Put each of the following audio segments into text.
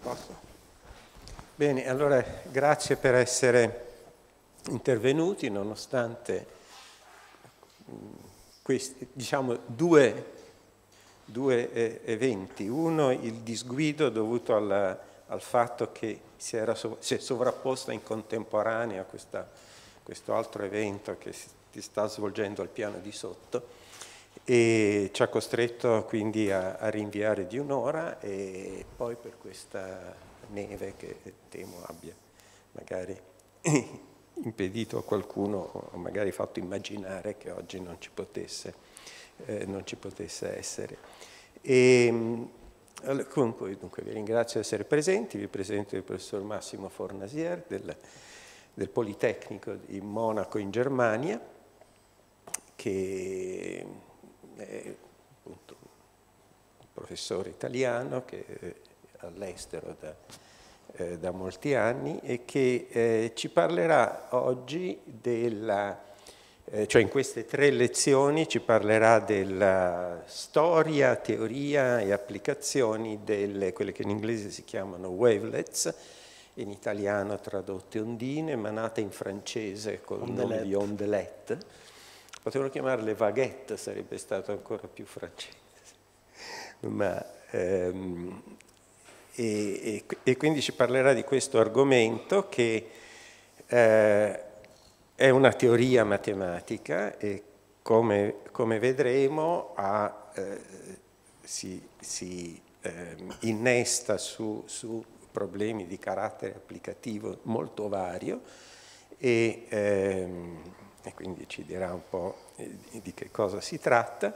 Posso? Bene, allora grazie per essere intervenuti nonostante questi, diciamo, due eventi. Uno, il disguido dovuto al fatto che si è sovrapposta in contemporanea a questo altro evento che si sta svolgendo al piano di sotto, e ci ha costretto quindi a rinviare di un'ora, e poi per questa neve che temo abbia magari impedito a qualcuno o magari fatto immaginare che oggi non ci potesse essere. Dunque vi ringrazio di essere presenti. Vi presento il professor Massimo Fornasier del Politecnico di Monaco in Germania, che è appunto un professore italiano che è all'estero da molti anni e che ci parlerà oggi cioè in queste 3 lezioni ci parlerà della storia, teoria e applicazioni delle quelle che in inglese si chiamano wavelets, in italiano tradotte ondine, ma nate in francese con il nome di ondelette. Potevano chiamarle vaguette, sarebbe stato ancora più francese. Ma, e quindi ci parlerà di questo argomento che è una teoria matematica e come vedremo si innesta su problemi di carattere applicativo molto vario e quindi ci dirà un po' di che cosa si tratta.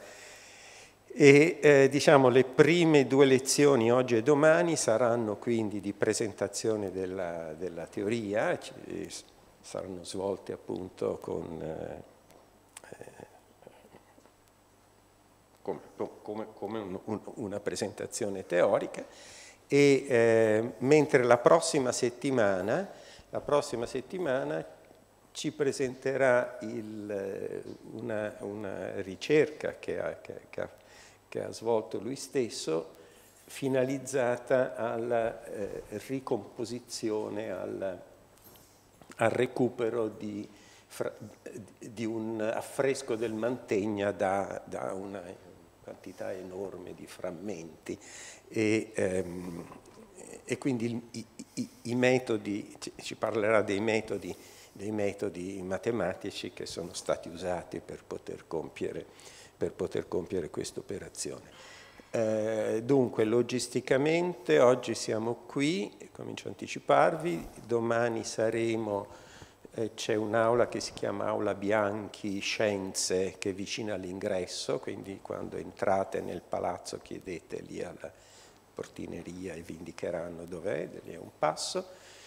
E diciamo le prime 2 lezioni, oggi e domani, saranno quindi di presentazione della teoria, saranno svolte appunto come una presentazione teorica, e mentre la prossima settimana ci presenterà una ricerca che ha svolto lui stesso, finalizzata alla ricomposizione, al recupero di un affresco del Mantegna da una quantità enorme di frammenti, e quindi i metodi, ci parlerà dei metodi matematici che sono stati usati per poter compiere questa operazione. Dunque, logisticamente, oggi siamo qui, comincio a anticiparvi, domani c'è un'aula che si chiama Aula Bianchi Scienze, che è vicina all'ingresso, quindi quando entrate nel palazzo chiedete lì alla portineria e vi indicheranno dov'è, lì è un passo.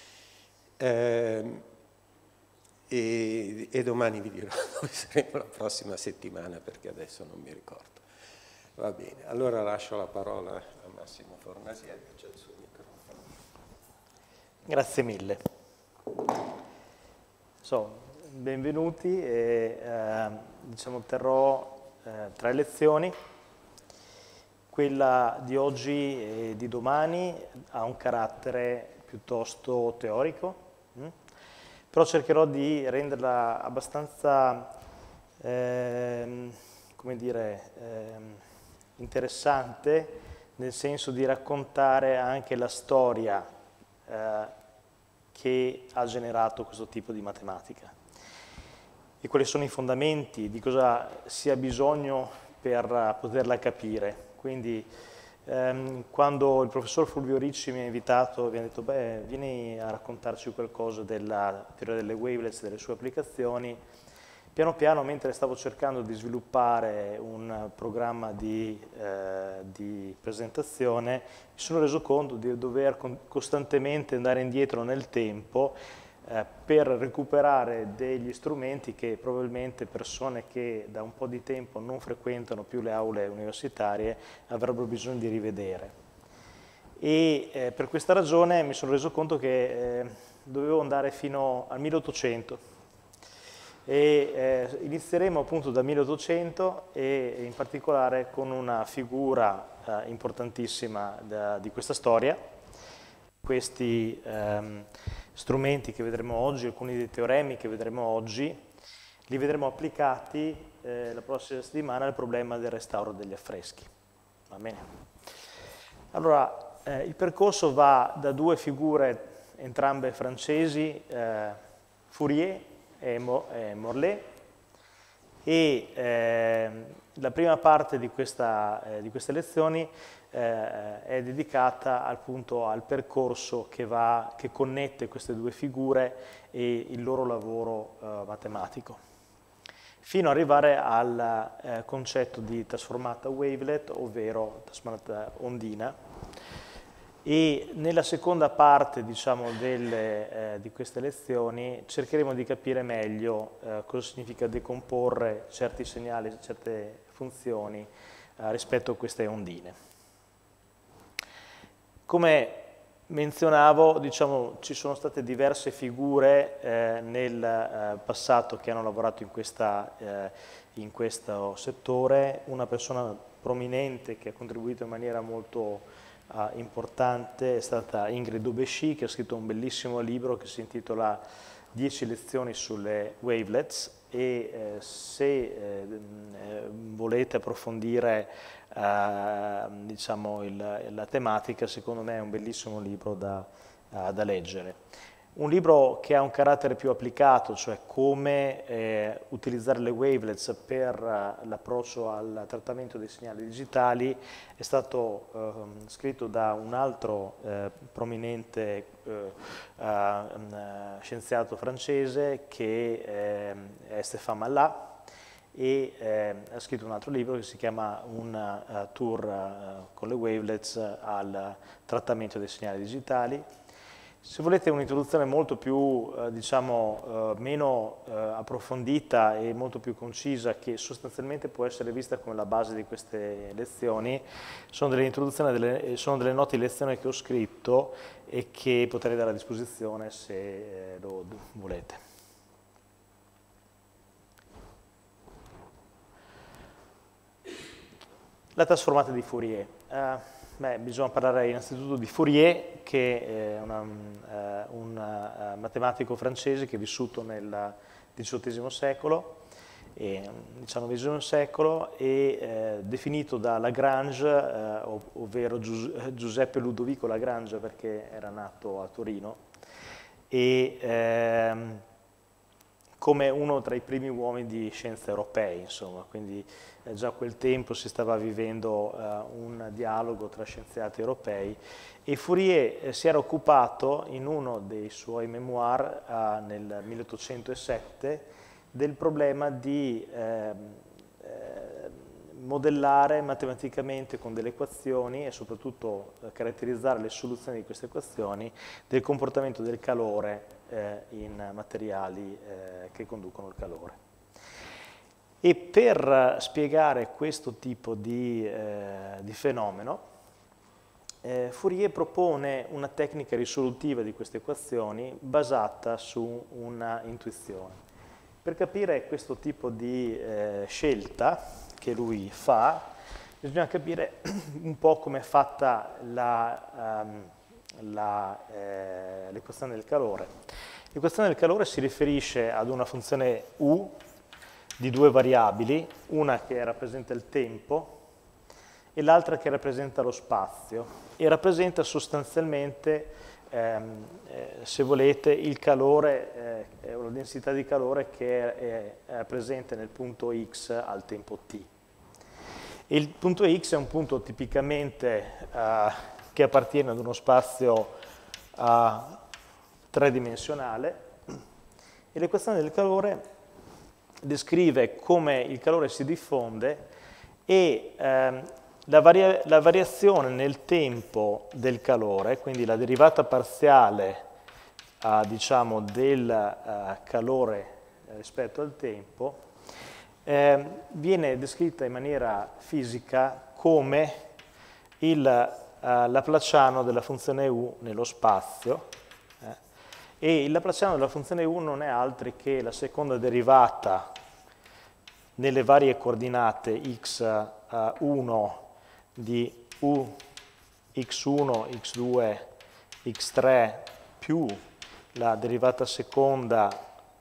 E domani vi dirò dove saremo la prossima settimana, perché adesso non mi ricordo. Va bene, allora lascio la parola a Massimo Fornasier, che c'è il suo microfono. Grazie mille. Benvenuti. Terrò 3 lezioni. Quella di oggi e di domani ha un carattere piuttosto teorico, però cercherò di renderla abbastanza, interessante, nel senso di raccontare anche la storia che ha generato questo tipo di matematica e quali sono i fondamenti, di cosa sia bisogno per poterla capire. Quindi quando il professor Fulvio Ricci mi ha invitato, mi ha detto vieni a raccontarci qualcosa della teoria delle wavelets, delle sue applicazioni, piano piano, mentre stavo cercando di sviluppare un programma di presentazione, mi sono reso conto di dover costantemente andare indietro nel tempo per recuperare degli strumenti che probabilmente persone che da un po' di tempo non frequentano più le aule universitarie avrebbero bisogno di rivedere. E per questa ragione mi sono reso conto che dovevo andare fino al 1800 e inizieremo appunto dal 1800 e in particolare con una figura importantissima di questa storia, questi strumenti che vedremo oggi, alcuni dei teoremi che vedremo oggi, li vedremo applicati la prossima settimana al problema del restauro degli affreschi. Va bene? Allora, il percorso va da due figure, entrambe francesi, Fourier e Morlet, e la prima parte di queste lezioni è dedicata appunto al percorso che connette queste due figure e il loro lavoro matematico, fino ad arrivare al concetto di trasformata wavelet, ovvero trasformata ondina. E nella seconda parte, diciamo, di queste lezioni cercheremo di capire meglio cosa significa decomporre certi segnali, certe funzioni rispetto a queste ondine. Come menzionavo, diciamo, ci sono state diverse figure nel passato che hanno lavorato in questo settore. Una persona prominente che ha contribuito in maniera molto importante è stata Ingrid Aubéchy, che ha scritto un bellissimo libro che si intitola 10 lezioni sulle wavelets, e se volete approfondire diciamo la tematica, secondo me è un bellissimo libro da leggere. Un libro che ha un carattere più applicato, cioè come utilizzare le wavelets per l'approccio al trattamento dei segnali digitali, è stato scritto da un altro prominente scienziato francese che è Stéphane Mallat, e ha scritto un altro libro che si chiama Un tour con le wavelets al trattamento dei segnali digitali. Se volete un'introduzione molto più, diciamo, meno approfondita e molto più concisa, che sostanzialmente può essere vista come la base di queste lezioni, sono delle note di lezione che ho scritto e che potrei dare a disposizione se lo volete. La trasformata di Fourier. Bisogna parlare innanzitutto di Fourier, che è un matematico francese che è vissuto nel XVIII secolo e XIX secolo, e definito da Lagrange, ovvero Giuseppe Ludovico Lagrange, perché era nato a Torino, e come uno tra i primi uomini di scienza europei, insomma, quindi già a quel tempo si stava vivendo un dialogo tra scienziati europei, e Fourier si era occupato in uno dei suoi memoir nel 1807 del problema di modellare matematicamente con delle equazioni e soprattutto caratterizzare le soluzioni di queste equazioni del comportamento del calore in materiali che conducono il calore. E per spiegare questo tipo di fenomeno, Fourier propone una tecnica risolutiva di queste equazioni basata su una intuizione. Per capire questo tipo di scelta che lui fa, bisogna capire un po' come è fatta l'equazione del calore. L'equazione del calore si riferisce ad una funzione U di due variabili, una che rappresenta il tempo e l'altra che rappresenta lo spazio, e rappresenta sostanzialmente, se volete, il calore, la densità di calore che è presente nel punto X al tempo t. E il punto X è un punto tipicamente che appartiene ad uno spazio tridimensionale, e l'equazione del calore descrive come il calore si diffonde e la variazione nel tempo del calore, quindi la derivata parziale diciamo, del calore rispetto al tempo, viene descritta in maniera fisica come il laplaciano della funzione u nello spazio, e il laplaciano della funzione u non è altro che la seconda derivata nelle varie coordinate x1 di u x1, x2 x3 più la derivata seconda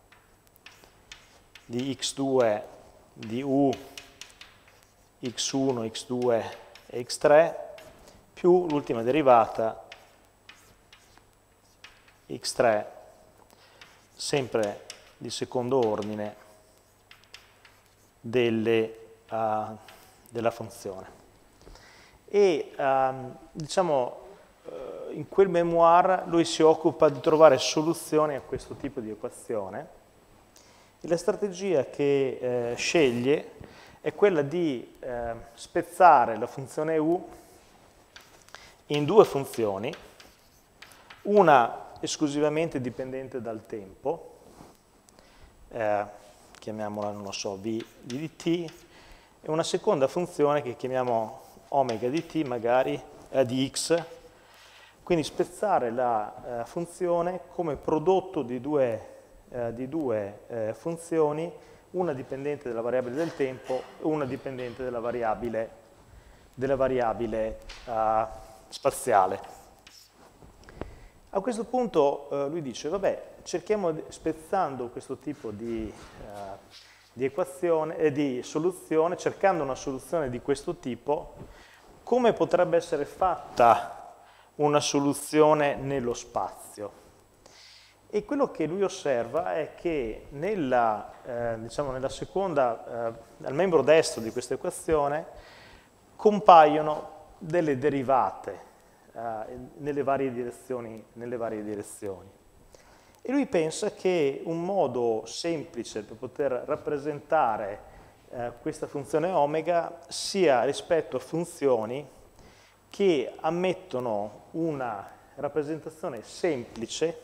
di x2 di u x1, x2 e x3 più l'ultima derivata x3 sempre di secondo ordine della funzione. E diciamo in quel memoir lui si occupa di trovare soluzioni a questo tipo di equazione e la strategia che sceglie è quella di spezzare la funzione u in due funzioni, una esclusivamente dipendente dal tempo, chiamiamola, non lo so, v di t, e una seconda funzione che chiamiamo omega di t, magari di x, quindi spezzare la funzione come prodotto di due funzioni, una dipendente dalla variabile del tempo e una dipendente della variabile spaziale. A questo punto lui dice, vabbè, cerchiamo, spezzando questo tipo di equazione, di soluzione, cercando una soluzione di questo tipo, come potrebbe essere fatta una soluzione nello spazio. E quello che lui osserva è che diciamo, nella seconda, al membro destro di questa equazione, compaiono delle derivate nelle varie direzioni. E lui pensa che un modo semplice per poter rappresentare questa funzione omega sia rispetto a funzioni che ammettono una rappresentazione semplice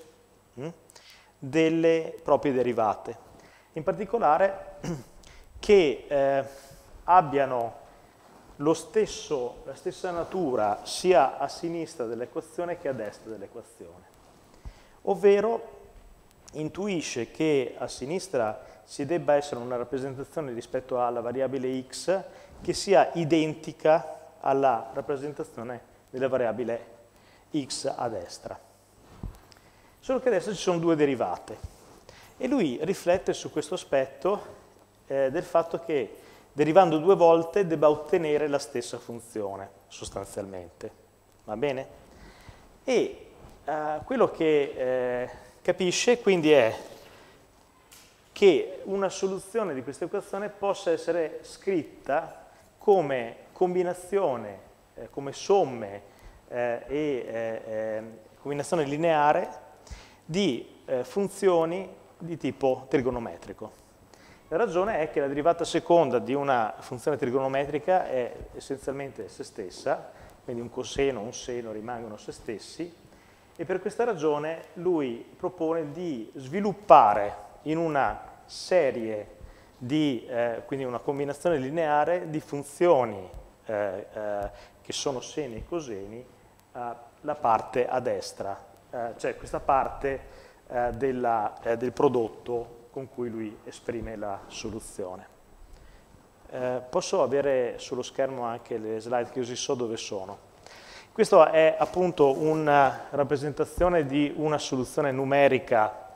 delle proprie derivate. In particolare che abbiano la stessa natura sia a sinistra dell'equazione che a destra dell'equazione. Ovvero intuisce che a sinistra ci debba essere una rappresentazione rispetto alla variabile x che sia identica alla rappresentazione della variabile x a destra. Solo che adesso ci sono due derivate e lui riflette su questo aspetto del fatto che derivando due volte debba ottenere la stessa funzione, sostanzialmente. Va bene? E quello che capisce quindi è che una soluzione di questa equazione possa essere scritta come combinazione, come somme combinazione lineare di funzioni di tipo trigonometrico. La ragione è che la derivata seconda di una funzione trigonometrica è essenzialmente se stessa, quindi un coseno e un seno rimangono se stessi, e per questa ragione lui propone di sviluppare in una serie di, quindi una combinazione lineare di funzioni che sono seni e coseni, la parte a destra, cioè questa parte del prodotto con cui lui esprime la soluzione. Posso avere sullo schermo anche le slide che così so dove sono. Questa è appunto una rappresentazione di una soluzione numerica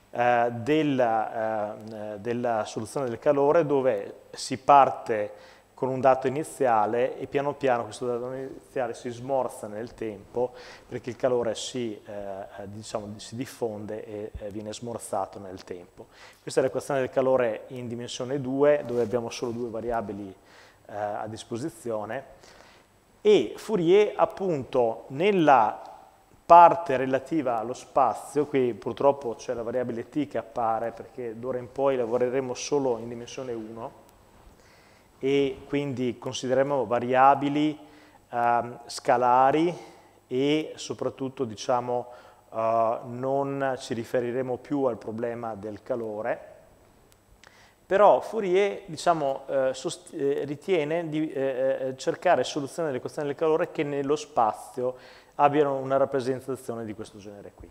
della soluzione del calore, dove si parte con un dato iniziale e piano piano questo dato iniziale si smorza nel tempo perché il calore diciamo, si diffonde e viene smorzato nel tempo. Questa è l'equazione del calore in dimensione 2, dove abbiamo solo due variabili a disposizione, e Fourier appunto nella parte relativa allo spazio, qui purtroppo c'è la variabile t che appare perché d'ora in poi lavoreremo solo in dimensione 1, e quindi consideriamo variabili scalari e soprattutto diciamo, non ci riferiremo più al problema del calore, però Fourier diciamo, ritiene di cercare soluzioni dell'equazione del calore che nello spazio abbiano una rappresentazione di questo genere qui.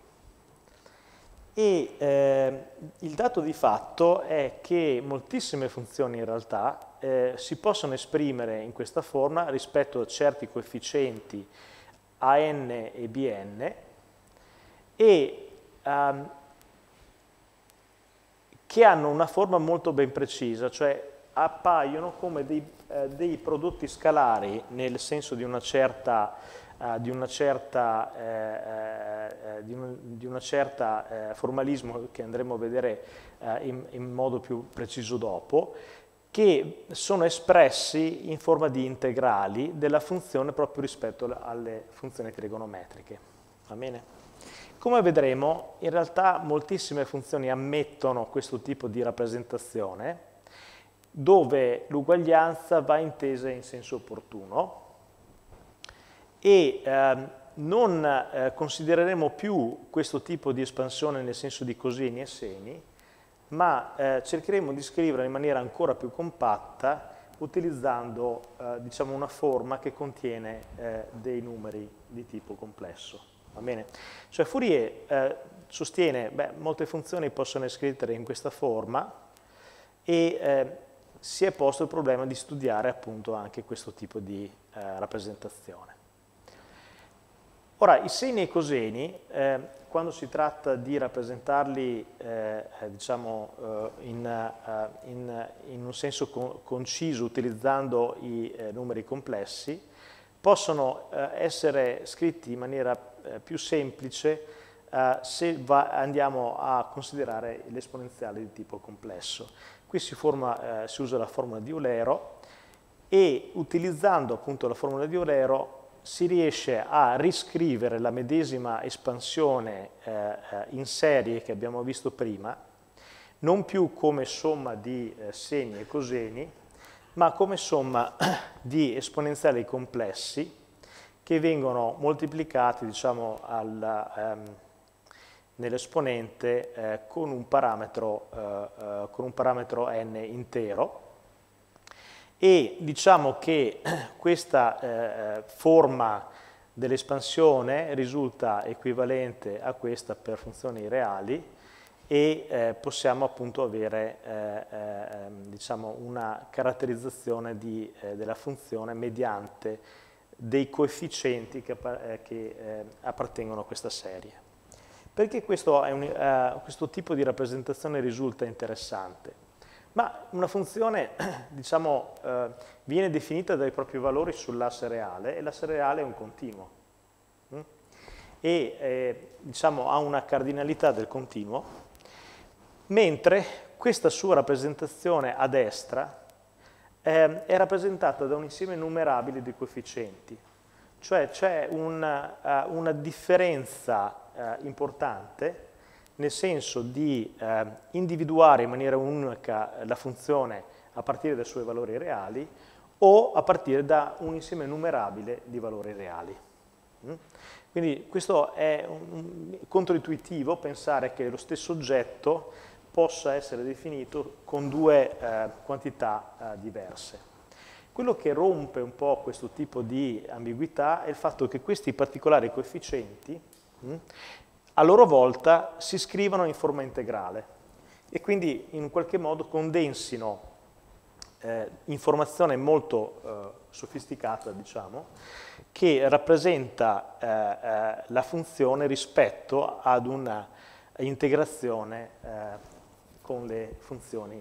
E il dato di fatto è che moltissime funzioni in realtà si possono esprimere in questa forma rispetto a certi coefficienti an e bn, e che hanno una forma molto ben precisa, cioè appaiono come dei prodotti scalari nel senso di una certa formalismo che andremo a vedere in modo più preciso dopo, che sono espressi in forma di integrali della funzione proprio rispetto alle funzioni trigonometriche. Va bene? Come vedremo, in realtà moltissime funzioni ammettono questo tipo di rappresentazione, dove l'uguaglianza va intesa in senso opportuno e non considereremo più questo tipo di espansione nel senso di coseni e seni, ma cercheremo di scriverla in maniera ancora più compatta utilizzando diciamo una forma che contiene dei numeri di tipo complesso. Va bene? Cioè Fourier sostiene che molte funzioni possono essere scritte in questa forma e si è posto il problema di studiare appunto anche questo tipo di rappresentazione. Ora, i seni e i coseni, quando si tratta di rappresentarli diciamo, in un senso conciso utilizzando i numeri complessi, possono essere scritti in maniera più semplice se andiamo a considerare l'esponenziale di tipo complesso. Qui si usa la formula di Eulero e utilizzando appunto la formula di Eulero si riesce a riscrivere la medesima espansione in serie che abbiamo visto prima, non più come somma di seni e coseni, ma come somma di esponenziali complessi che vengono moltiplicati, diciamo, nell'esponente con un parametro n intero. E diciamo che questa forma dell'espansione risulta equivalente a questa per funzioni reali e possiamo appunto avere diciamo una caratterizzazione della funzione mediante dei coefficienti che appartengono a questa serie. Perché questo tipo di rappresentazione risulta interessante? Ma una funzione, diciamo, viene definita dai propri valori sull'asse reale e l'asse reale è un continuo. E diciamo, ha una cardinalità del continuo, mentre questa sua rappresentazione a destra è rappresentata da un insieme numerabile di coefficienti. Cioè c'è una differenza importante nel senso di individuare in maniera unica la funzione a partire dai suoi valori reali o a partire da un insieme numerabile di valori reali. Quindi questo è controintuitivo pensare che lo stesso oggetto possa essere definito con due quantità diverse. Quello che rompe un po' questo tipo di ambiguità è il fatto che questi particolari coefficienti a loro volta si scrivono in forma integrale e quindi in qualche modo condensino informazione molto sofisticata, diciamo, che rappresenta la funzione rispetto ad una integrazione con le funzioni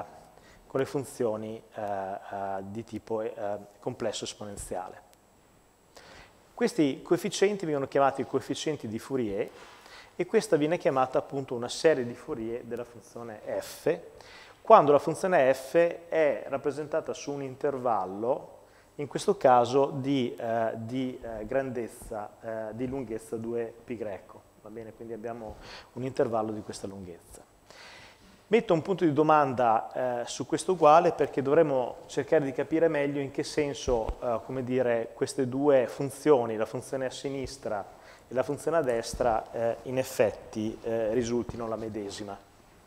di tipo complesso esponenziale. Questi coefficienti vengono chiamati coefficienti di Fourier e questa viene chiamata appunto una serie di Fourier della funzione f, quando la funzione f è rappresentata su un intervallo, in questo caso di grandezza, di lunghezza 2π greco, va bene? Quindi abbiamo un intervallo di questa lunghezza. Metto un punto di domanda su questo uguale perché dovremo cercare di capire meglio in che senso, come dire, queste due funzioni, la funzione a sinistra e la funzione a destra, in effetti risultino la medesima.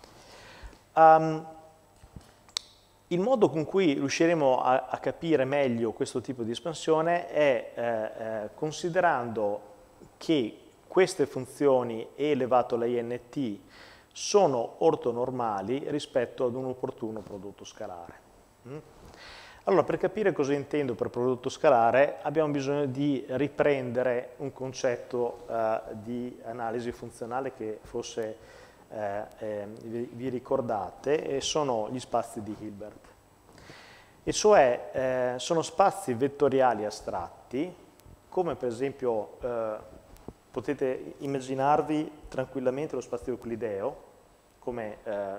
Il modo con cui riusciremo a capire meglio questo tipo di espansione è considerando che queste funzioni e elevato alla int sono ortonormali rispetto ad un opportuno prodotto scalare. Allora, per capire cosa intendo per prodotto scalare, abbiamo bisogno di riprendere un concetto di analisi funzionale che forse vi ricordate, e sono gli spazi di Hilbert. E cioè sono spazi vettoriali astratti, come per esempio potete immaginarvi tranquillamente lo spazio euclideo, come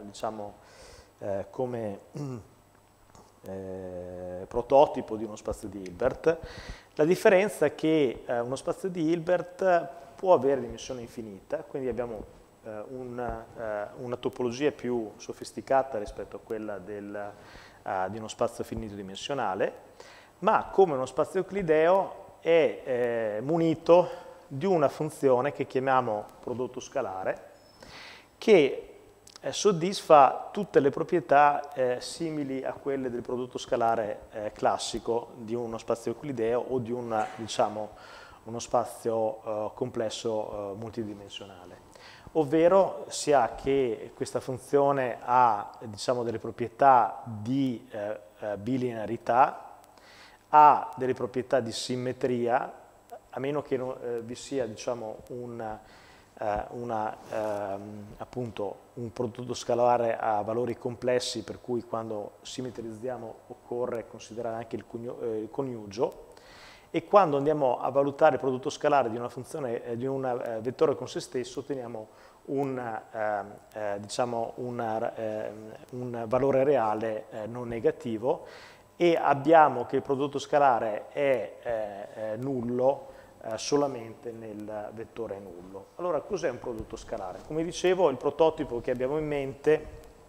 prototipo di uno spazio di Hilbert. La differenza è che uno spazio di Hilbert può avere dimensione infinita, quindi abbiamo una topologia più sofisticata rispetto a quella di uno spazio finito dimensionale, ma come uno spazio euclideo è munito di una funzione che chiamiamo prodotto scalare, che soddisfa tutte le proprietà simili a quelle del prodotto scalare classico di uno spazio euclideo o di uno spazio complesso multidimensionale. Ovvero sia che questa funzione ha delle proprietà di bilinearità, ha delle proprietà di simmetria, a meno che vi sia appunto un prodotto scalare a valori complessi, per cui quando simmetrizziamo occorre considerare anche il coniugio, e quando andiamo a valutare il prodotto scalare di una funzione, di un vettore con se stesso, otteniamo un valore reale non negativo, e abbiamo che il prodotto scalare è nullo solamente nel vettore nullo. Allora, cos'è un prodotto scalare? Come dicevo, il prototipo che abbiamo in mente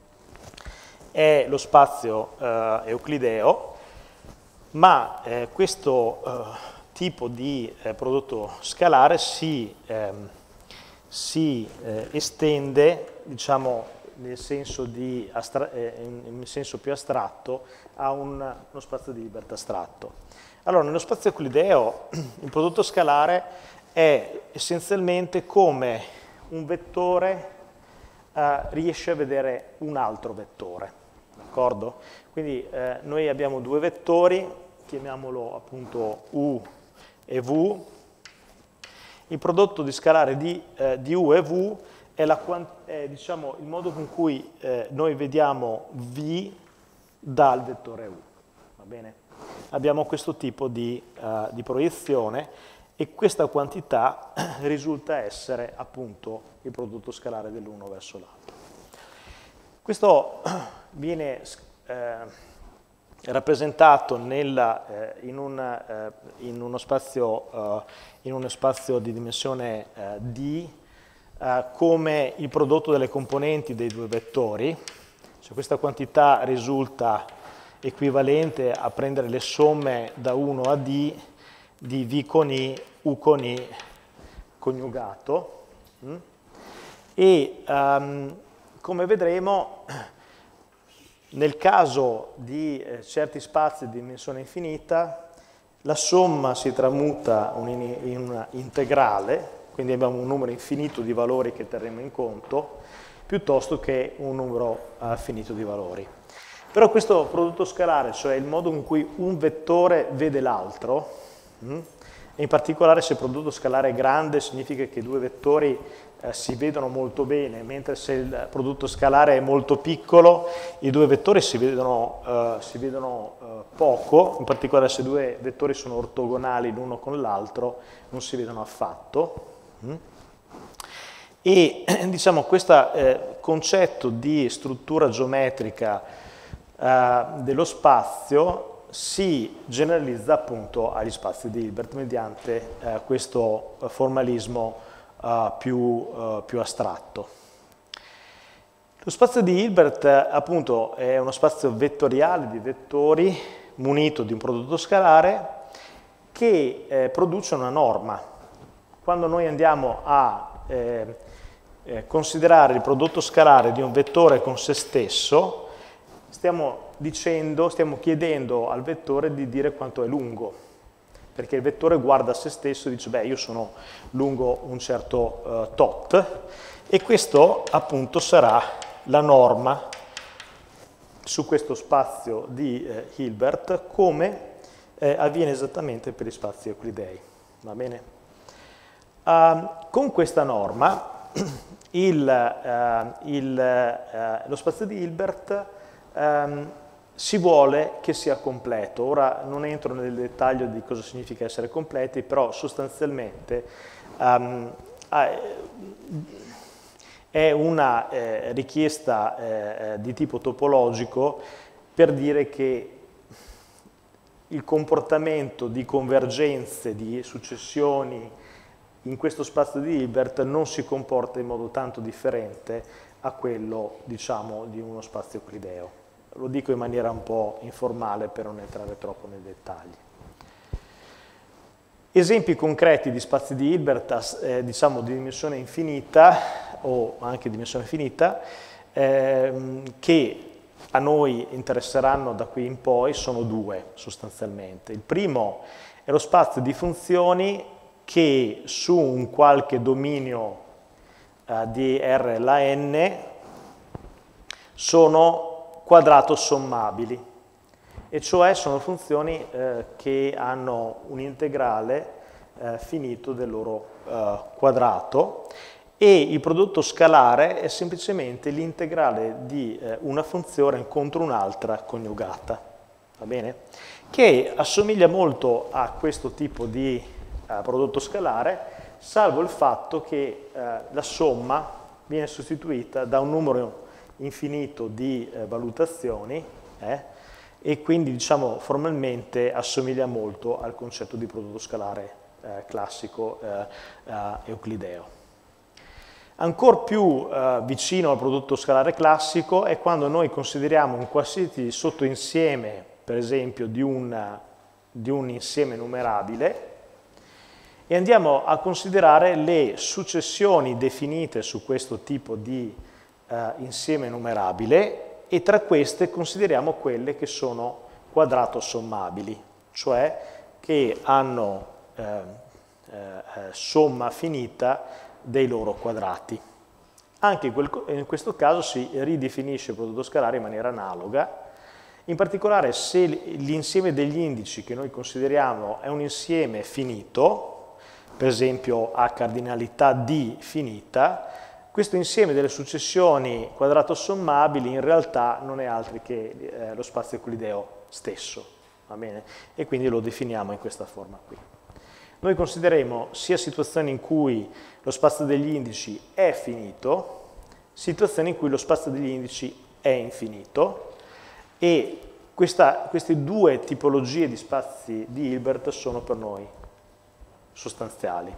è lo spazio euclideo, ma questo tipo di prodotto scalare si estende, nel senso più astratto, a uno spazio di Hilbert astratto. Allora, nello spazio euclideo il prodotto scalare è essenzialmente come un vettore riesce a vedere un altro vettore, d'accordo? Quindi noi abbiamo due vettori, chiamiamolo appunto U e V. Il prodotto di scalare di U e V è il modo con cui noi vediamo V dal vettore U, va bene? Abbiamo questo tipo di proiezione, e questa quantità risulta essere appunto il prodotto scalare dell'uno verso l'altro. Questo viene rappresentato in uno spazio di dimensione D come il prodotto delle componenti dei due vettori. Cioè, questa quantità risulta equivalente a prendere le somme da 1 a D di V con I, U con I coniugato, e come vedremo, nel caso di certi spazi di dimensione infinita, la somma si tramuta in una integrale, quindi abbiamo un numero infinito di valori che terremo in conto, piuttosto che un numero finito di valori. Però questo prodotto scalare, cioè il modo in cui un vettore vede l'altro, e in particolare se il prodotto scalare è grande, significa che due vettori si vedono molto bene, mentre se il prodotto scalare è molto piccolo, i due vettori si vedono poco, in particolare se due vettori sono ortogonali l'uno con l'altro, non si vedono affatto. E questo concetto di struttura geometrica dello spazio si generalizza appunto agli spazi di Hilbert mediante questo formalismo più astratto. Lo spazio di Hilbert appunto è uno spazio vettoriale di vettori munito di un prodotto scalare che produce una norma. Quando noi andiamo a considerare il prodotto scalare di un vettore con se stesso, stiamo chiedendo al vettore di dire quanto è lungo, perché il vettore guarda se stesso e dice, beh, io sono lungo un certo tot, e questo appunto sarà la norma su questo spazio di Hilbert come avviene esattamente per gli spazi euclidei. Va bene? Con questa norma lo spazio di Hilbert si vuole che sia completo. Ora non entro nel dettaglio di cosa significa essere completi, però sostanzialmente è una richiesta di tipo topologico per dire che il comportamento di convergenze, di successioni in questo spazio di Hilbert non si comporta in modo tanto differente a quello, diciamo, di uno spazio euclideo. Lo dico in maniera un po' informale per non entrare troppo nei dettagli. Esempi concreti di spazi di Hilbert, diciamo di dimensione infinita o anche dimensione finita, che a noi interesseranno da qui in poi sono due sostanzialmente. Il primo è lo spazio di funzioni che su un qualche dominio di R la n sono quadrato sommabili, e cioè sono funzioni che hanno un integrale finito del loro quadrato, e il prodotto scalare è semplicemente l'integrale di una funzione contro un'altra coniugata, va bene? Che assomiglia molto a questo tipo di prodotto scalare, salvo il fatto che la somma viene sostituita da un numero infinito di valutazioni, e quindi diciamo formalmente assomiglia molto al concetto di prodotto scalare classico euclideo. Ancora più vicino al prodotto scalare classico è quando noi consideriamo un qualsiasi sottoinsieme, per esempio di un insieme numerabile, e andiamo a considerare le successioni definite su questo tipo di insieme numerabile, e tra queste consideriamo quelle che sono quadrato sommabili, cioè che hanno somma finita dei loro quadrati. Anche in questo caso si ridefinisce il prodotto scalare in maniera analoga, in particolare se l'insieme degli indici che noi consideriamo è un insieme finito, per esempio ha cardinalità D finita, questo insieme delle successioni quadrato sommabili in realtà non è altro che lo spazio euclideo stesso, va bene? E quindi lo definiamo in questa forma qui. Noi considereremo sia situazioni in cui lo spazio degli indici è finito, situazioni in cui lo spazio degli indici è infinito, e queste due tipologie di spazi di Hilbert sono per noi sostanziali.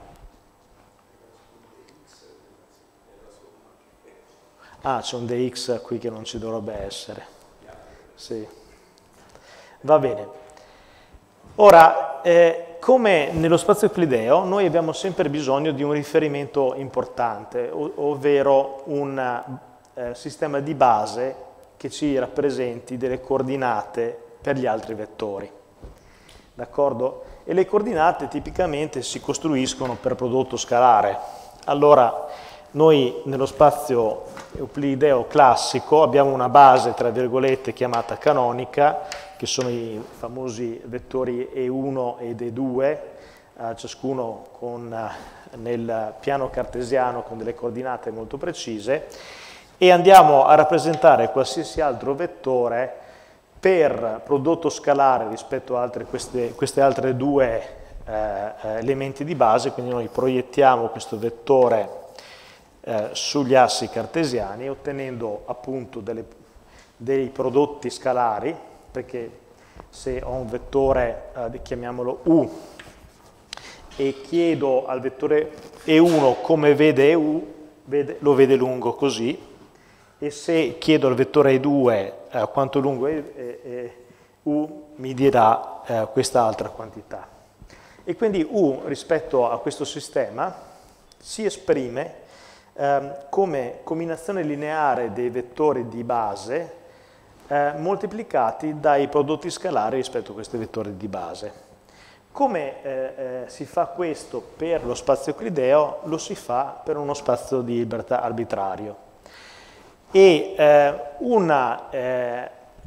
Ah, c'è un dx qui che non ci dovrebbe essere. Sì. Va bene. Ora, come nello spazio euclideo, noi abbiamo sempre bisogno di un riferimento importante, ovvero un sistema di base che ci rappresenti delle coordinate per gli altri vettori. D'accordo? E le coordinate tipicamente si costruiscono per prodotto scalare. Allora, noi nello spazio euclideo classico abbiamo una base, tra virgolette, chiamata canonica, che sono i famosi vettori E1 ed E2, ciascuno nel piano cartesiano con delle coordinate molto precise, e andiamo a rappresentare qualsiasi altro vettore per prodotto scalare rispetto a queste altre due elementi di base, quindi noi proiettiamo questo vettore sugli assi cartesiani, ottenendo appunto dei prodotti scalari, perché se ho un vettore, chiamiamolo U, e chiedo al vettore E1 come vede EU, lo vede lungo così, e se chiedo al vettore E2 quanto lungo è U, mi dirà questa altra quantità. E quindi U rispetto a questo sistema si esprime come combinazione lineare dei vettori di base moltiplicati dai prodotti scalari rispetto a questi vettori di base. Come si fa questo per lo spazio euclideo? Lo si fa per uno spazio di Hilbert arbitrario. E una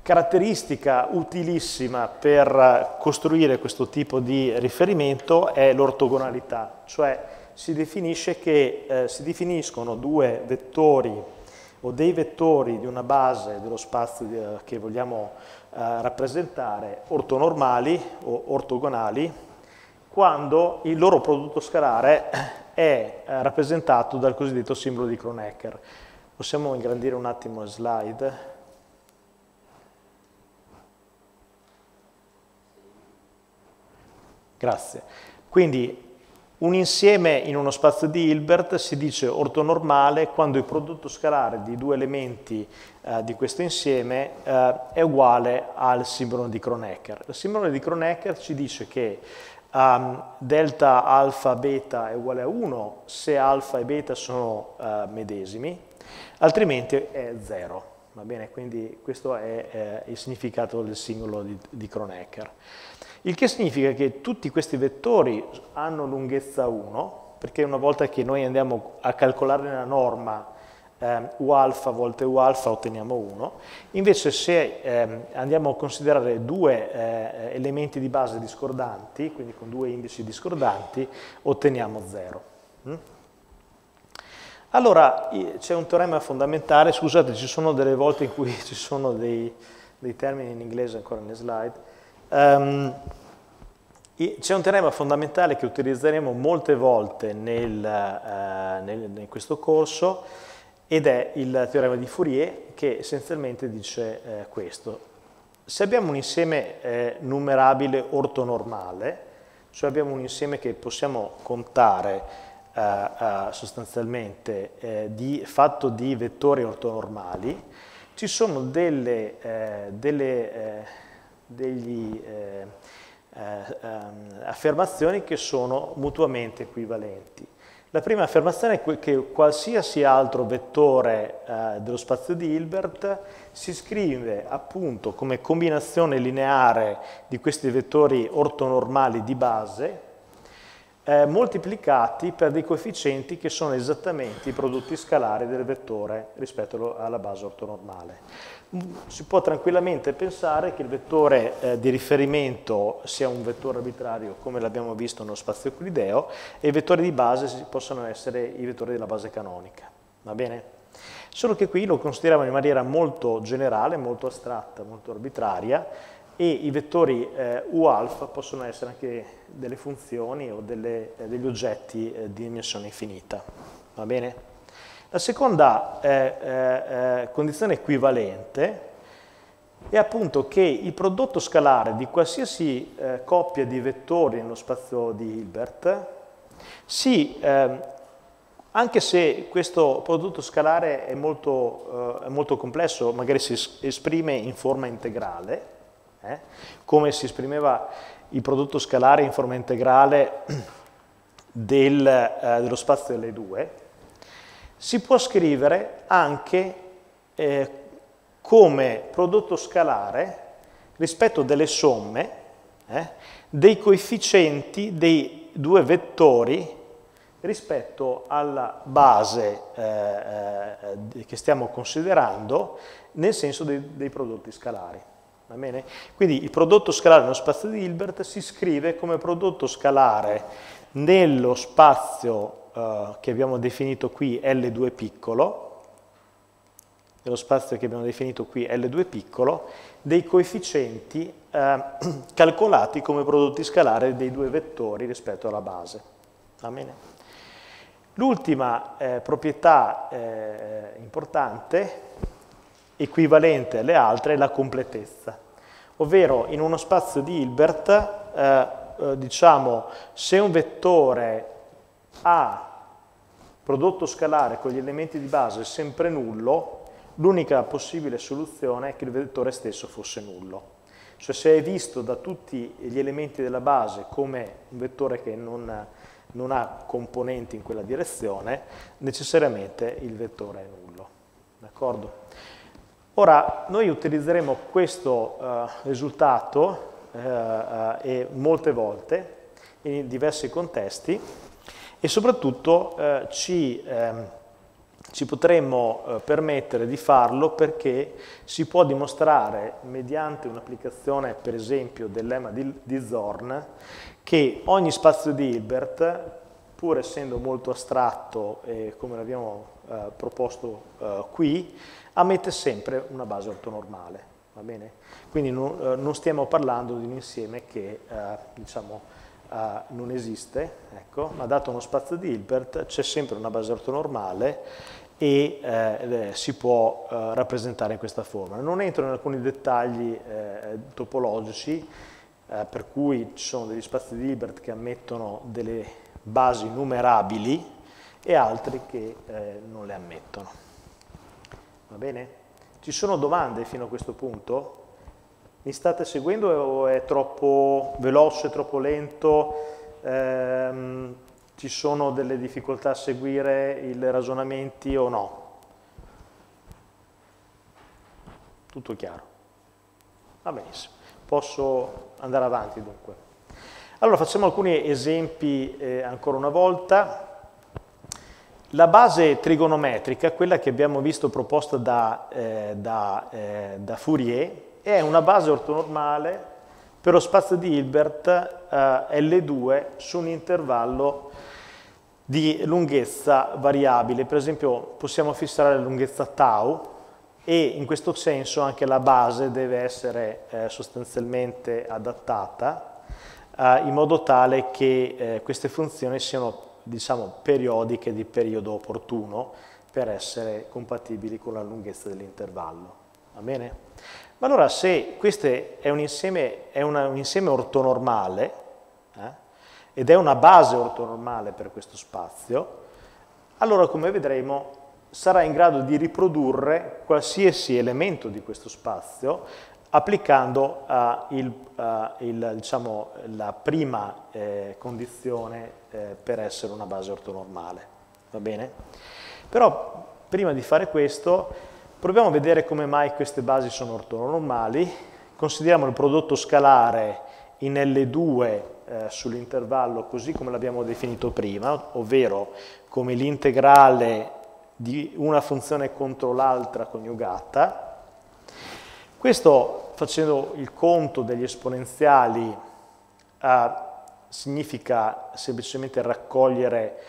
caratteristica utilissima per costruire questo tipo di riferimento è l'ortogonalità, cioè si definiscono due vettori o dei vettori di una base dello spazio che vogliamo rappresentare ortonormali o ortogonali quando il loro prodotto scalare è rappresentato dal cosiddetto simbolo di Kronecker. Possiamo ingrandire un attimo la slide? Grazie. Quindi un insieme in uno spazio di Hilbert si dice ortonormale quando il prodotto scalare di due elementi di questo insieme è uguale al simbolo di Kronecker. Il simbolo di Kronecker ci dice che delta alfa beta è uguale a 1 se alfa e beta sono medesimi, altrimenti è 0. Va bene? Quindi questo è il significato del simbolo di Kronecker. Il che significa che tutti questi vettori hanno lunghezza 1, perché una volta che noi andiamo a calcolare nella norma U alfa volte U alfa otteniamo 1, invece se andiamo a considerare due elementi di base discordanti, quindi con due indici discordanti, otteniamo 0. Allora c'è un teorema fondamentale, scusate ci sono delle volte in cui ci sono dei termini in inglese ancora nelle slide. C'è un teorema fondamentale che utilizzeremo molte volte in questo corso ed è il teorema di Fourier che essenzialmente dice questo. Se abbiamo un insieme numerabile ortonormale, cioè abbiamo un insieme che possiamo contare sostanzialmente fatto di vettori ortonormali, ci sono delle affermazioni che sono mutuamente equivalenti. La prima affermazione è che qualsiasi altro vettore dello spazio di Hilbert si scrive appunto come combinazione lineare di questi vettori ortonormali di base moltiplicati per dei coefficienti che sono esattamente i prodotti scalari del vettore rispetto alla base ortonormale. Si può tranquillamente pensare che il vettore di riferimento sia un vettore arbitrario come l'abbiamo visto nello spazio euclideo e i vettori di base possono essere i vettori della base canonica, va bene? Solo che qui lo consideriamo in maniera molto generale, molto astratta, molto arbitraria e i vettori U alfa possono essere anche delle funzioni o degli oggetti di dimensione infinita, va bene? La seconda condizione equivalente è appunto che il prodotto scalare di qualsiasi coppia di vettori nello spazio di Hilbert anche se questo prodotto scalare è molto complesso, magari si esprime in forma integrale, come si esprimeva il prodotto scalare in forma integrale dello spazio delle due, si può scrivere anche come prodotto scalare rispetto delle somme dei coefficienti dei due vettori rispetto alla base che stiamo considerando nel senso dei prodotti scalari. Va bene? Quindi il prodotto scalare nello spazio di Hilbert si scrive come prodotto scalare nello spazio che abbiamo definito qui L2 piccolo, nello spazio che abbiamo definito qui L2 piccolo, dei coefficienti calcolati come prodotti scalari dei due vettori rispetto alla base. Va bene? L'ultima proprietà importante, equivalente alle altre, è la completezza, ovvero in uno spazio di Hilbert, diciamo, se un vettore ha prodotto scalare con gli elementi di base sempre nullo, l'unica possibile soluzione è che il vettore stesso fosse nullo. Cioè se è visto da tutti gli elementi della base come un vettore che non ha componenti in quella direzione, necessariamente il vettore è nullo. D'accordo? Ora, noi utilizzeremo questo risultato molte volte in diversi contesti e soprattutto ci ci potremmo permettere di farlo perché si può dimostrare mediante un'applicazione, per esempio, del lemma di Zorn, che ogni spazio di Hilbert, pur essendo molto astratto, come l'abbiamo proposto qui, ammette sempre una base ortonormale, va bene? Quindi non stiamo parlando di un insieme che, diciamo, non esiste, ecco, ma dato uno spazio di Hilbert c'è sempre una base ortonormale e si può rappresentare in questa forma. Non entro in alcuni dettagli topologici, per cui ci sono degli spazi di Hilbert che ammettono delle basi numerabili e altri che non le ammettono. Va bene? Ci sono domande fino a questo punto? Mi state seguendo o è troppo veloce, troppo lento? Ci sono delle difficoltà a seguire i ragionamenti o no? Tutto chiaro? Va benissimo. Posso andare avanti dunque. Allora facciamo alcuni esempi ancora una volta. La base trigonometrica, quella che abbiamo visto proposta da Fourier, è una base ortonormale per lo spazio di Hilbert L2 su un intervallo di lunghezza variabile. Per esempio possiamo fissare la lunghezza tau e in questo senso anche la base deve essere sostanzialmente adattata in modo tale che queste funzioni siano, diciamo, periodiche di periodo opportuno per essere compatibili con la lunghezza dell'intervallo. Va bene? Ma allora se questo è un insieme ortonormale ed è una base ortonormale per questo spazio, allora come vedremo sarà in grado di riprodurre qualsiasi elemento di questo spazio applicando diciamo, la prima condizione per essere una base ortonormale. Va bene? Però prima di fare questo proviamo a vedere come mai queste basi sono ortonormali. Consideriamo il prodotto scalare in L2 sull'intervallo così come l'abbiamo definito prima, ovvero come l'integrale di una funzione contro l'altra coniugata. Questo, facendo il conto degli esponenziali, significa semplicemente raccogliere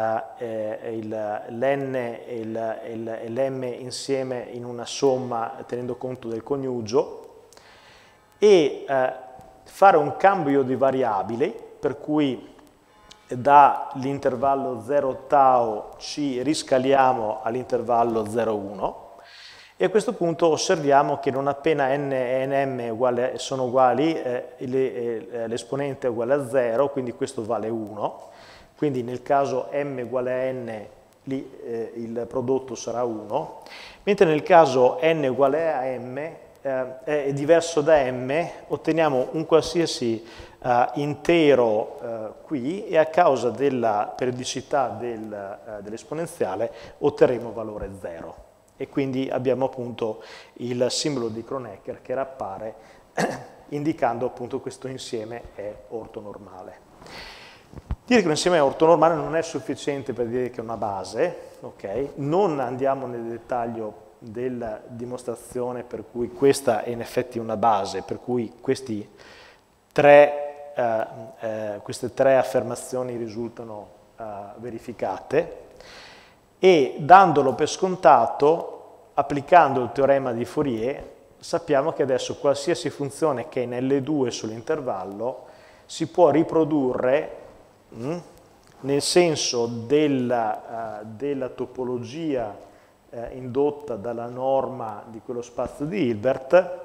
l'n e l'm insieme in una somma tenendo conto del coniugio e fare un cambio di variabili per cui dall'intervallo 0 tau ci riscaliamo all'intervallo 0,1 e a questo punto osserviamo che non appena n e nm sono uguali l'esponente è uguale a 0, quindi questo vale 1. Quindi nel caso m uguale a n, lì il prodotto sarà 1, mentre nel caso n uguale a m è diverso da m, otteniamo un qualsiasi intero qui e a causa della periodicità dell'esponenziale otterremo valore 0. E quindi abbiamo appunto il simbolo di Kronecker che appare indicando appunto questo insieme è ortonormale. Dire che un insieme ortonormale non è sufficiente per dire che è una base, okay? Non andiamo nel dettaglio della dimostrazione per cui questa è in effetti una base, per cui queste tre affermazioni risultano verificate e dandolo per scontato, applicando il teorema di Fourier, sappiamo che adesso qualsiasi funzione che è in L2 sull'intervallo si può riprodurre nel senso della topologia indotta dalla norma di quello spazio di Hilbert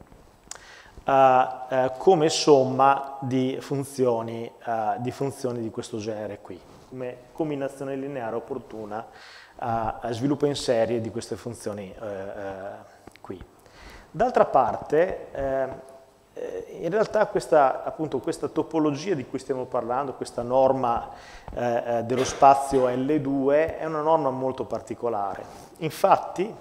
come somma di funzioni di questo genere qui, come combinazione lineare opportuna a sviluppo in serie di queste funzioni qui. D'altra parte, in realtà questa topologia di cui stiamo parlando, questa norma dello spazio L2, è una norma molto particolare. Infatti,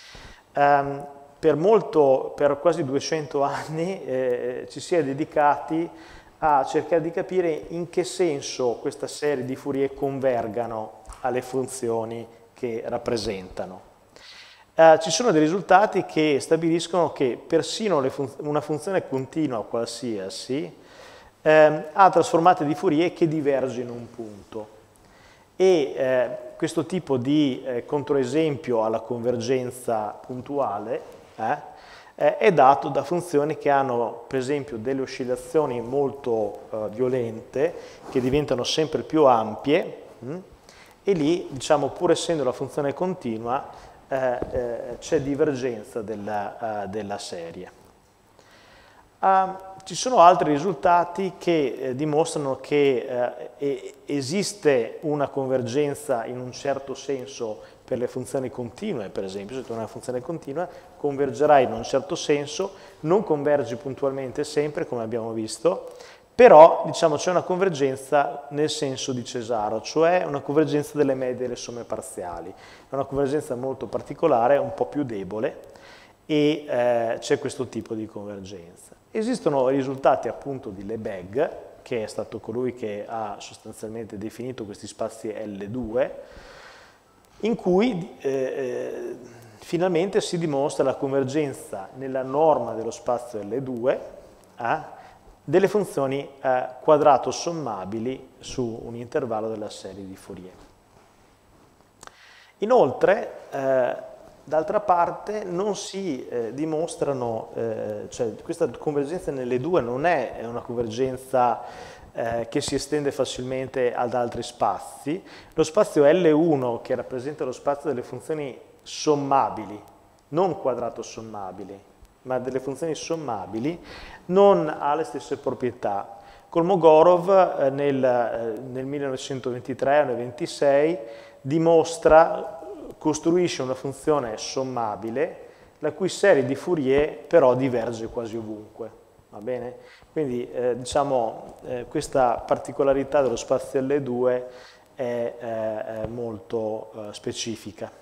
per quasi 200 anni ci si è dedicati a cercare di capire in che senso questa serie di Fourier convergano alle funzioni che rappresentano. Ci sono dei risultati che stabiliscono che persino una funzione continua qualsiasi ha trasformate di Fourier che diverge in un punto. E questo tipo di controesempio alla convergenza puntuale è dato da funzioni che hanno, per esempio, delle oscillazioni molto violente, che diventano sempre più ampie, e lì, diciamo, pur essendo la funzione continua, c'è divergenza della serie. Ci sono altri risultati che dimostrano che esiste una convergenza in un certo senso per le funzioni continue. Per esempio, se tu hai una funzione continua, convergerai in un certo senso, non convergi puntualmente sempre, come abbiamo visto, però, diciamo, c'è una convergenza nel senso di Cesaro, cioè una convergenza delle medie delle somme parziali. È una convergenza molto particolare, un po' più debole, e c'è questo tipo di convergenza. Esistono risultati appunto di Lebesgue, che è stato colui che ha sostanzialmente definito questi spazi L2, in cui finalmente si dimostra la convergenza nella norma dello spazio L2 delle funzioni quadrato sommabili su un intervallo della serie di Fourier. Inoltre, d'altra parte, non si dimostrano, cioè questa convergenza nelle due non è una convergenza che si estende facilmente ad altri spazi. Lo spazio L1, che rappresenta lo spazio delle funzioni sommabili, non quadrato sommabili, ma delle funzioni sommabili, non ha le stesse proprietà. Kolmogorov nel 1923-26 costruisce una funzione sommabile, la cui serie di Fourier però diverge quasi ovunque. Va bene? Quindi diciamo, questa particolarità dello spazio L2 è molto specifica.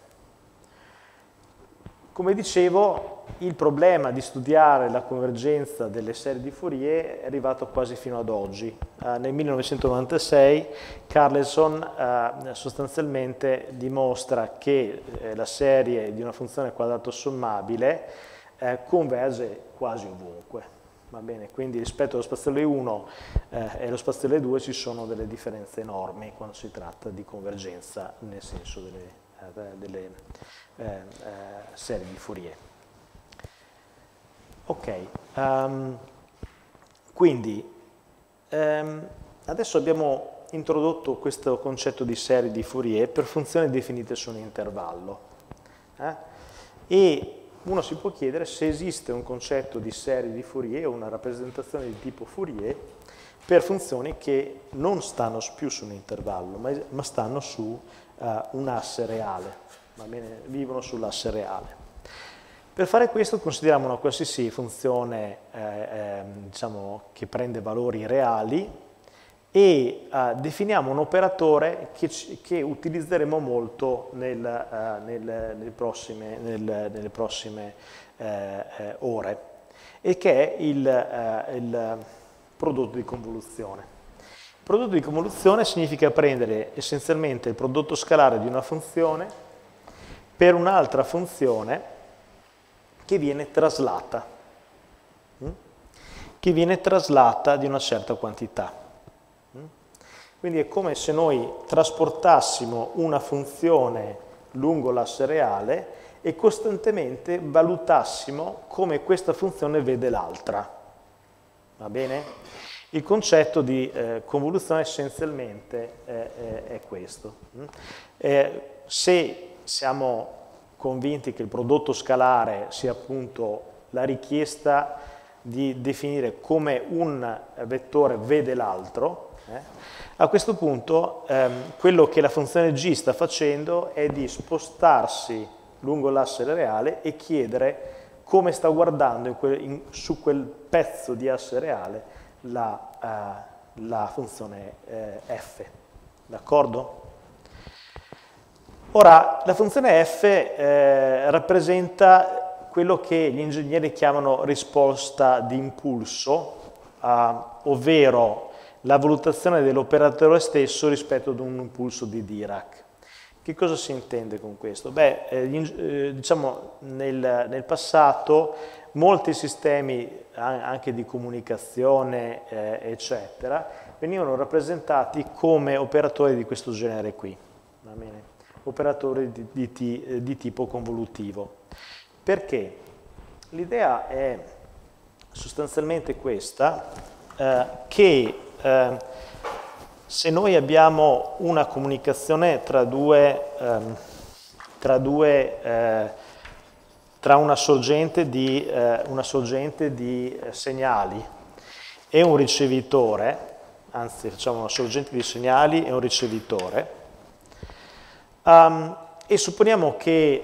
Come dicevo, il problema di studiare la convergenza delle serie di Fourier è arrivato quasi fino ad oggi. Nel 1996 Carlson sostanzialmente dimostra che la serie di una funzione quadrato sommabile converge quasi ovunque. Va bene? Quindi rispetto allo spazio L1 e allo spazio L2 ci sono delle differenze enormi quando si tratta di convergenza nel senso delle serie di Fourier. Ok, quindi adesso abbiamo introdotto questo concetto di serie di Fourier per funzioni definite su un intervallo. E uno si può chiedere se esiste un concetto di serie di Fourier o una rappresentazione di tipo Fourier per funzioni che non stanno più su un intervallo, ma stanno su un asse reale. Va bene? Vivono sull'asse reale. Per fare questo consideriamo una qualsiasi funzione diciamo, che prende valori reali e definiamo un operatore che utilizzeremo molto nelle prossime ore e che è il prodotto di convoluzione. Il prodotto di convoluzione significa prendere essenzialmente il prodotto scalare di una funzione per un'altra funzione che viene traslata di una certa quantità. Quindi è come se noi trasportassimo una funzione lungo l'asse reale e costantemente valutassimo come questa funzione vede l'altra. Va bene? Il concetto di convoluzione essenzialmente è questo. Se siamo convinti che il prodotto scalare sia appunto la richiesta di definire come un vettore vede l'altro, a questo punto quello che la funzione g sta facendo è di spostarsi lungo l'asse reale e chiedere come sta guardando su quel pezzo di asse reale la funzione f. D'accordo? Ora, la funzione f rappresenta quello che gli ingegneri chiamano risposta di impulso, ovvero la valutazione dell'operatore stesso rispetto ad un impulso di Dirac. Che cosa si intende con questo? Beh, diciamo nel passato molti sistemi anche di comunicazione, eccetera, venivano rappresentati come operatori di questo genere qui, va bene? Operatori di tipo convolutivo. Perché? L'idea è sostanzialmente questa, che se noi abbiamo una comunicazione tra una sorgente di segnali e un ricevitore, anzi facciamo una sorgente di segnali e un ricevitore, e supponiamo che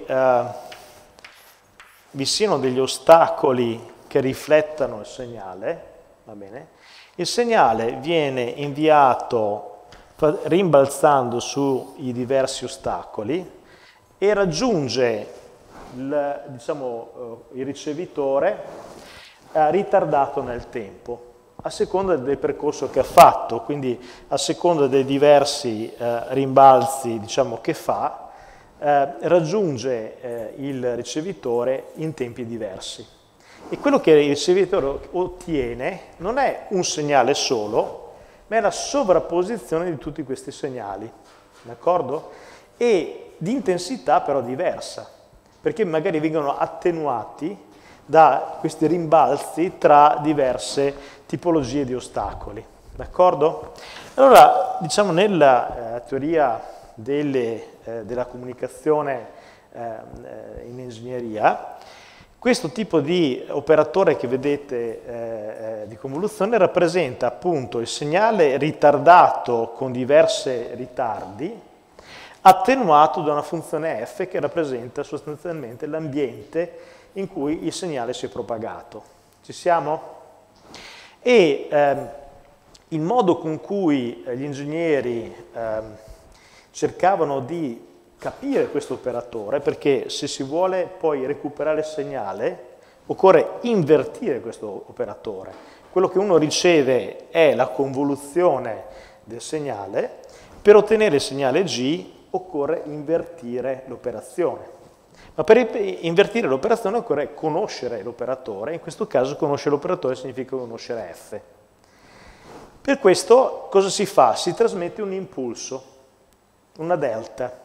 vi siano degli ostacoli che riflettano il segnale, va bene? Il segnale viene inviato rimbalzando sui diversi ostacoli e raggiunge il ricevitore ritardato nel tempo, a seconda del percorso che ha fatto, quindi a seconda dei diversi rimbalzi che fa, raggiunge il ricevitore in tempi diversi. E quello che il ricevitore ottiene non è un segnale solo, ma è la sovrapposizione di tutti questi segnali, d'accordo? E di intensità però diversa, perché magari vengono attenuati da questi rimbalzi tra diverse tipologie di ostacoli, d'accordo? Allora, diciamo nella teoria della comunicazione in ingegneria, questo tipo di operatore che vedete di convoluzione rappresenta appunto il segnale ritardato con diversi ritardi, attenuato da una funzione f che rappresenta sostanzialmente l'ambiente in cui il segnale si è propagato. Ci siamo? E il modo con cui gli ingegneri cercavano di capire questo operatore, perché se si vuole poi recuperare il segnale occorre invertire questo operatore. Quello che uno riceve è la convoluzione del segnale, per ottenere il segnale G occorre invertire l'operazione. Ma per invertire l'operazione occorre conoscere l'operatore, in questo caso conoscere l'operatore significa conoscere F. Per questo cosa si fa? Si trasmette un impulso, una delta.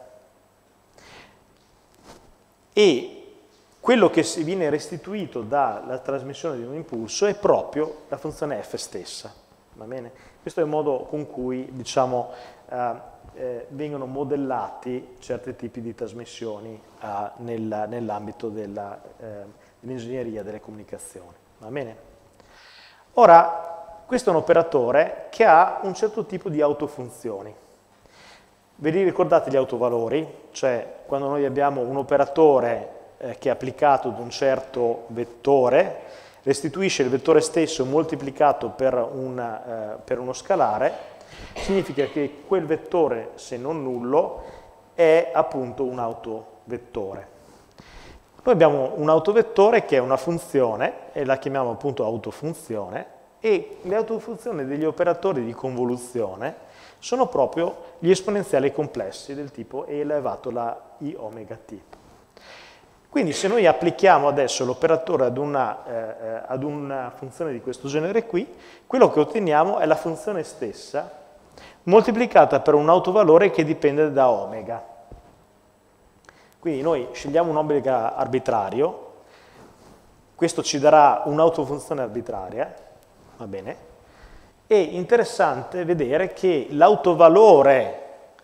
E quello che viene restituito dalla trasmissione di un impulso è proprio la funzione f stessa, va bene? Questo è il modo con cui, vengono modellati certi tipi di trasmissioni nell'ambito dell'ingegneria delle comunicazioni, va bene? Ora, questo è un operatore che ha un certo tipo di autofunzioni. Ve li ricordate gli autovalori? Cioè, quando noi abbiamo un operatore che è applicato ad un certo vettore, restituisce il vettore stesso moltiplicato per uno scalare, significa che quel vettore, se non nullo, è appunto un autovettore. Noi abbiamo un autovettore che è una funzione, e la chiamiamo appunto autofunzione, e le autofunzioni degli operatori di convoluzione sono proprio gli esponenziali complessi del tipo e elevato alla i omega t. Quindi se noi applichiamo adesso l'operatore ad una funzione di questo genere qui, quello che otteniamo è la funzione stessa moltiplicata per un autovalore che dipende da omega. Quindi noi scegliamo un omega arbitrario, questo ci darà un'autofunzione arbitraria, va bene? È interessante vedere che l'autovalore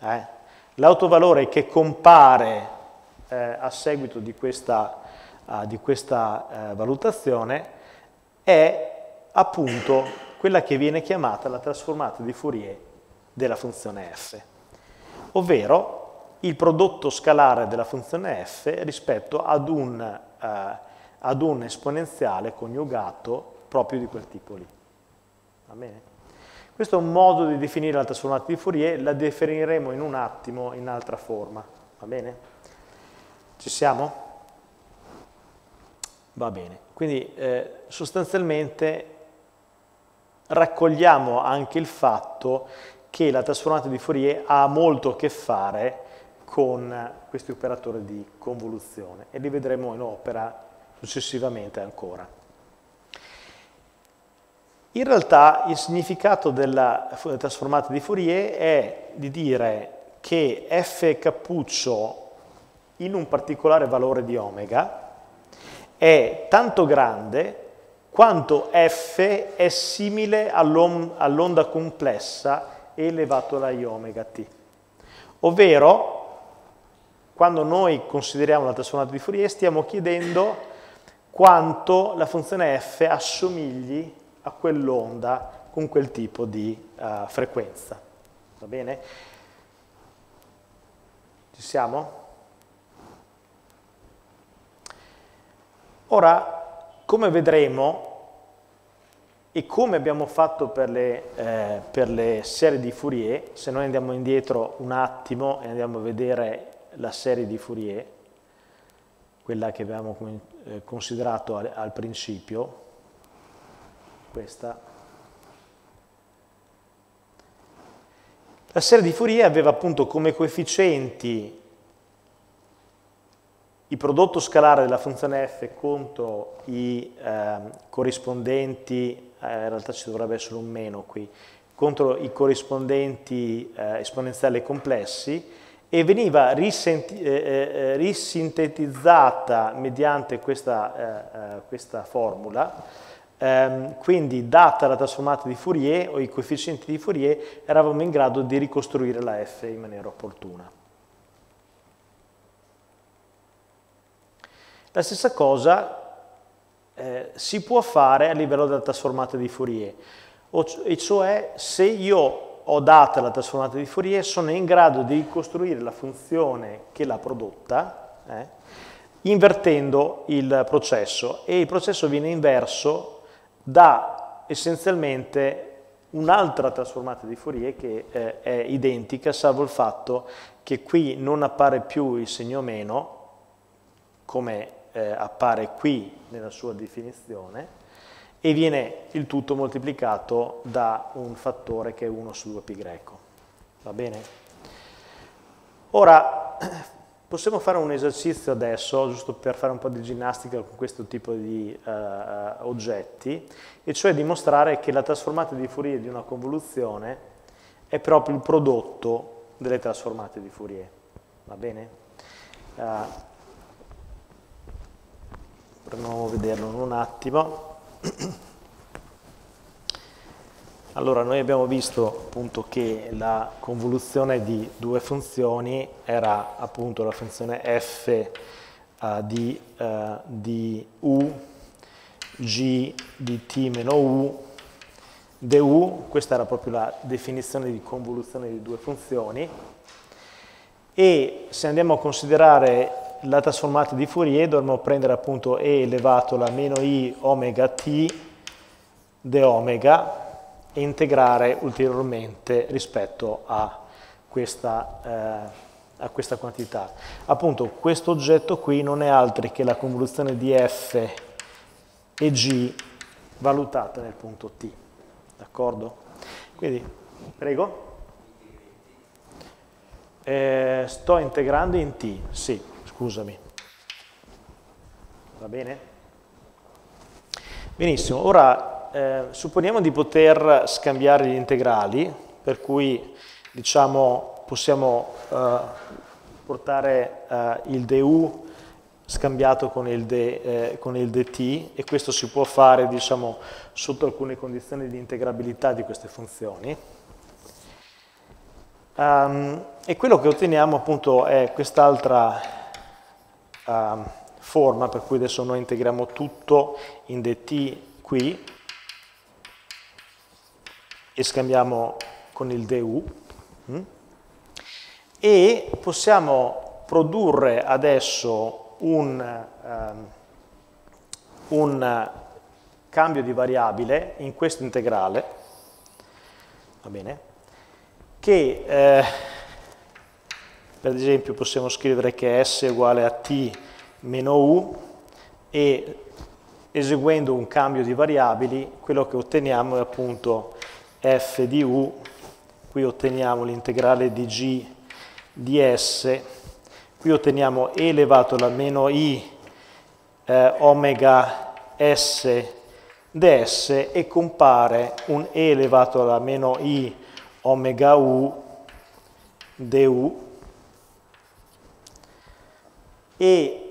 che compare a seguito di questa valutazione è appunto quella che viene chiamata la trasformata di Fourier della funzione f, ovvero il prodotto scalare della funzione f rispetto ad un esponenziale coniugato proprio di quel tipo lì. Va bene? Questo è un modo di definire la trasformata di Fourier, la definiremo in un attimo in altra forma, va bene? Ci siamo? Va bene, quindi sostanzialmente raccogliamo anche il fatto che la trasformata di Fourier ha molto a che fare con questi operatori di convoluzione e li vedremo in opera successivamente ancora. In realtà il significato della trasformata di Fourier è di dire che f cappuccio in un particolare valore di omega è tanto grande quanto f è simile all'onda complessa elevato alla i omega t. Ovvero, quando noi consideriamo la trasformata di Fourier, stiamo chiedendo quanto la funzione f assomigli a quell'onda con quel tipo di frequenza. Va bene? Ci siamo? Ora, come vedremo, e come abbiamo fatto per le serie di Fourier, se noi andiamo indietro un attimo e andiamo a vedere la serie di Fourier, quella che abbiamo considerato al principio, questa. La serie di Fourier aveva appunto come coefficienti il prodotto scalare della funzione f contro i corrispondenti, in realtà ci dovrebbe essere un meno qui, contro i corrispondenti esponenziali complessi, e veniva risintetizzata mediante questa formula. Quindi, data la trasformata di Fourier o i coefficienti di Fourier, eravamo in grado di ricostruire la f in maniera opportuna. La stessa cosa si può fare a livello della trasformata di Fourier, e cioè se io ho data la trasformata di Fourier sono in grado di ricostruire la funzione che l'ha prodotta invertendo il processo, e il processo viene inverso da essenzialmente un'altra trasformata di Fourier che è identica, salvo il fatto che qui non appare più il segno meno come appare qui nella sua definizione, e viene il tutto moltiplicato da un fattore che è 1 su 2 pi greco. Va bene? Ora, possiamo fare un esercizio adesso, giusto per fare un po' di ginnastica con questo tipo di oggetti, e cioè dimostrare che la trasformata di Fourier di una convoluzione è proprio il prodotto delle trasformate di Fourier. Va bene? Proviamo a vederlo in un attimo. Allora, noi abbiamo visto appunto che la convoluzione di due funzioni era appunto la funzione f di u, g di t meno u, du. Questa era proprio la definizione di convoluzione di due funzioni. E se andiamo a considerare la trasformata di Fourier, dovremmo prendere appunto e elevato alla meno i omega t de omega e integrare ulteriormente rispetto a questa quantità. Appunto, questo oggetto qui non è altro che la convoluzione di f e g valutata nel punto t. D'accordo? Quindi, prego. Sto integrando in t, sì, scusami. Va bene? Benissimo, ora supponiamo di poter scambiare gli integrali, per cui diciamo possiamo portare il du scambiato con il dt, e questo si può fare diciamo sotto alcune condizioni di integrabilità di queste funzioni. E quello che otteniamo appunto è quest'altra forma, per cui adesso noi integriamo tutto in dt qui e scambiamo con il du, e possiamo produrre adesso un cambio di variabile in questo integrale, va bene? Che per esempio possiamo scrivere che S è uguale a T meno U, e eseguendo un cambio di variabili quello che otteniamo è appunto f di U, qui otteniamo l'integrale di g di S qui otteniamo e elevato alla meno i omega s ds e compare un e elevato alla meno i omega u du e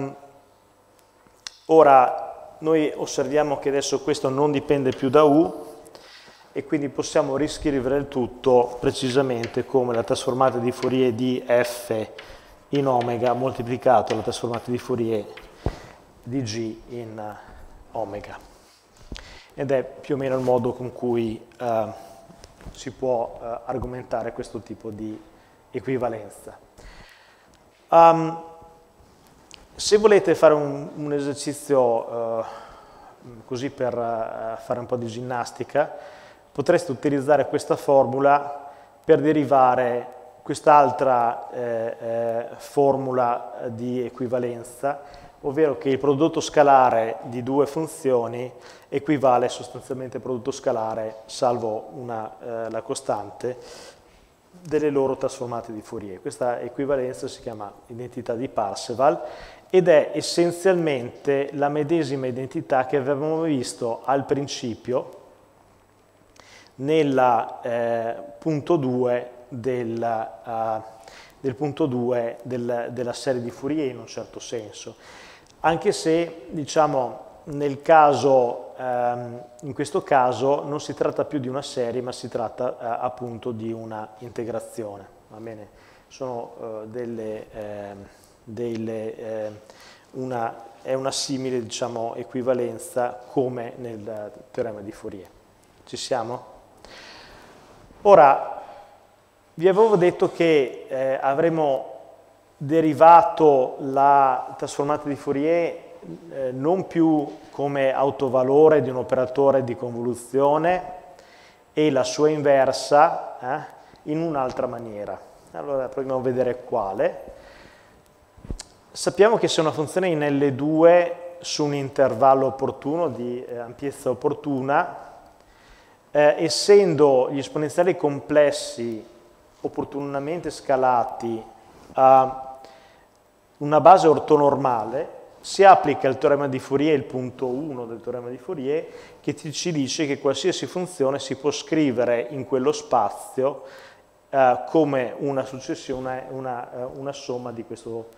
ora noi osserviamo che adesso questo non dipende più da u e quindi possiamo riscrivere il tutto precisamente come la trasformata di Fourier di f in omega moltiplicato la trasformata di Fourier di g in omega. Ed è più o meno il modo con cui si può argomentare questo tipo di equivalenza. Se volete fare un esercizio così per fare un po' di ginnastica, potreste utilizzare questa formula per derivare quest'altra formula di equivalenza, ovvero che il prodotto scalare di due funzioni equivale sostanzialmente al prodotto scalare, salvo la costante, delle loro trasformate di Fourier. Questa equivalenza si chiama identità di Parseval ed è essenzialmente la medesima identità che avevamo visto al principio nel punto 2 della serie di Fourier in un certo senso, anche se diciamo in questo caso non si tratta più di una serie ma si tratta appunto di una integrazione, va bene? Sono è una simile diciamo equivalenza come nel teorema di Fourier. Ci siamo? Ora, vi avevo detto che avremo derivato la trasformata di Fourier non più come autovalore di un operatore di convoluzione e la sua inversa in un'altra maniera. Allora proviamo a vedere quale. Sappiamo che se una funzione è in L2 su un intervallo opportuno di ampiezza opportuna, essendo gli esponenziali complessi opportunamente scalati a una base ortonormale, si applica il teorema di Fourier, il punto 1 del teorema di Fourier, che ci dice che qualsiasi funzione si può scrivere in quello spazio come una successione, una somma di questo,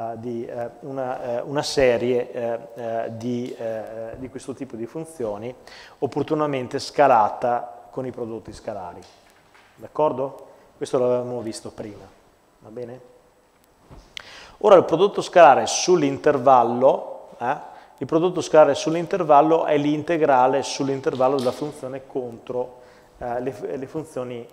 una serie di questo tipo di funzioni opportunamente scalata con i prodotti scalari. D'accordo? Questo l'avevamo visto prima, va bene? Ora il prodotto scalare sull'intervallo, il prodotto scalare sull'intervallo è l'integrale sull'intervallo della funzione contro le funzioni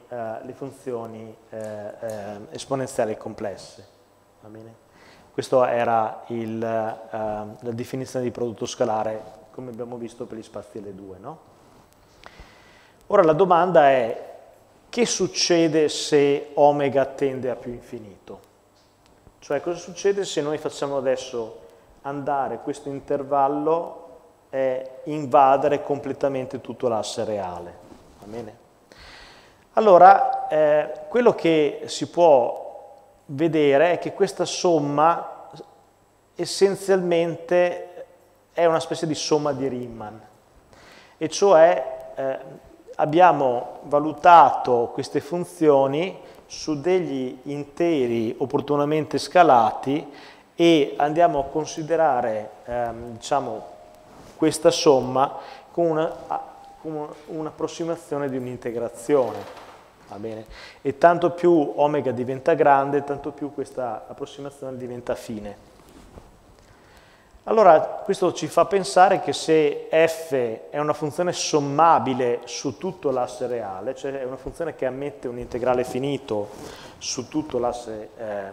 esponenziali complesse, va bene? Questa era la definizione di prodotto scalare, come abbiamo visto per gli spazi L2, no? Ora la domanda è: che succede se omega tende a più infinito? Cioè, cosa succede se noi facciamo adesso andare questo intervallo e invadere completamente tutto l'asse reale? Va bene? Allora, quello che si può vedere è che questa somma essenzialmente è una specie di somma di Riemann, e cioè abbiamo valutato queste funzioni su degli interi opportunamente scalati e andiamo a considerare diciamo, questa somma come un'approssimazione di un'integrazione, va bene? E tanto più omega diventa grande, tanto più questa approssimazione diventa fine. Allora, questo ci fa pensare che se f è una funzione sommabile su tutto l'asse reale, cioè è una funzione che ammette un integrale finito su tutto l'asse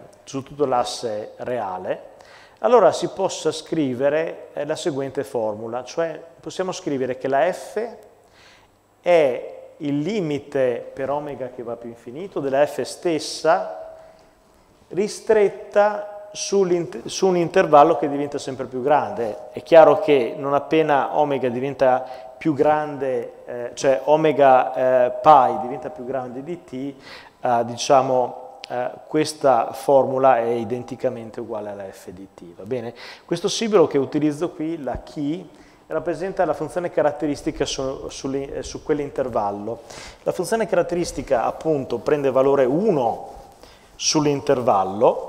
reale, allora si possa scrivere la seguente formula, cioè possiamo scrivere che la f è il limite per omega che va più infinito della f stessa ristretta su un intervallo che diventa sempre più grande. È chiaro che non appena omega diventa più grande, cioè omega pi diventa più grande di t, diciamo questa formula è identicamente uguale alla f di t, va bene? Questo simbolo che utilizzo qui, la chi, rappresenta la funzione caratteristica su quell'intervallo. La funzione caratteristica appunto prende valore 1 sull'intervallo,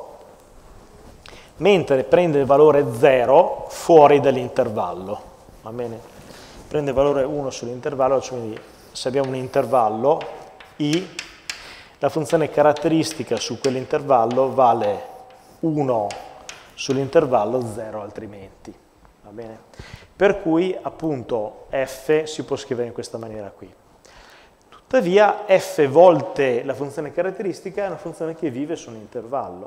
mentre prende il valore 0 fuori dall'intervallo, va bene? Prende valore 1 sull'intervallo, quindi se abbiamo un intervallo i, la funzione caratteristica su quell'intervallo vale 1 sull'intervallo, 0 altrimenti, va bene? Per cui appunto f si può scrivere in questa maniera qui. Tuttavia f volte la funzione caratteristica è una funzione che vive su un intervallo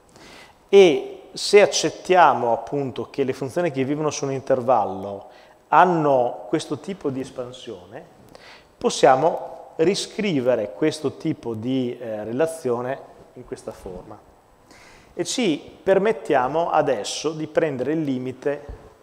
e se accettiamo appunto che le funzioni che vivono su un intervallo hanno questo tipo di espansione, possiamo riscrivere questo tipo di relazione in questa forma e ci permettiamo adesso di prendere il limite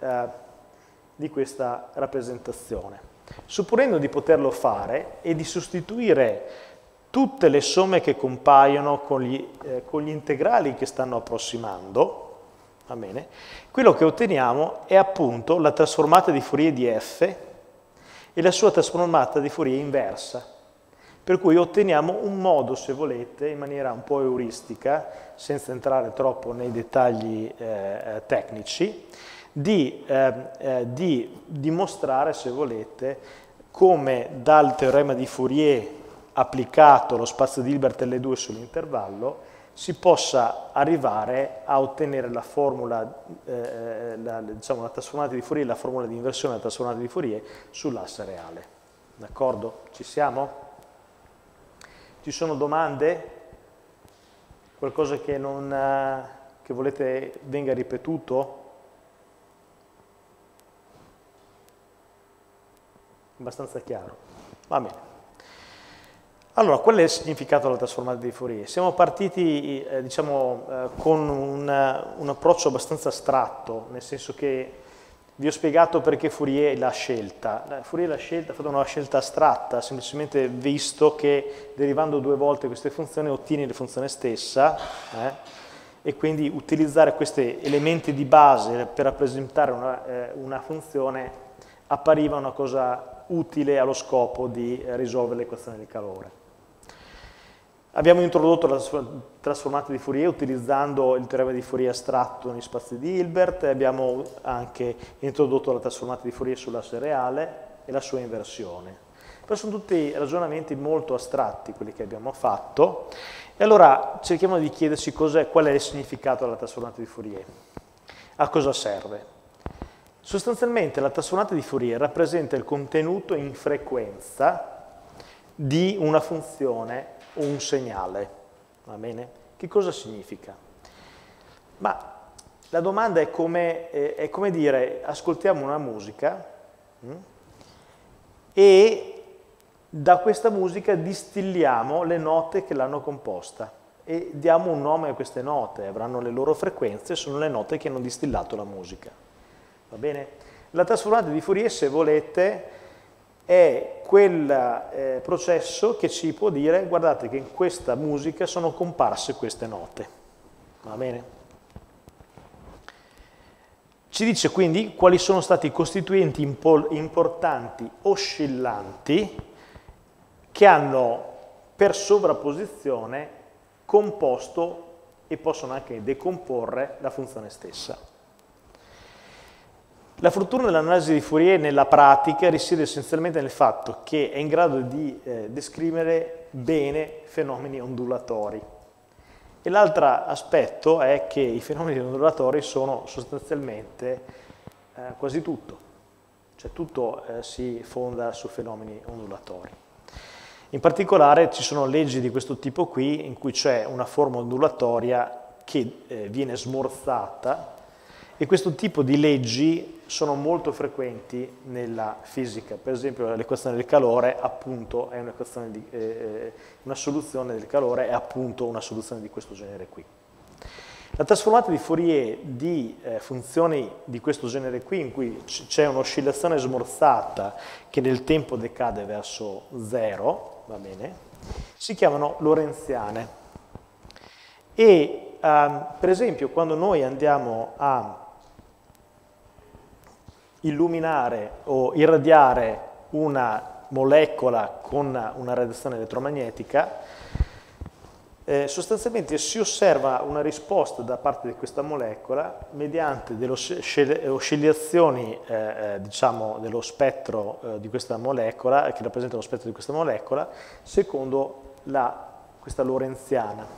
di questa rappresentazione, supponendo di poterlo fare e di sostituire tutte le somme che compaiono con gli integrali che stanno approssimando, va bene? Quello che otteniamo è appunto la trasformata di Fourier di f e la sua trasformata di Fourier inversa, per cui otteniamo un modo, se volete, in maniera un po' euristica, senza entrare troppo nei dettagli tecnici, di dimostrare, se volete, come dal teorema di Fourier applicato allo spazio di Hilbert L2 sull'intervallo si possa arrivare a ottenere la formula, diciamo la trasformata di Fourier, la formula di inversione della trasformata di Fourier sull'asse reale. D'accordo? Ci siamo? Ci sono domande? Qualcosa che volete venga ripetuto? Abbastanza chiaro. Va bene. Allora, qual è il significato della trasformata di Fourier? Siamo partiti, diciamo, con un approccio abbastanza astratto, nel senso che vi ho spiegato perché Fourier l'ha scelta. Fourier l'ha scelta, ha fatto una scelta astratta, semplicemente visto che derivando 2 volte queste funzioni ottieni la funzione stessa, e quindi utilizzare questi elementi di base per rappresentare una funzione appariva una cosa utile allo scopo di risolvere l'equazione del calore. Abbiamo introdotto la trasformata di Fourier utilizzando il teorema di Fourier astratto negli spazi di Hilbert e abbiamo anche introdotto la trasformata di Fourier sull'asse reale e la sua inversione. Però sono tutti ragionamenti molto astratti quelli che abbiamo fatto e allora cerchiamo di chiederci qual è il significato della trasformata di Fourier. A cosa serve? Sostanzialmente la trasformata di Fourier rappresenta il contenuto in frequenza di una funzione o un segnale, va bene? Che cosa significa? Ma la domanda è come dire, ascoltiamo una musica e da questa musica distilliamo le note che l'hanno composta e diamo un nome a queste note, avranno le loro frequenze, sono le note che hanno distillato la musica. Va bene? La trasformata di Fourier, se volete, è quel processo che ci può dire, guardate che in questa musica sono comparse queste note. Va bene? Ci dice quindi quali sono stati i costituenti importanti oscillanti che hanno per sovrapposizione composto e possono anche decomporre la funzione stessa. La fortuna dell'analisi di Fourier nella pratica risiede essenzialmente nel fatto che è in grado di descrivere bene fenomeni ondulatori. E l'altro aspetto è che i fenomeni ondulatori sono sostanzialmente quasi tutto, cioè tutto si fonda su fenomeni ondulatori. In particolare ci sono leggi di questo tipo qui, in cui c'è una forma ondulatoria che viene smorzata, e questo tipo di leggi sono molto frequenti nella fisica. Per esempio l'equazione del calore appunto è una soluzione del calore è appunto una soluzione di questo genere qui. La trasformata di Fourier di funzioni di questo genere qui, in cui c'è un'oscillazione smorzata che nel tempo decade verso 0, va bene, si chiamano lorenziane. E per esempio quando noi andiamo a illuminare o irradiare una molecola con una radiazione elettromagnetica, sostanzialmente si osserva una risposta da parte di questa molecola mediante delle oscillazioni diciamo, dello spettro di questa molecola, che rappresenta lo spettro di questa molecola, secondo questa lorenziana.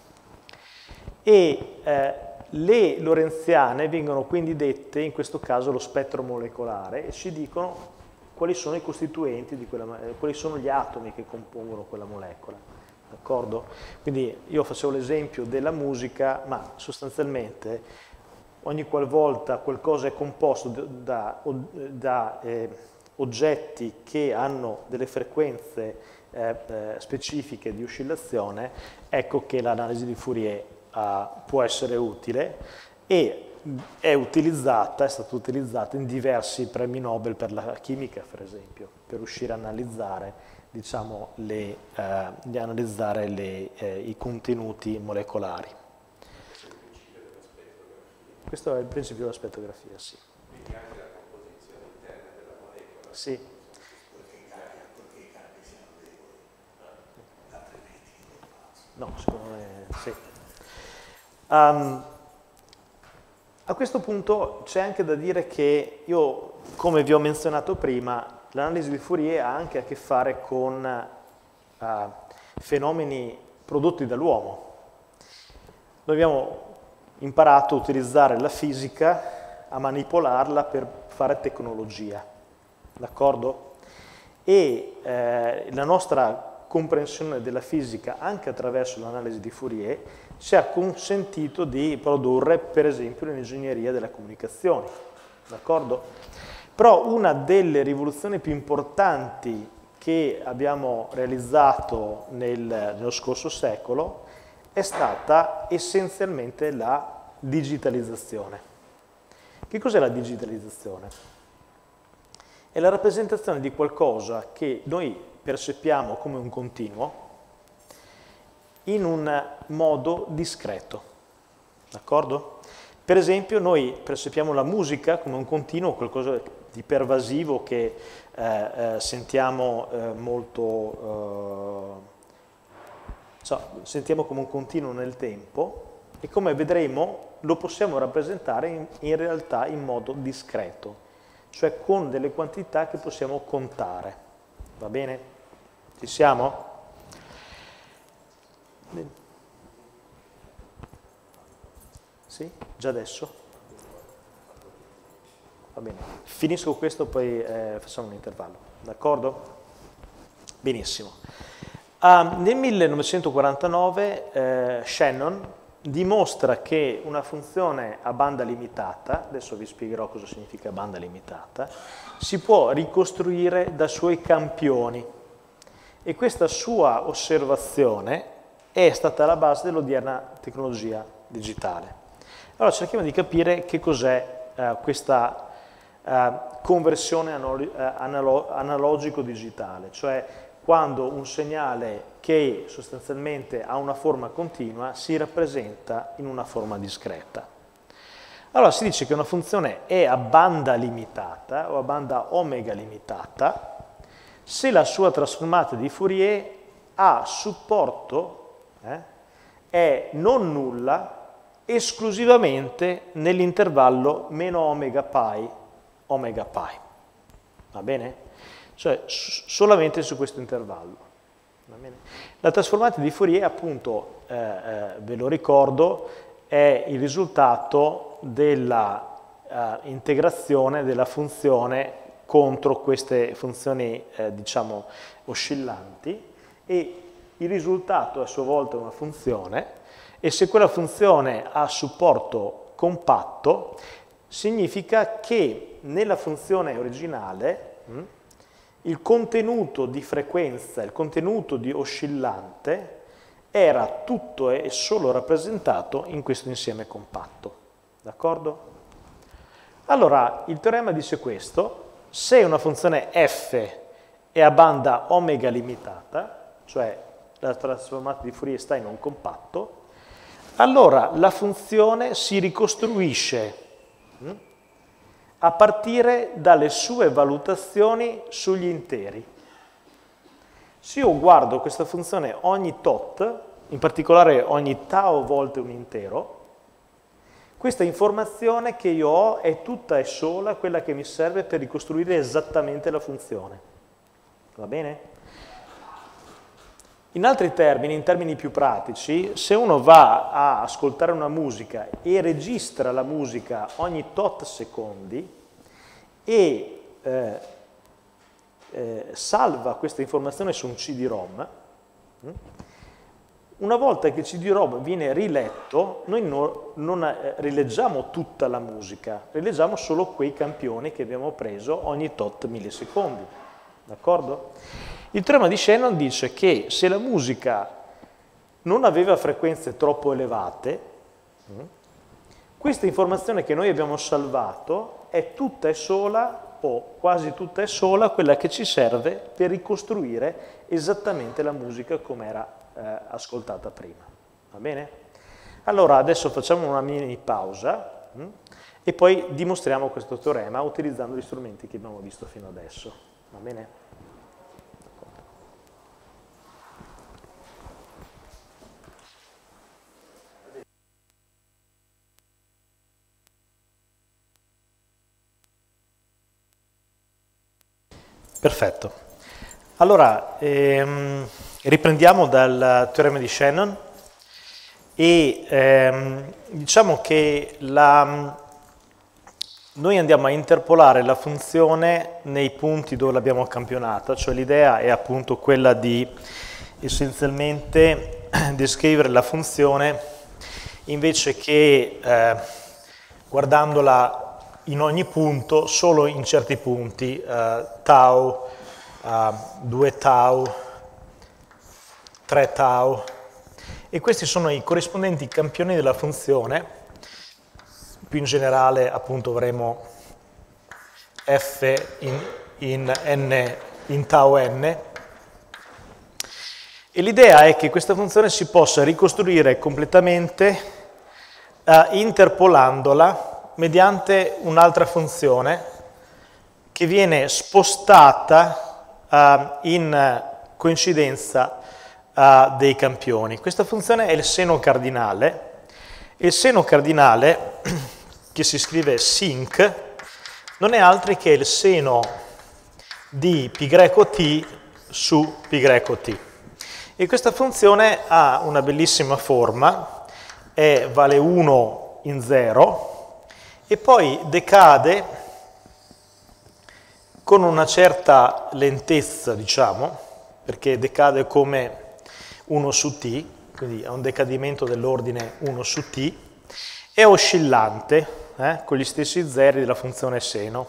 E le lorenziane vengono quindi dette, in questo caso, lo spettro molecolare, e ci dicono quali sono i costituenti, quali sono gli atomi che compongono quella molecola. D'accordo? Quindi io facevo l'esempio della musica, ma sostanzialmente ogni qualvolta qualcosa è composto da oggetti che hanno delle frequenze specifiche di oscillazione, ecco che l'analisi di Fourier può essere utile e è stata utilizzata in diversi premi Nobel per la chimica, per esempio, per riuscire a analizzare, diciamo, i contenuti molecolari. Questo è il principio della spettrografia, sì. Quindi anche la composizione interna della molecola. Sì. No, secondo me sì. A questo punto c'è anche da dire che io, come vi ho menzionato prima, l'analisi di Fourier ha anche a che fare con fenomeni prodotti dall'uomo. Noi abbiamo imparato a utilizzare la fisica, a manipolarla per fare tecnologia, d'accordo? E la nostra comprensione della fisica, anche attraverso l'analisi di Fourier, ci ha consentito di produrre, per esempio, l'ingegneria della comunicazione, d'accordo? Però una delle rivoluzioni più importanti che abbiamo realizzato nello scorso secolo è stata essenzialmente la digitalizzazione. Che cos'è la digitalizzazione? È la rappresentazione di qualcosa che noi percepiamo come un continuo in un modo discreto, d'accordo? Per esempio noi percepiamo la musica come un continuo, qualcosa di pervasivo che sentiamo sentiamo come un continuo nel tempo, e come vedremo lo possiamo rappresentare in realtà in modo discreto, cioè con delle quantità che possiamo contare, va bene? Ci siamo? Sì? Già adesso? Va bene. Finisco questo, poi facciamo un intervallo. D'accordo? Benissimo. Nel 1949 Shannon dimostra che una funzione a banda limitata, adesso vi spiegherò cosa significa banda limitata, si può ricostruire da suoi campioni. E questa sua osservazione è stata la base dell'odierna tecnologia digitale. Allora cerchiamo di capire che cos'è questa conversione analogico-digitale, cioè quando un segnale che sostanzialmente ha una forma continua si rappresenta in una forma discreta. Allora si dice che una funzione è a banda limitata o a banda omega limitata se la sua trasformata di Fourier ha supporto, è non nulla, esclusivamente nell'intervallo meno omega pi, va bene? Cioè solamente su questo intervallo. Va bene? La trasformata di Fourier, appunto, ve lo ricordo, è il risultato della integrazione della funzione contro queste funzioni, diciamo, oscillanti, e il risultato è a sua volta una funzione, e se quella funzione ha supporto compatto, significa che nella funzione originale il contenuto di frequenza, il contenuto di oscillante era tutto e solo rappresentato in questo insieme compatto. D'accordo? Allora, il teorema dice questo: se una funzione f è a banda omega limitata, cioè la trasformata di Fourier sta in un compatto, allora la funzione si ricostruisce a partire dalle sue valutazioni sugli interi. Se io guardo questa funzione ogni tot, in particolare ogni tau volte un intero, questa informazione che io ho è tutta e sola quella che mi serve per ricostruire esattamente la funzione. Va bene? In altri termini, in termini più pratici, se uno va a ascoltare una musica e registra la musica ogni tot secondi e salva questa informazione su un CD-ROM, una volta che il CD-ROM viene riletto, noi non rileggiamo tutta la musica, rileggiamo solo quei campioni che abbiamo preso ogni tot millisecondi. D'accordo? Il teorema di Shannon dice che se la musica non aveva frequenze troppo elevate, questa informazione che noi abbiamo salvato è tutta e sola, o quasi tutta e sola, quella che ci serve per ricostruire esattamente la musica come era ascoltata prima. Va bene? Allora adesso facciamo una mini pausa e poi dimostriamo questo teorema utilizzando gli strumenti che abbiamo visto fino adesso. Va bene? Perfetto. Allora, riprendiamo dal teorema di Shannon e diciamo che noi andiamo a interpolare la funzione nei punti dove l'abbiamo campionata, cioè l'idea è appunto quella di essenzialmente descrivere la funzione invece che guardandola in ogni punto, solo in certi punti, tau, 2 tau, 3 tau, e questi sono i corrispondenti campioni della funzione. Più in generale appunto avremo f in tau n, e l'idea è che questa funzione si possa ricostruire completamente interpolandola mediante un'altra funzione che viene spostata in coincidenza dei campioni. Questa funzione è il seno cardinale, e il seno cardinale, che si scrive sinc, non è altro che il seno di πt su πt. E questa funzione ha una bellissima forma, vale 1 in 0, e poi decade con una certa lentezza, diciamo, perché decade come 1 su t, quindi ha un decadimento dell'ordine 1 su t, è oscillante, con gli stessi zeri della funzione seno.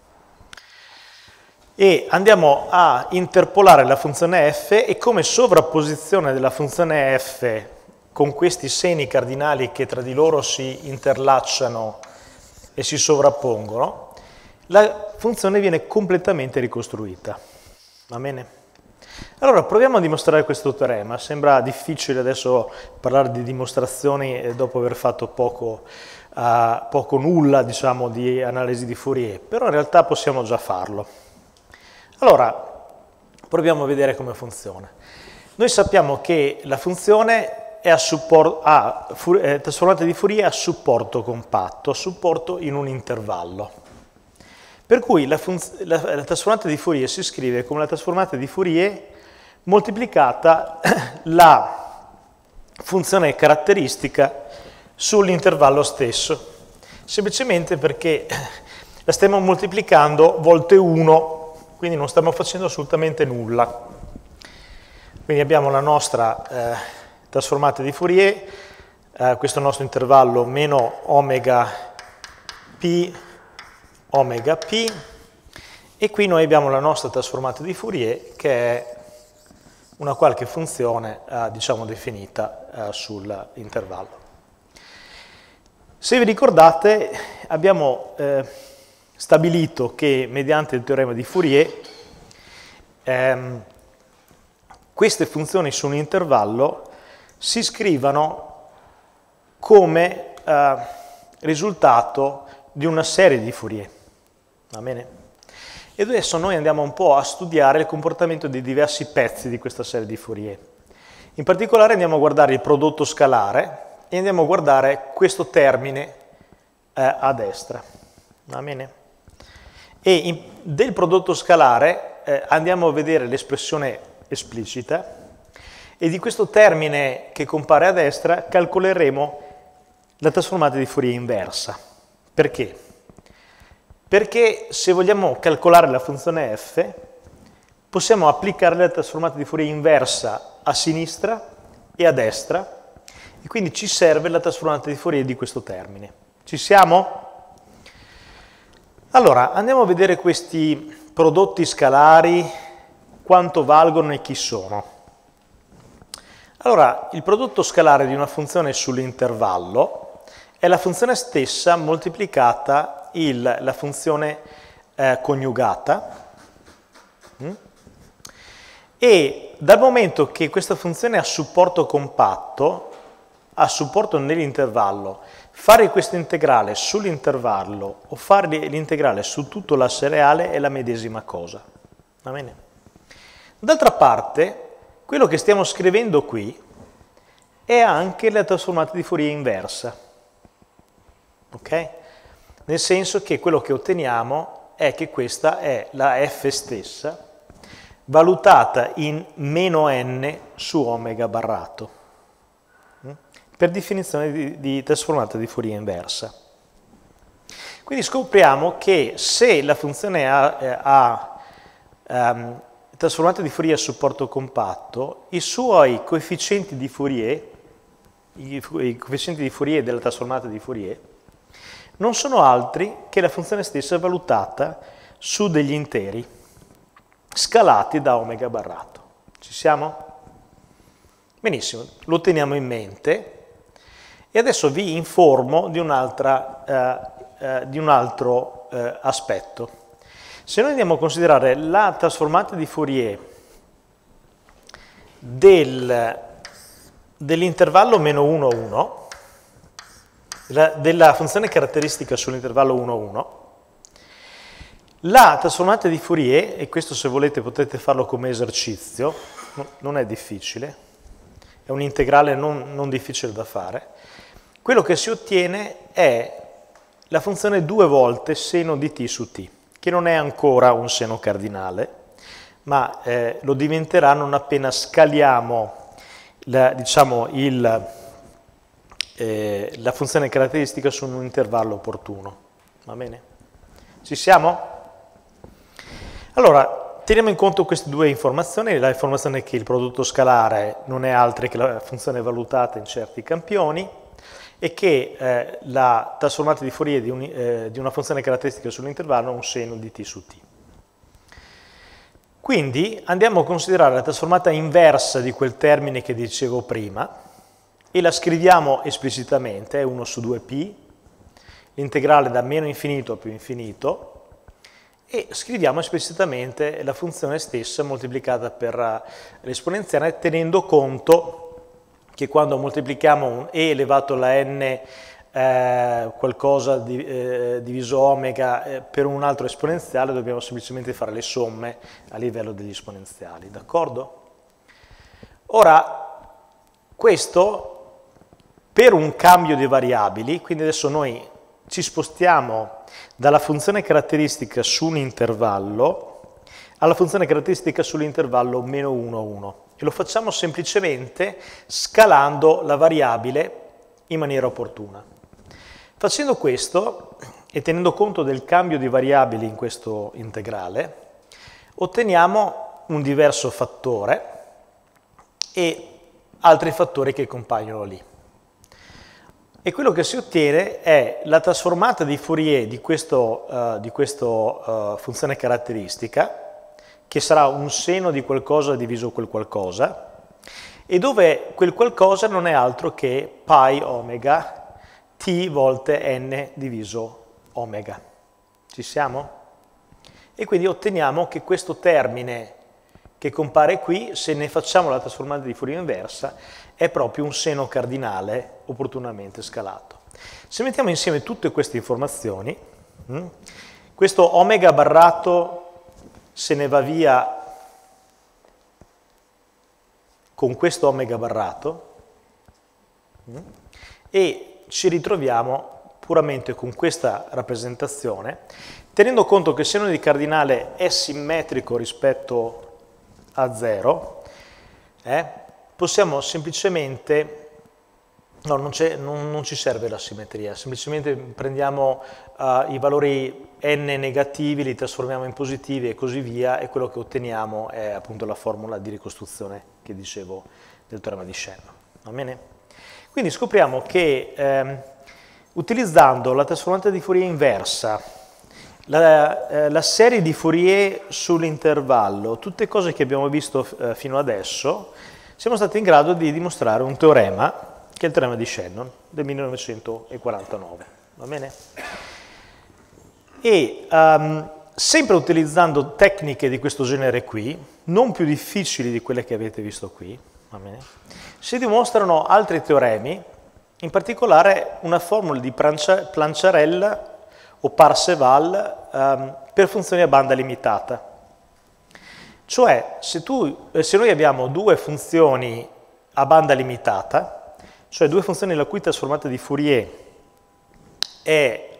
E andiamo a interpolare la funzione f, e come sovrapposizione della funzione f con questi seni cardinali che tra di loro si interlacciano e si sovrappongono, la funzione viene completamente ricostruita. Va bene? Allora proviamo a dimostrare questo teorema. Sembra difficile adesso parlare di dimostrazioni dopo aver fatto poco nulla, diciamo, di analisi di Fourier, però in realtà possiamo già farlo. Allora, proviamo a vedere come funziona. Noi sappiamo che la funzione è trasformata di Fourier a supporto compatto, a supporto in un intervallo. Per cui la trasformata di Fourier si scrive come la trasformata di Fourier moltiplicata la funzione caratteristica sull'intervallo stesso, semplicemente perché la stiamo moltiplicando volte 1, quindi non stiamo facendo assolutamente nulla. Quindi abbiamo la nostra trasformata di Fourier, questo nostro intervallo meno omega p, e qui noi abbiamo la nostra trasformata di Fourier che è una qualche funzione, diciamo, definita sull'intervallo. Se vi ricordate, abbiamo stabilito che mediante il teorema di Fourier queste funzioni su un intervallo si scrivano come risultato di una serie di Fourier. Va bene? E adesso noi andiamo un po' a studiare il comportamento di diversi pezzi di questa serie di Fourier. In particolare andiamo a guardare il prodotto scalare e andiamo a guardare questo termine a destra. Va bene? E del prodotto scalare andiamo a vedere l'espressione esplicita e di questo termine che compare a destra calcoleremo la trasformata di Fourier inversa. Perché? Perché se vogliamo calcolare la funzione f, possiamo applicare la trasformata di Fourier inversa a sinistra e a destra, e quindi ci serve la trasformata di Fourier di questo termine. Ci siamo? Allora, andiamo a vedere questi prodotti scalari, quanto valgono e chi sono. Allora, il prodotto scalare di una funzione sull'intervallo è la funzione stessa moltiplicata la funzione coniugata, e dal momento che questa funzione ha supporto compatto, ha supporto nell'intervallo, fare questo integrale sull'intervallo o fare l'integrale su tutto l'asse reale è la medesima cosa. Va bene? D'altra parte, quello che stiamo scrivendo qui è anche la trasformata di Fourier inversa. Ok? Nel senso che quello che otteniamo è che questa è la f stessa valutata in meno n su omega barrato, per definizione di trasformata di Fourier inversa. Quindi scopriamo che se la funzione ha trasformata di Fourier a supporto compatto, i suoi coefficienti di Fourier, i coefficienti di Fourier della trasformata di Fourier, non sono altri che la funzione stessa valutata su degli interi, scalati da omega barrato. Ci siamo? Benissimo, lo teniamo in mente e adesso vi informo di un altro aspetto. Se noi andiamo a considerare la trasformata di Fourier dell'intervallo meno 1, 1, della funzione caratteristica sull'intervallo 1, 1, la trasformata di Fourier, e questo se volete potete farlo come esercizio, non è difficile, è un integrale non difficile da fare, quello che si ottiene è la funzione 2 volte seno di t su t, che non è ancora un seno cardinale, ma lo diventerà non appena scaliamo la funzione caratteristica su un intervallo opportuno. Va bene? Ci siamo? Allora, teniamo in conto queste due informazioni. La informazione è che il prodotto scalare non è altro che la funzione valutata in certi campioni e che la trasformata di Fourier di una funzione caratteristica sull'intervallo è un seno di t su t. Quindi andiamo a considerare la trasformata inversa di quel termine che dicevo prima, e la scriviamo esplicitamente, è 1 su 2p, l'integrale da meno infinito a più infinito, e scriviamo esplicitamente la funzione stessa moltiplicata per l'esponenziale, tenendo conto che quando moltiplichiamo un e elevato alla n qualcosa diviso omega per un altro esponenziale, dobbiamo semplicemente fare le somme a livello degli esponenziali, d'accordo? Ora, questo per un cambio di variabili, quindi adesso noi ci spostiamo dalla funzione caratteristica su un intervallo alla funzione caratteristica sull'intervallo meno 1, 1, e lo facciamo semplicemente scalando la variabile in maniera opportuna. Facendo questo e tenendo conto del cambio di variabili in questo integrale, otteniamo un diverso fattore e altri fattori che compaiono lì. E quello che si ottiene è la trasformata di Fourier di questa funzione caratteristica, che sarà un seno di qualcosa diviso quel qualcosa, e dove quel qualcosa non è altro che pi omega t volte n diviso omega. Ci siamo? E quindi otteniamo che questo termine, che compare qui, se ne facciamo la trasformata di Fourier inversa, è proprio un seno cardinale opportunamente scalato. Se mettiamo insieme tutte queste informazioni, questo omega barrato se ne va via con questo omega barrato e ci ritroviamo puramente con questa rappresentazione, tenendo conto che il seno di cardinale è simmetrico rispetto a 0, possiamo semplicemente, no, non ci serve la simmetria, semplicemente prendiamo i valori n negativi, li trasformiamo in positivi e così via, e quello che otteniamo è appunto la formula di ricostruzione che dicevo del teorema di Shannon. Va bene? Quindi scopriamo che utilizzando la trasformata di Fourier inversa, la serie di Fourier sull'intervallo, tutte cose che abbiamo visto fino adesso, siamo stati in grado di dimostrare un teorema, che è il teorema di Shannon del 1949. Va bene? E sempre utilizzando tecniche di questo genere qui, non più difficili di quelle che avete visto qui, va bene? Si dimostrano altri teoremi, in particolare una formula di Planciarella o Parseval per funzioni a banda limitata. Cioè, se noi abbiamo due funzioni a banda limitata, cioè due funzioni la cui trasformata di Fourier è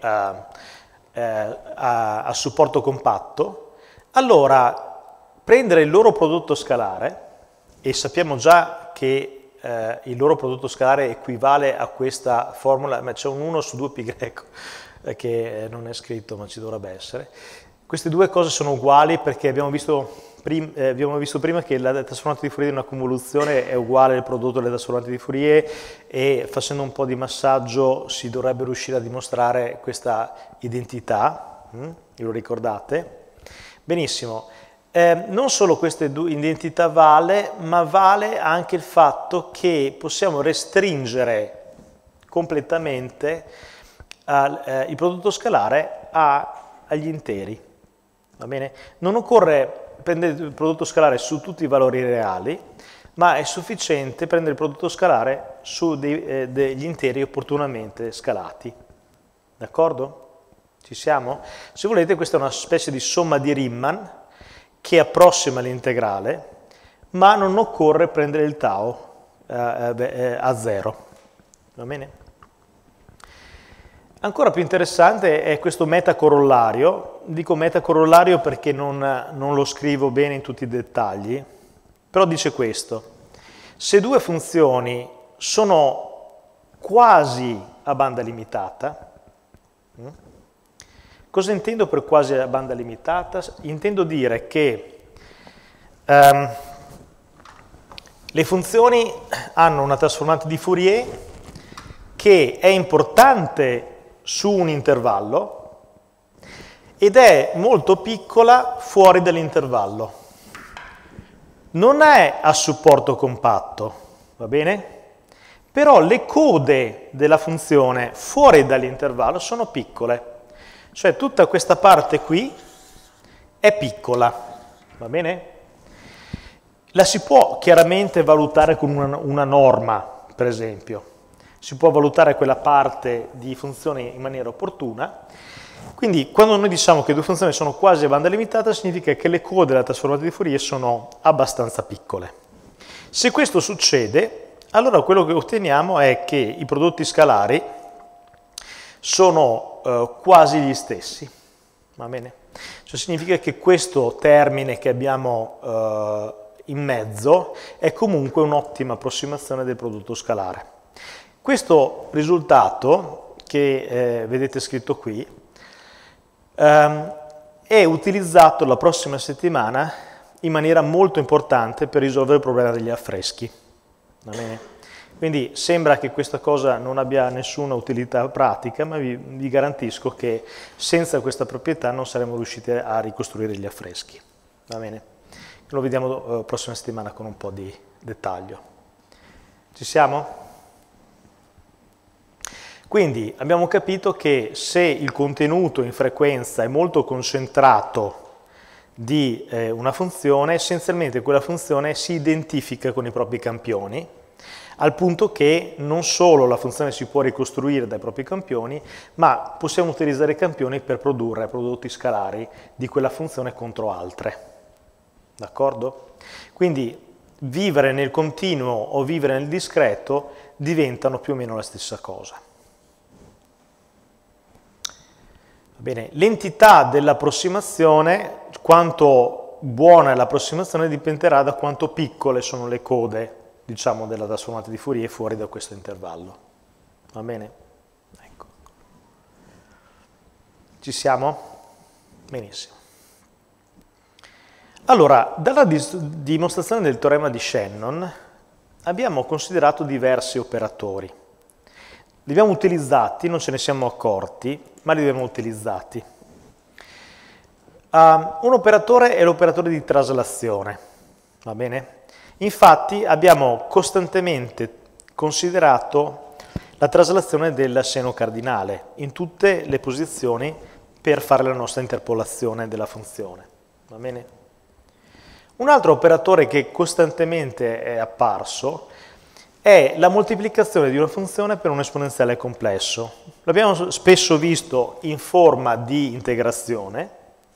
a supporto compatto, allora prendere il loro prodotto scalare, e sappiamo già che il loro prodotto scalare equivale a questa formula, ma c'è un 1 su 2 pi greco che non è scritto ma ci dovrebbe essere. Queste due cose sono uguali perché abbiamo visto prima che la trasformata di Fourier di una convoluzione è uguale al prodotto delle trasformate di Fourier, e facendo un po' di massaggio si dovrebbe riuscire a dimostrare questa identità, lo ricordate? Benissimo. Non solo queste due identità vale, ma vale anche il fatto che possiamo restringere completamente il prodotto scalare agli interi. Va bene? Non occorre prendere il prodotto scalare su tutti i valori reali, ma è sufficiente prendere il prodotto scalare su degli interi opportunamente scalati. D'accordo? Ci siamo? Se volete, questa è una specie di somma di Riemann che approssima l'integrale, ma non occorre prendere il tau a 0. Va bene? Ancora più interessante è questo metacorollario. Dico metacorollario perché non lo scrivo bene in tutti i dettagli, però dice questo: se due funzioni sono quasi a banda limitata, cosa intendo per quasi a banda limitata? Intendo dire che le funzioni hanno una trasformata di Fourier che è importante su un intervallo ed è molto piccola fuori dall'intervallo. Non è a supporto compatto, va bene? Però le code della funzione fuori dall'intervallo sono piccole. Cioè tutta questa parte qui è piccola, va bene? La si può chiaramente valutare con una norma, per esempio. Si può valutare quella parte di funzioni in maniera opportuna. Quindi quando noi diciamo che due funzioni sono quasi a banda limitata, significa che le code della trasformata di Fourier sono abbastanza piccole. Se questo succede, allora quello che otteniamo è che i prodotti scalari sono quasi gli stessi, va bene? Cioè significa che questo termine che abbiamo in mezzo è comunque un'ottima approssimazione del prodotto scalare. Questo risultato, che vedete scritto qui, è utilizzato la prossima settimana in maniera molto importante per risolvere il problema degli affreschi, va bene? Quindi sembra che questa cosa non abbia nessuna utilità pratica, ma vi garantisco che senza questa proprietà non saremmo riusciti a ricostruire gli affreschi. Va bene? Lo vediamo la prossima settimana con un po' di dettaglio. Ci siamo? Quindi abbiamo capito che se il contenuto in frequenza è molto concentrato di una funzione, essenzialmente quella funzione si identifica con i propri campioni, al punto che non solo la funzione si può ricostruire dai propri campioni, ma possiamo utilizzare i campioni per produrre prodotti scalari di quella funzione contro altre. D'accordo? Quindi vivere nel continuo o vivere nel discreto diventano più o meno la stessa cosa. Bene, l'entità dell'approssimazione, quanto buona è l'approssimazione, dipenderà da quanto piccole sono le code, diciamo, della trasformata di Fourier fuori da questo intervallo. Va bene? Ecco. Ci siamo? Benissimo. Allora, dalla dimostrazione del teorema di Shannon abbiamo considerato diversi operatori. Li abbiamo utilizzati, non ce ne siamo accorti, ma li abbiamo utilizzati. Un operatore è l'operatore di traslazione, va bene? Infatti abbiamo costantemente considerato la traslazione del seno cardinale in tutte le posizioni per fare la nostra interpolazione della funzione, va bene? Un altro operatore che costantemente è apparso è la moltiplicazione di una funzione per un esponenziale complesso. L'abbiamo spesso visto in forma di integrazione,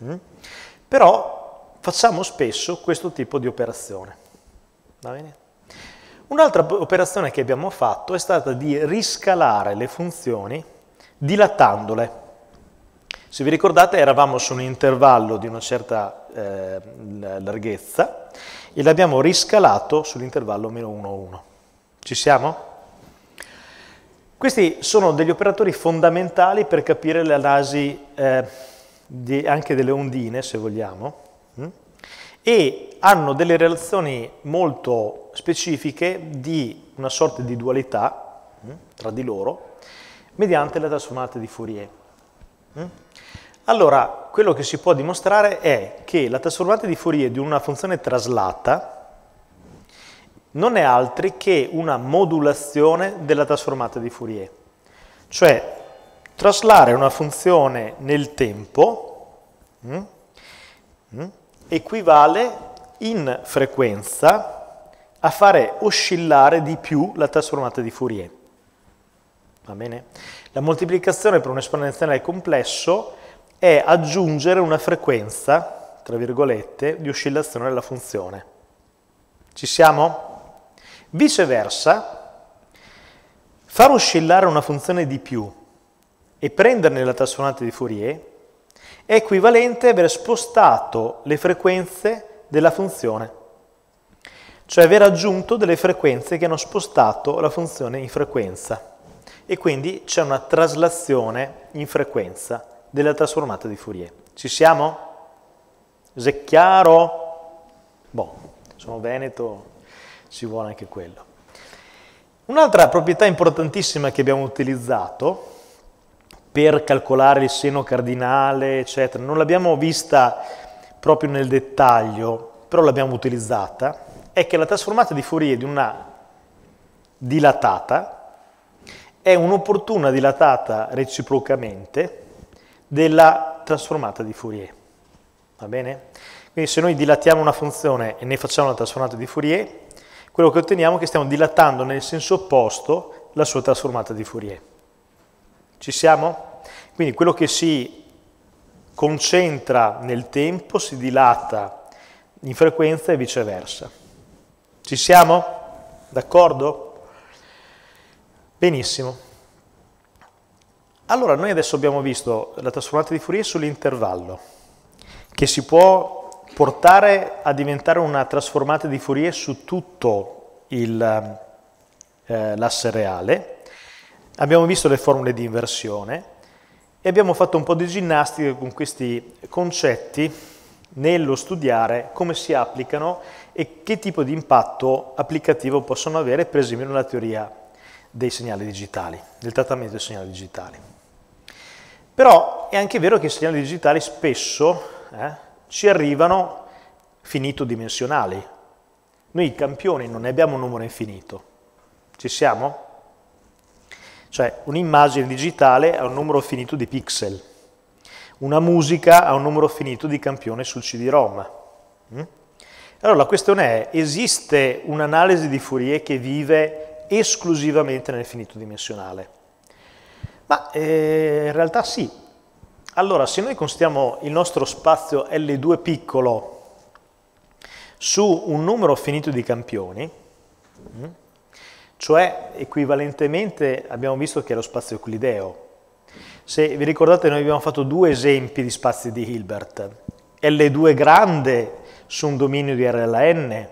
però facciamo spesso questo tipo di operazione. Va bene? Un'altra operazione che abbiamo fatto è stata di riscalare le funzioni dilatandole. Se vi ricordate, eravamo su un intervallo di una certa larghezza e l'abbiamo riscalato sull'intervallo meno 1, 1. Ci siamo? Questi sono degli operatori fondamentali per capire l'analisi anche delle ondine, se vogliamo, e hanno delle relazioni molto specifiche di una sorta di dualità tra di loro mediante la trasformata di Fourier. Allora, quello che si può dimostrare è che la trasformata di Fourier di una funzione traslata non è altro che una modulazione della trasformata di Fourier. Cioè, traslare una funzione nel tempo equivale in frequenza a fare oscillare di più la trasformata di Fourier. Va bene? La moltiplicazione per un esponenziale complesso è aggiungere una frequenza, tra virgolette, di oscillazione della funzione. Ci siamo? Viceversa, far oscillare una funzione di più e prenderne la trasformata di Fourier è equivalente a aver spostato le frequenze della funzione, cioè aver aggiunto delle frequenze che hanno spostato la funzione in frequenza, e quindi c'è una traslazione in frequenza della trasformata di Fourier. Ci siamo? È chiaro? Boh, sono veneto, ci vuole anche quello. Un'altra proprietà importantissima che abbiamo utilizzato per calcolare il seno cardinale, eccetera, non l'abbiamo vista proprio nel dettaglio, però l'abbiamo utilizzata, è che la trasformata di Fourier di una dilatata è un'opportuna dilatata reciprocamente della trasformata di Fourier. Va bene? Quindi se noi dilatiamo una funzione e ne facciamo una trasformata di Fourier, quello che otteniamo è che stiamo dilatando nel senso opposto la sua trasformata di Fourier. Ci siamo? Quindi quello che si concentra nel tempo si dilata in frequenza e viceversa. Ci siamo? D'accordo? Benissimo. Allora, noi adesso abbiamo visto la trasformata di Fourier sull'intervallo, che si può portare a diventare una trasformata di Fourier su tutto l'asse reale. Abbiamo visto le formule di inversione e abbiamo fatto un po' di ginnastica con questi concetti nello studiare come si applicano e che tipo di impatto applicativo possono avere, per esempio, nella teoria dei segnali digitali, del trattamento dei segnali digitali. Però è anche vero che i segnali digitali spesso ci arrivano finito-dimensionali. Noi i campioni non ne abbiamo un numero infinito. Ci siamo? Cioè un'immagine digitale ha un numero finito di pixel. una musica a un numero finito di campioni sul CD-ROM. Allora la questione è, esiste un'analisi di Fourier che vive esclusivamente nel finito dimensionale? Ma in realtà sì. Allora, se noi constiamo il nostro spazio L2 piccolo su un numero finito di campioni, cioè equivalentemente abbiamo visto che è lo spazio euclideo. Se vi ricordate, noi abbiamo fatto due esempi di spazi di Hilbert. L2 grande su un dominio di RLN,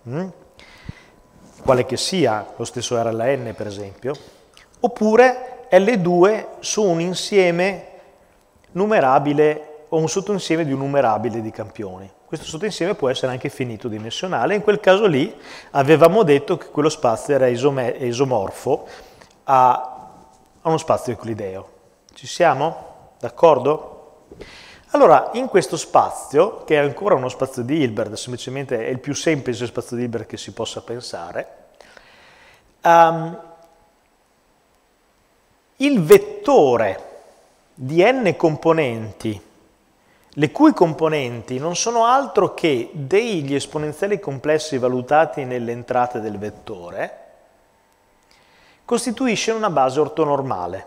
quale che sia, lo stesso RLN per esempio, oppure L2 su un insieme numerabile o un sottoinsieme di un numerabile di campioni. Questo sottoinsieme può essere anche finito dimensionale, in quel caso lì avevamo detto che quello spazio era isomorfo a uno spazio euclideo. Ci siamo? D'accordo? Allora, in questo spazio, che è ancora uno spazio di Hilbert, semplicemente è il più semplice spazio di Hilbert che si possa pensare, il vettore di n componenti, le cui componenti non sono altro che degli esponenziali complessi valutati nelle entrate del vettore, costituisce una base ortonormale.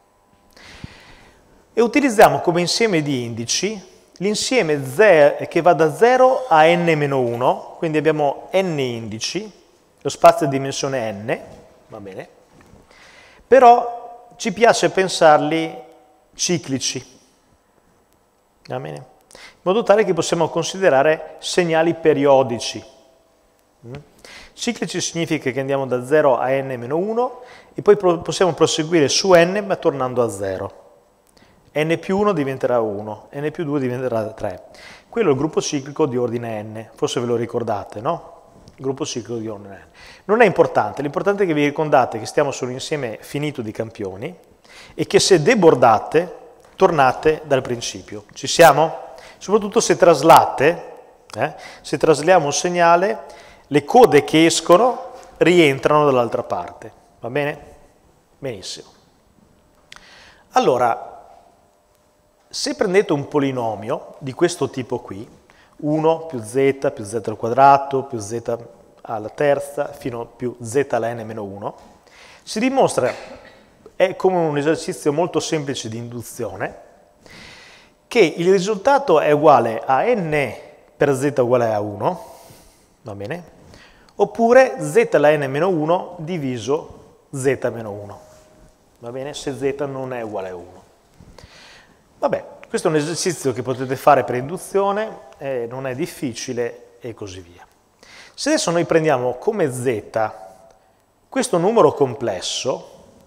E utilizziamo come insieme di indici l'insieme che va da 0 a n-1, quindi abbiamo n indici, lo spazio è dimensione n, va bene, però ci piace pensarli ciclici, va bene? In modo tale che possiamo considerare segnali periodici. Ciclici significa che andiamo da 0 a n-1 e poi possiamo proseguire su n ma tornando a 0. n più 1 diventerà 1, n più 2 diventerà 3. Quello è il gruppo ciclico di ordine n, forse ve lo ricordate, no? Il gruppo ciclico di ordine n. Non è importante, l'importante è che vi ricordate che stiamo su un insieme finito di campioni e che se debordate tornate dal principio. Ci siamo? Soprattutto se traslate, se trasliamo un segnale, le code che escono rientrano dall'altra parte. Va bene? Benissimo. Allora, se prendete un polinomio di questo tipo qui, 1 più z al quadrato più z alla terza fino a più z alla n-1, si dimostra, è come un esercizio molto semplice di induzione, che il risultato è uguale a n per z uguale a 1, va bene? Oppure z alla n-1 diviso z-1, va bene? Se z non è uguale a 1. Vabbè, questo è un esercizio che potete fare per induzione, non è difficile e così via. Se adesso noi prendiamo come z questo numero complesso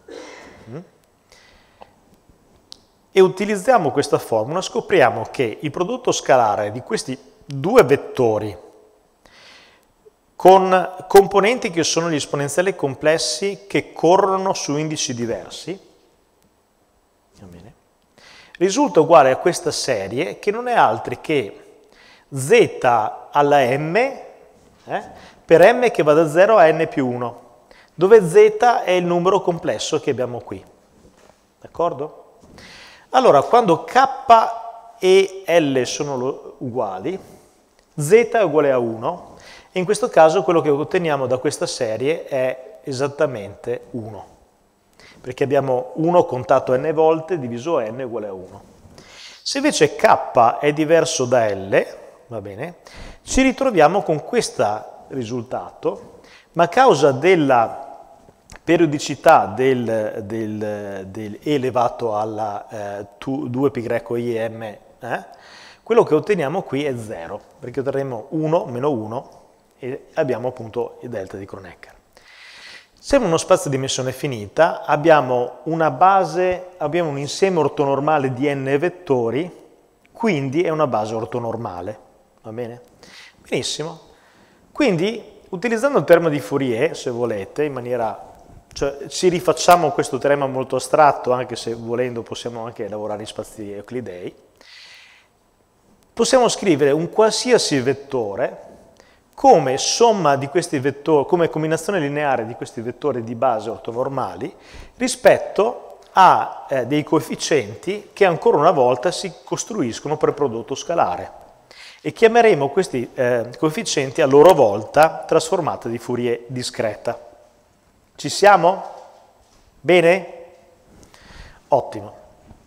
e utilizziamo questa formula, scopriamo che il prodotto scalare di questi due vettori con componenti che sono gli esponenziali complessi che corrono su indici diversi, va bene, risulta uguale a questa serie che non è altro che z alla m per m che va da 0 a n più 1, dove z è il numero complesso che abbiamo qui. D'accordo? Allora, quando k e l sono uguali, z è uguale a 1, e in questo caso quello che otteniamo da questa serie è esattamente 1. Perché abbiamo 1 contato n volte diviso n uguale a 1. Se invece k è diverso da L, va bene, ci ritroviamo con questo risultato, ma a causa della periodicità del E elevato alla 2πim, quello che otteniamo qui è 0, perché otterremo 1 meno 1 e abbiamo appunto il delta di Kronecker. Siamo in uno spazio di dimensione finita, abbiamo una base, abbiamo un insieme ortonormale di n vettori, quindi è una base ortonormale, va bene? Benissimo. Quindi, utilizzando il teorema di Fourier, se volete, in maniera, cioè ci rifacciamo questo teorema molto astratto, anche se volendo possiamo anche lavorare in spazi euclidei, possiamo scrivere un qualsiasi vettore come somma di questi vettori, come combinazione lineare di questi vettori di base ortonormali rispetto ha dei coefficienti che ancora una volta si costruiscono per prodotto scalare e chiameremo questi coefficienti a loro volta trasformata di Fourier discreta. Ci siamo? Bene? Ottimo.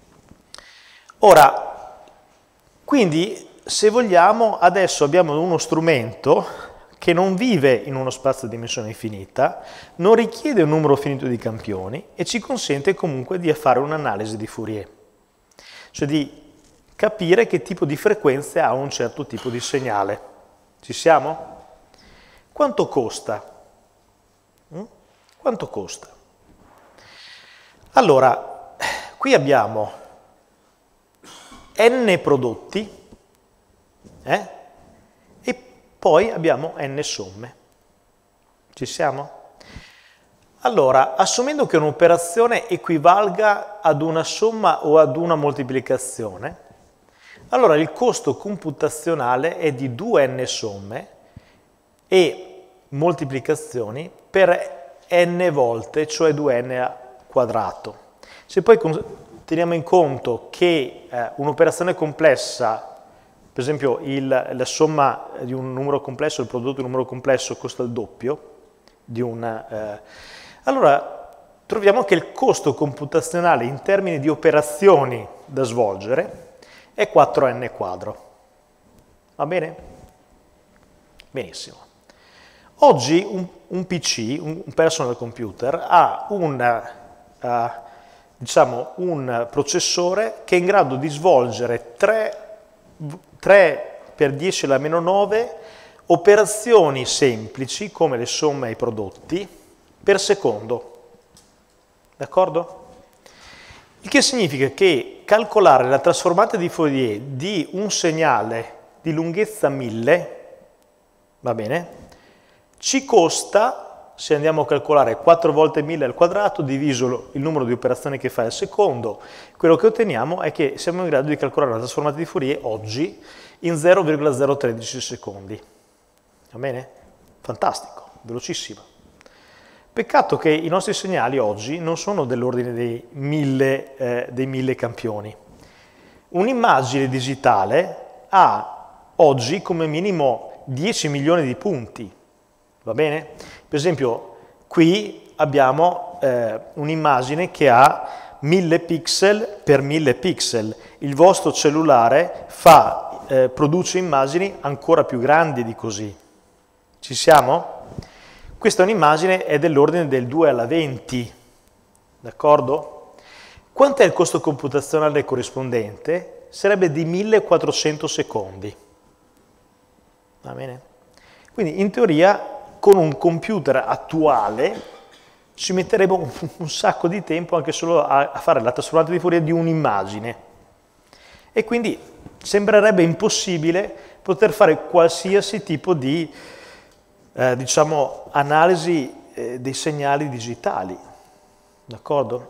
Ora, quindi se vogliamo adesso abbiamo uno strumento che non vive in uno spazio di dimensione infinita, non richiede un numero finito di campioni e ci consente comunque di fare un'analisi di Fourier, cioè di capire che tipo di frequenze ha un certo tipo di segnale. Ci siamo? Quanto costa? Quanto costa? Allora, qui abbiamo n prodotti, e poi abbiamo n somme. Ci siamo? Allora, assumendo che un'operazione equivalga ad una somma o ad una moltiplicazione, allora il costo computazionale è di 2n somme e moltiplicazioni per n volte, cioè 2n quadrato. Se poi teniamo in conto che un'operazione complessa, per esempio la somma di un numero complesso, il prodotto di un numero complesso costa il doppio di allora troviamo che il costo computazionale in termini di operazioni da svolgere è 4n quadro. Va bene? Benissimo. Oggi un PC, un personal computer, ha diciamo, un processore che è in grado di svolgere 3 per 10 alla meno 9 operazioni semplici, come le somme ai prodotti, per secondo. D'accordo? Il che significa che calcolare la trasformata di Fourier di un segnale di lunghezza 1000, va bene, ci costa, se andiamo a calcolare 4 volte 1000 al quadrato diviso il numero di operazioni che fa al secondo, quello che otteniamo è che siamo in grado di calcolare la trasformata di Fourier oggi in 0,013 secondi. Va bene? Fantastico, velocissimo. Peccato che i nostri segnali oggi non sono dell'ordine dei 1000 campioni. Un'immagine digitale ha oggi come minimo 10 milioni di punti. Va bene? Per esempio, qui abbiamo un'immagine che ha 1000 pixel per 1000 pixel. Il vostro cellulare produce immagini ancora più grandi di così. Ci siamo? Questa è un'immagine, è dell'ordine del 2 alla 20. D'accordo? Quanto è il costo computazionale corrispondente? Sarebbe di 1400 secondi. Va bene? Quindi, in teoria, con un computer attuale ci metteremo un sacco di tempo anche solo a fare la trasformata di Fourier di un'immagine. E quindi sembrerebbe impossibile poter fare qualsiasi tipo di diciamo, analisi dei segnali digitali. D'accordo?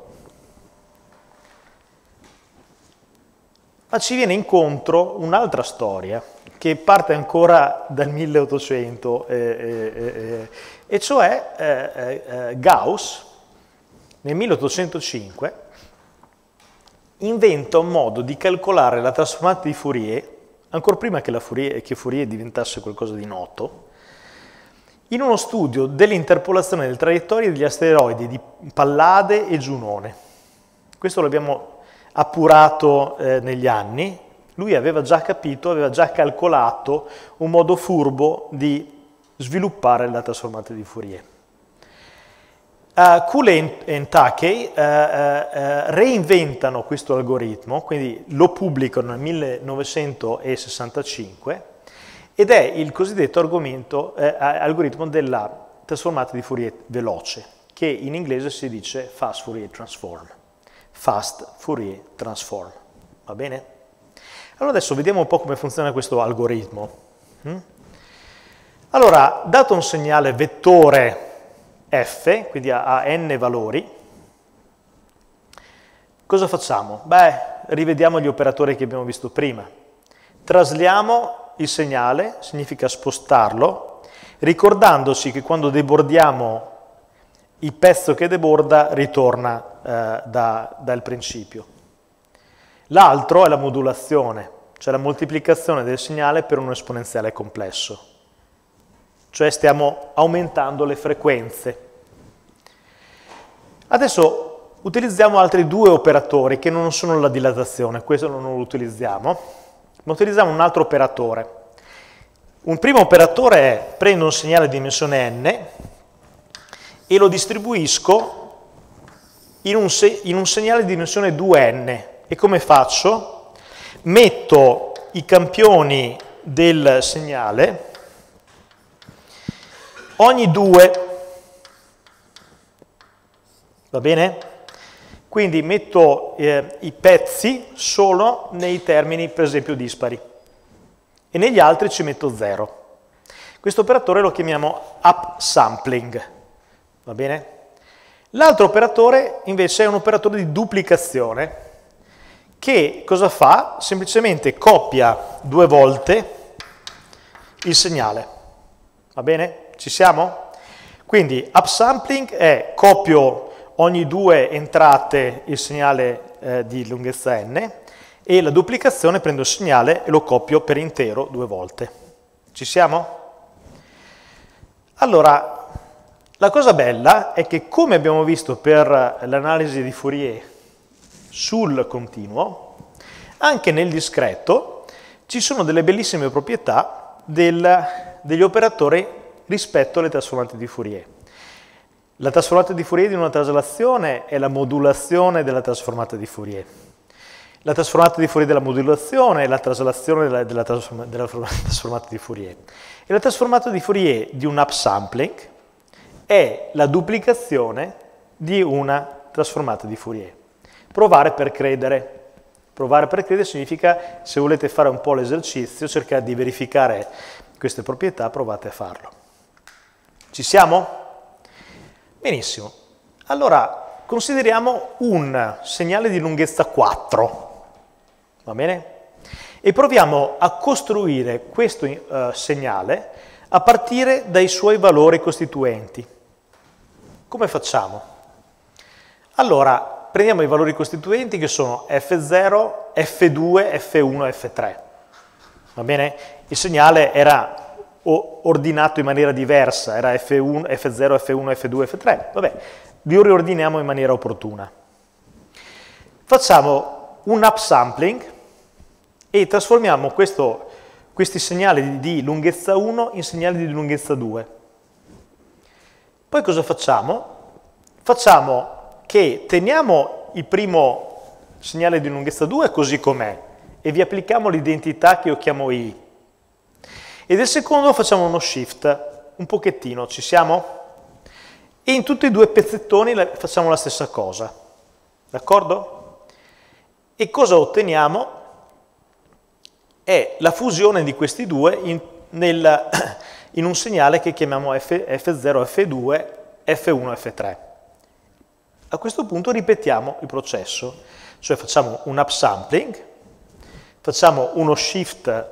Ma ci viene incontro un'altra storia che parte ancora dal 1800, e cioè Gauss nel 1805 inventa un modo di calcolare la trasformata di Fourier, ancora prima che Fourier diventasse qualcosa di noto, in uno studio dell'interpolazione delle traiettorie degli asteroidi di Pallade e Giunone. Questo l'abbiamo appurato negli anni. Lui aveva già capito, aveva già calcolato un modo furbo di sviluppare la trasformata di Fourier. Cooley e Takei reinventano questo algoritmo, quindi lo pubblicano nel 1965, ed è il cosiddetto algoritmo della trasformata di Fourier veloce, che in inglese si dice Fast Fourier Transform. Fast Fourier Transform. Va bene? Allora adesso vediamo un po' come funziona questo algoritmo. Allora, dato un segnale vettore f, quindi ha n valori, cosa facciamo? Beh, rivediamo gli operatori che abbiamo visto prima. Trasliamo il segnale, significa spostarlo, ricordandoci che quando debordiamo il pezzo che deborda ritorna dal principio. L'altro è la modulazione, cioè la moltiplicazione del segnale per un esponenziale complesso. Cioè stiamo aumentando le frequenze. Adesso utilizziamo altri due operatori che non sono la dilatazione, questo non lo utilizziamo, ma utilizziamo un altro operatore. Un primo operatore è: prendo un segnale di dimensione n e lo distribuisco in un segnale di dimensione 2n. E come faccio? Metto i campioni del segnale ogni 2, va bene? Quindi metto i pezzi solo nei termini, per esempio, dispari, e negli altri ci metto 0. Questo operatore lo chiamiamo upsampling, va bene? L'altro operatore invece è un operatore di duplicazione che cosa fa? Semplicemente copia 2 volte il segnale, va bene? Ci siamo? Quindi upsampling è: copio ogni 2 entrate il segnale di lunghezza n, e la duplicazione: prendo il segnale e lo copio per intero 2 volte. Ci siamo? Allora, la cosa bella è che, come abbiamo visto per l'analisi di Fourier sul continuo, anche nel discreto ci sono delle bellissime proprietà degli operatori rispetto alle trasformate di Fourier. La trasformata di Fourier di una traslazione è la modulazione della trasformata di Fourier. La trasformata di Fourier della modulazione è la traslazione della trasformata di Fourier. E la trasformata di Fourier di un upsampling è la duplicazione di una trasformata di Fourier. Provare per credere. Provare per credere significa, se volete fare un po' l'esercizio, cercare di verificare queste proprietà, provate a farlo. Ci siamo? Benissimo. Allora, consideriamo un segnale di lunghezza 4, va bene? E proviamo a costruire questo segnale a partire dai suoi valori costituenti. Come facciamo? Allora, prendiamo i valori costituenti che sono F0, F2, F1 e F3. Va bene? Il segnale era ordinato in maniera diversa, era F1, F0, F1, F2, F3. Vabbè, li riordiniamo in maniera opportuna. Facciamo un upsampling e trasformiamo questi segnali di lunghezza 1 in segnali di lunghezza 2. Poi cosa facciamo? Facciamo che teniamo il primo segnale di lunghezza 2 così com'è e vi applichiamo l'identità che io chiamo I. E del secondo facciamo uno shift, un pochettino, ci siamo? E in tutti e 2 pezzettoni facciamo la stessa cosa, d'accordo? E cosa otteniamo? È la fusione di questi due in un segnale che chiamiamo F0, F2, F1, F3. A questo punto ripetiamo il processo, cioè facciamo un upsampling, facciamo uno shift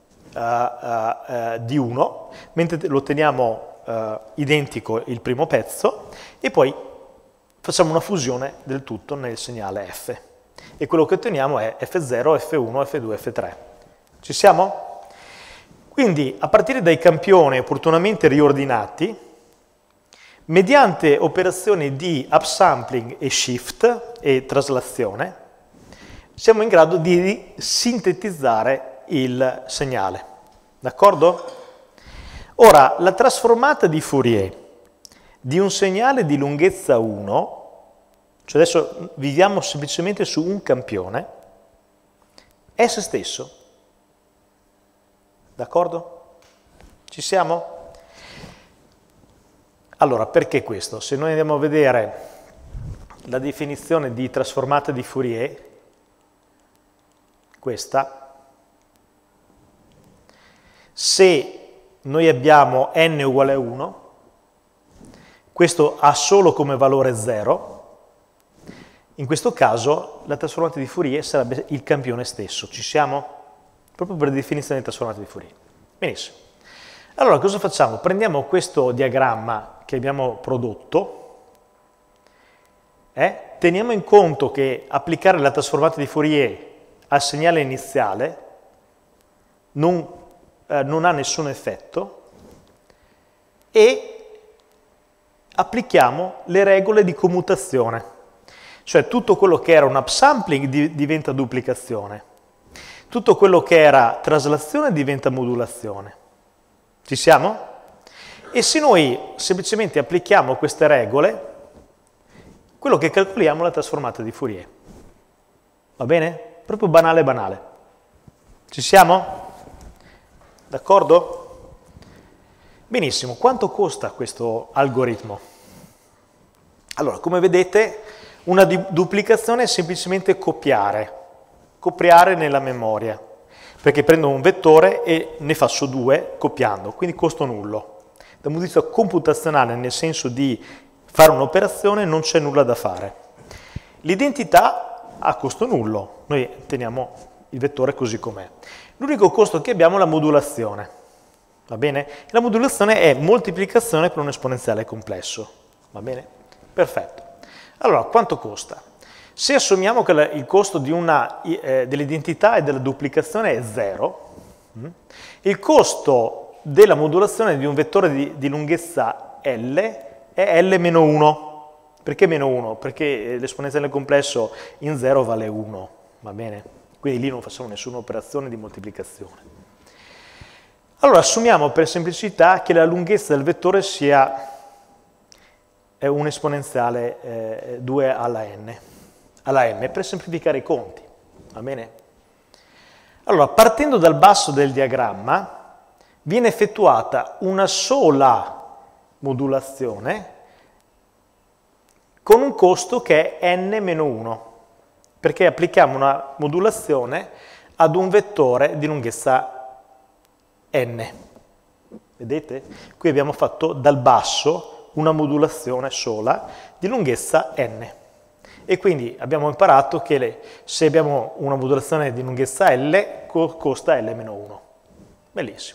di 1, mentre lo teniamo identico il primo pezzo, e poi facciamo una fusione del tutto nel segnale F. E quello che otteniamo è F0, F1, F2, F3. Ci siamo? Quindi, a partire dai campioni opportunamente riordinati, mediante operazioni di upsampling e shift e traslazione, siamo in grado di sintetizzare il segnale. D'accordo? Ora, la trasformata di Fourier di un segnale di lunghezza 1, cioè adesso viviamo semplicemente su un campione, è se stesso. D'accordo? Ci siamo? Allora, perché questo? Se noi andiamo a vedere la definizione di trasformata di Fourier, questa, se noi abbiamo n uguale a 1, questo ha solo come valore 0, in questo caso la trasformata di Fourier sarebbe il campione stesso. Ci siamo? Proprio per definizione di trasformata di Fourier. Benissimo. Allora cosa facciamo? Prendiamo questo diagramma che abbiamo prodotto Teniamo in conto che applicare la trasformata di Fourier al segnale iniziale non ha nessun effetto e applichiamo le regole di commutazione, cioè tutto quello che era un upsampling diventa duplicazione, tutto quello che era traslazione diventa modulazione. Ci siamo? E se noi semplicemente applichiamo queste regole, quello che calcoliamo è la trasformata di Fourier. Va bene? Proprio banale banale. Ci siamo? D'accordo? Benissimo. Quanto costa questo algoritmo? Allora, come vedete, una duplicazione è semplicemente copiare nella memoria, perché prendo un vettore e ne faccio due copiando, quindi costo nullo. Da un punto di vista computazionale, nel senso di fare un'operazione, non c'è nulla da fare. L'identità ha costo nullo, noi teniamo il vettore così com'è. L'unico costo che abbiamo è la modulazione, va bene? La modulazione è moltiplicazione per un esponenziale complesso, va bene? Perfetto. Allora, quanto costa? Se assumiamo che il costo dell'identità e della duplicazione è 0, il costo della modulazione di un vettore di lunghezza L è L-1. Perché meno 1? Perché l'esponenziale complesso in 0 vale 1, va bene? Quindi lì non facciamo nessuna operazione di moltiplicazione. Allora assumiamo per semplicità che la lunghezza del vettore sia un esponenziale 2 alla m, per semplificare i conti, va bene? Allora, partendo dal basso del diagramma, viene effettuata una sola modulazione con un costo che è n-1, perché applichiamo una modulazione ad un vettore di lunghezza n. Vedete? Qui abbiamo fatto dal basso una modulazione sola di lunghezza n. E quindi abbiamo imparato che se abbiamo una modulazione di lunghezza L, costa L-1. Bellissimo.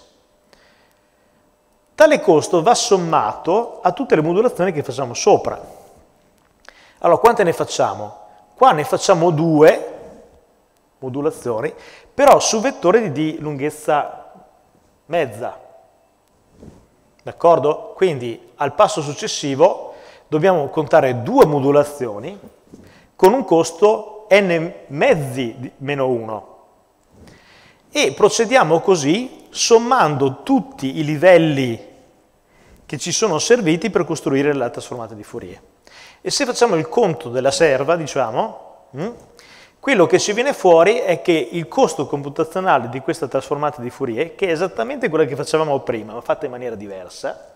Tale costo va sommato a tutte le modulazioni che facciamo sopra. Allora, quante ne facciamo? Qua ne facciamo 2 modulazioni, però su vettori di lunghezza mezza. D'accordo? Quindi al passo successivo dobbiamo contare 2 modulazioni con un costo n mezzi meno 1. E procediamo così sommando tutti i livelli che ci sono serviti per costruire la trasformata di Fourier. E se facciamo il conto della serva, diciamo, quello che ci viene fuori è che il costo computazionale di questa trasformata di Fourier, che è esattamente quella che facevamo prima, ma fatta in maniera diversa,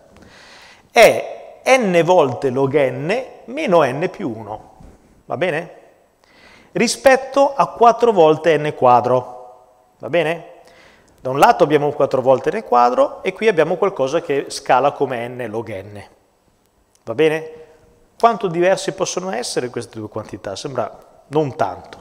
è n volte log n meno n più 1. Va bene? Rispetto a 4 volte n quadro. Va bene? Da un lato abbiamo 4 volte n quadro e qui abbiamo qualcosa che scala come n log n. Va bene? Quanto diversi possono essere queste due quantità? Sembra non tanto.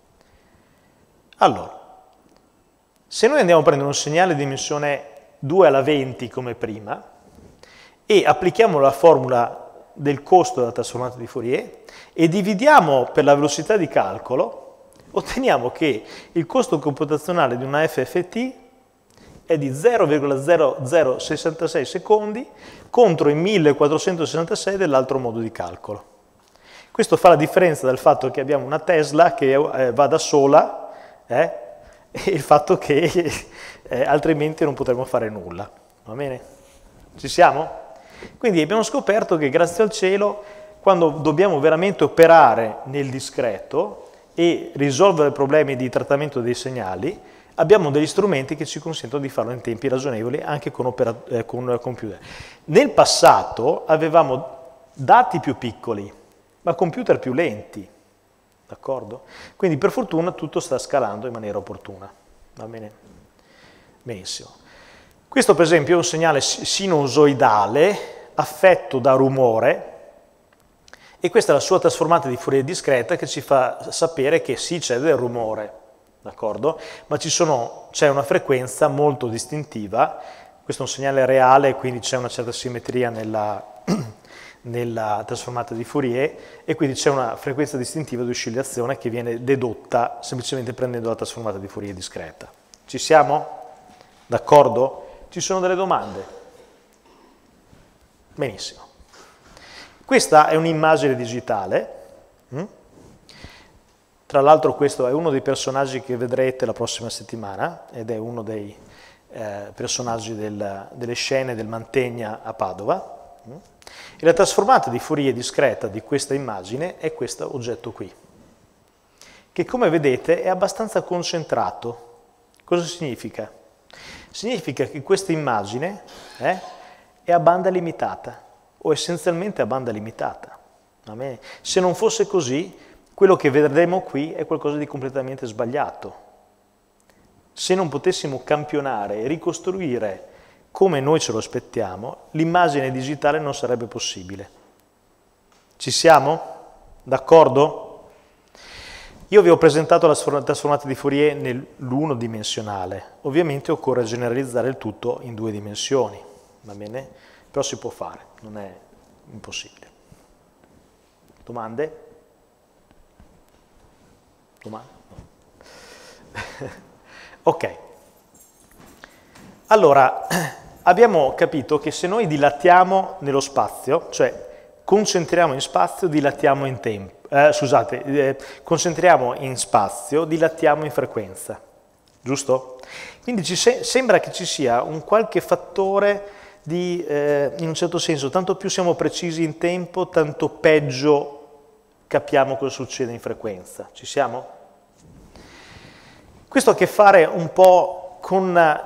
Allora, se noi andiamo a prendere un segnale di dimensione 2 alla 20 come prima e applichiamo la formula del costo della trasformata di Fourier e dividiamo per la velocità di calcolo, otteniamo che il costo computazionale di una FFT è di 0,0066 secondi contro i 1466 dell'altro modo di calcolo. Questo fa la differenza dal fatto che abbiamo una Tesla che va da sola e il fatto che altrimenti non potremmo fare nulla. Va bene? Ci siamo? Quindi abbiamo scoperto che grazie al cielo, quando dobbiamo veramente operare nel discreto e risolvere problemi di trattamento dei segnali, abbiamo degli strumenti che ci consentono di farlo in tempi ragionevoli anche con computer. Nel passato avevamo dati più piccoli, ma computer più lenti, d'accordo? Quindi per fortuna tutto sta scalando in maniera opportuna, va bene? Benissimo. Questo per esempio è un segnale sinusoidale affetto da rumore e questa è la sua trasformata di Fourier discreta che ci fa sapere che sì, c'è del rumore, d'accordo? Ma c'è una frequenza molto distintiva, questo è un segnale reale, quindi c'è una certa simmetria nella trasformata di Fourier, e quindi c'è una frequenza distintiva di oscillazione che viene dedotta semplicemente prendendo la trasformata di Fourier discreta. Ci siamo? D'accordo? Ci sono delle domande? Benissimo. Questa è un'immagine digitale. Tra l'altro questo è uno dei personaggi che vedrete la prossima settimana ed è uno dei personaggi delle scene del Mantegna a Padova. E la trasformata di Fourier discreta di questa immagine è questo oggetto qui, che come vedete è abbastanza concentrato. Cosa significa? Significa che questa immagine è a banda limitata, o essenzialmente a banda limitata. Se non fosse così, quello che vedremo qui è qualcosa di completamente sbagliato. Se non potessimo campionare e ricostruire come noi ce lo aspettiamo, l'immagine digitale non sarebbe possibile. Ci siamo? D'accordo? Io vi ho presentato la trasformata di Fourier nell'unodimensionale. Ovviamente occorre generalizzare il tutto in 2 dimensioni, va bene? Però si può fare, non è impossibile. Domande? Domande? No. Ok. Allora, abbiamo capito che se noi dilatiamo nello spazio, cioè concentriamo in spazio, dilatiamo in tempo. Concentriamo in spazio, dilatiamo in frequenza, giusto? Quindi sembra che ci sia un qualche fattore di, in un certo senso, tanto più siamo precisi in tempo, tanto peggio capiamo cosa succede in frequenza. Ci siamo? Questo ha a che fare un po' con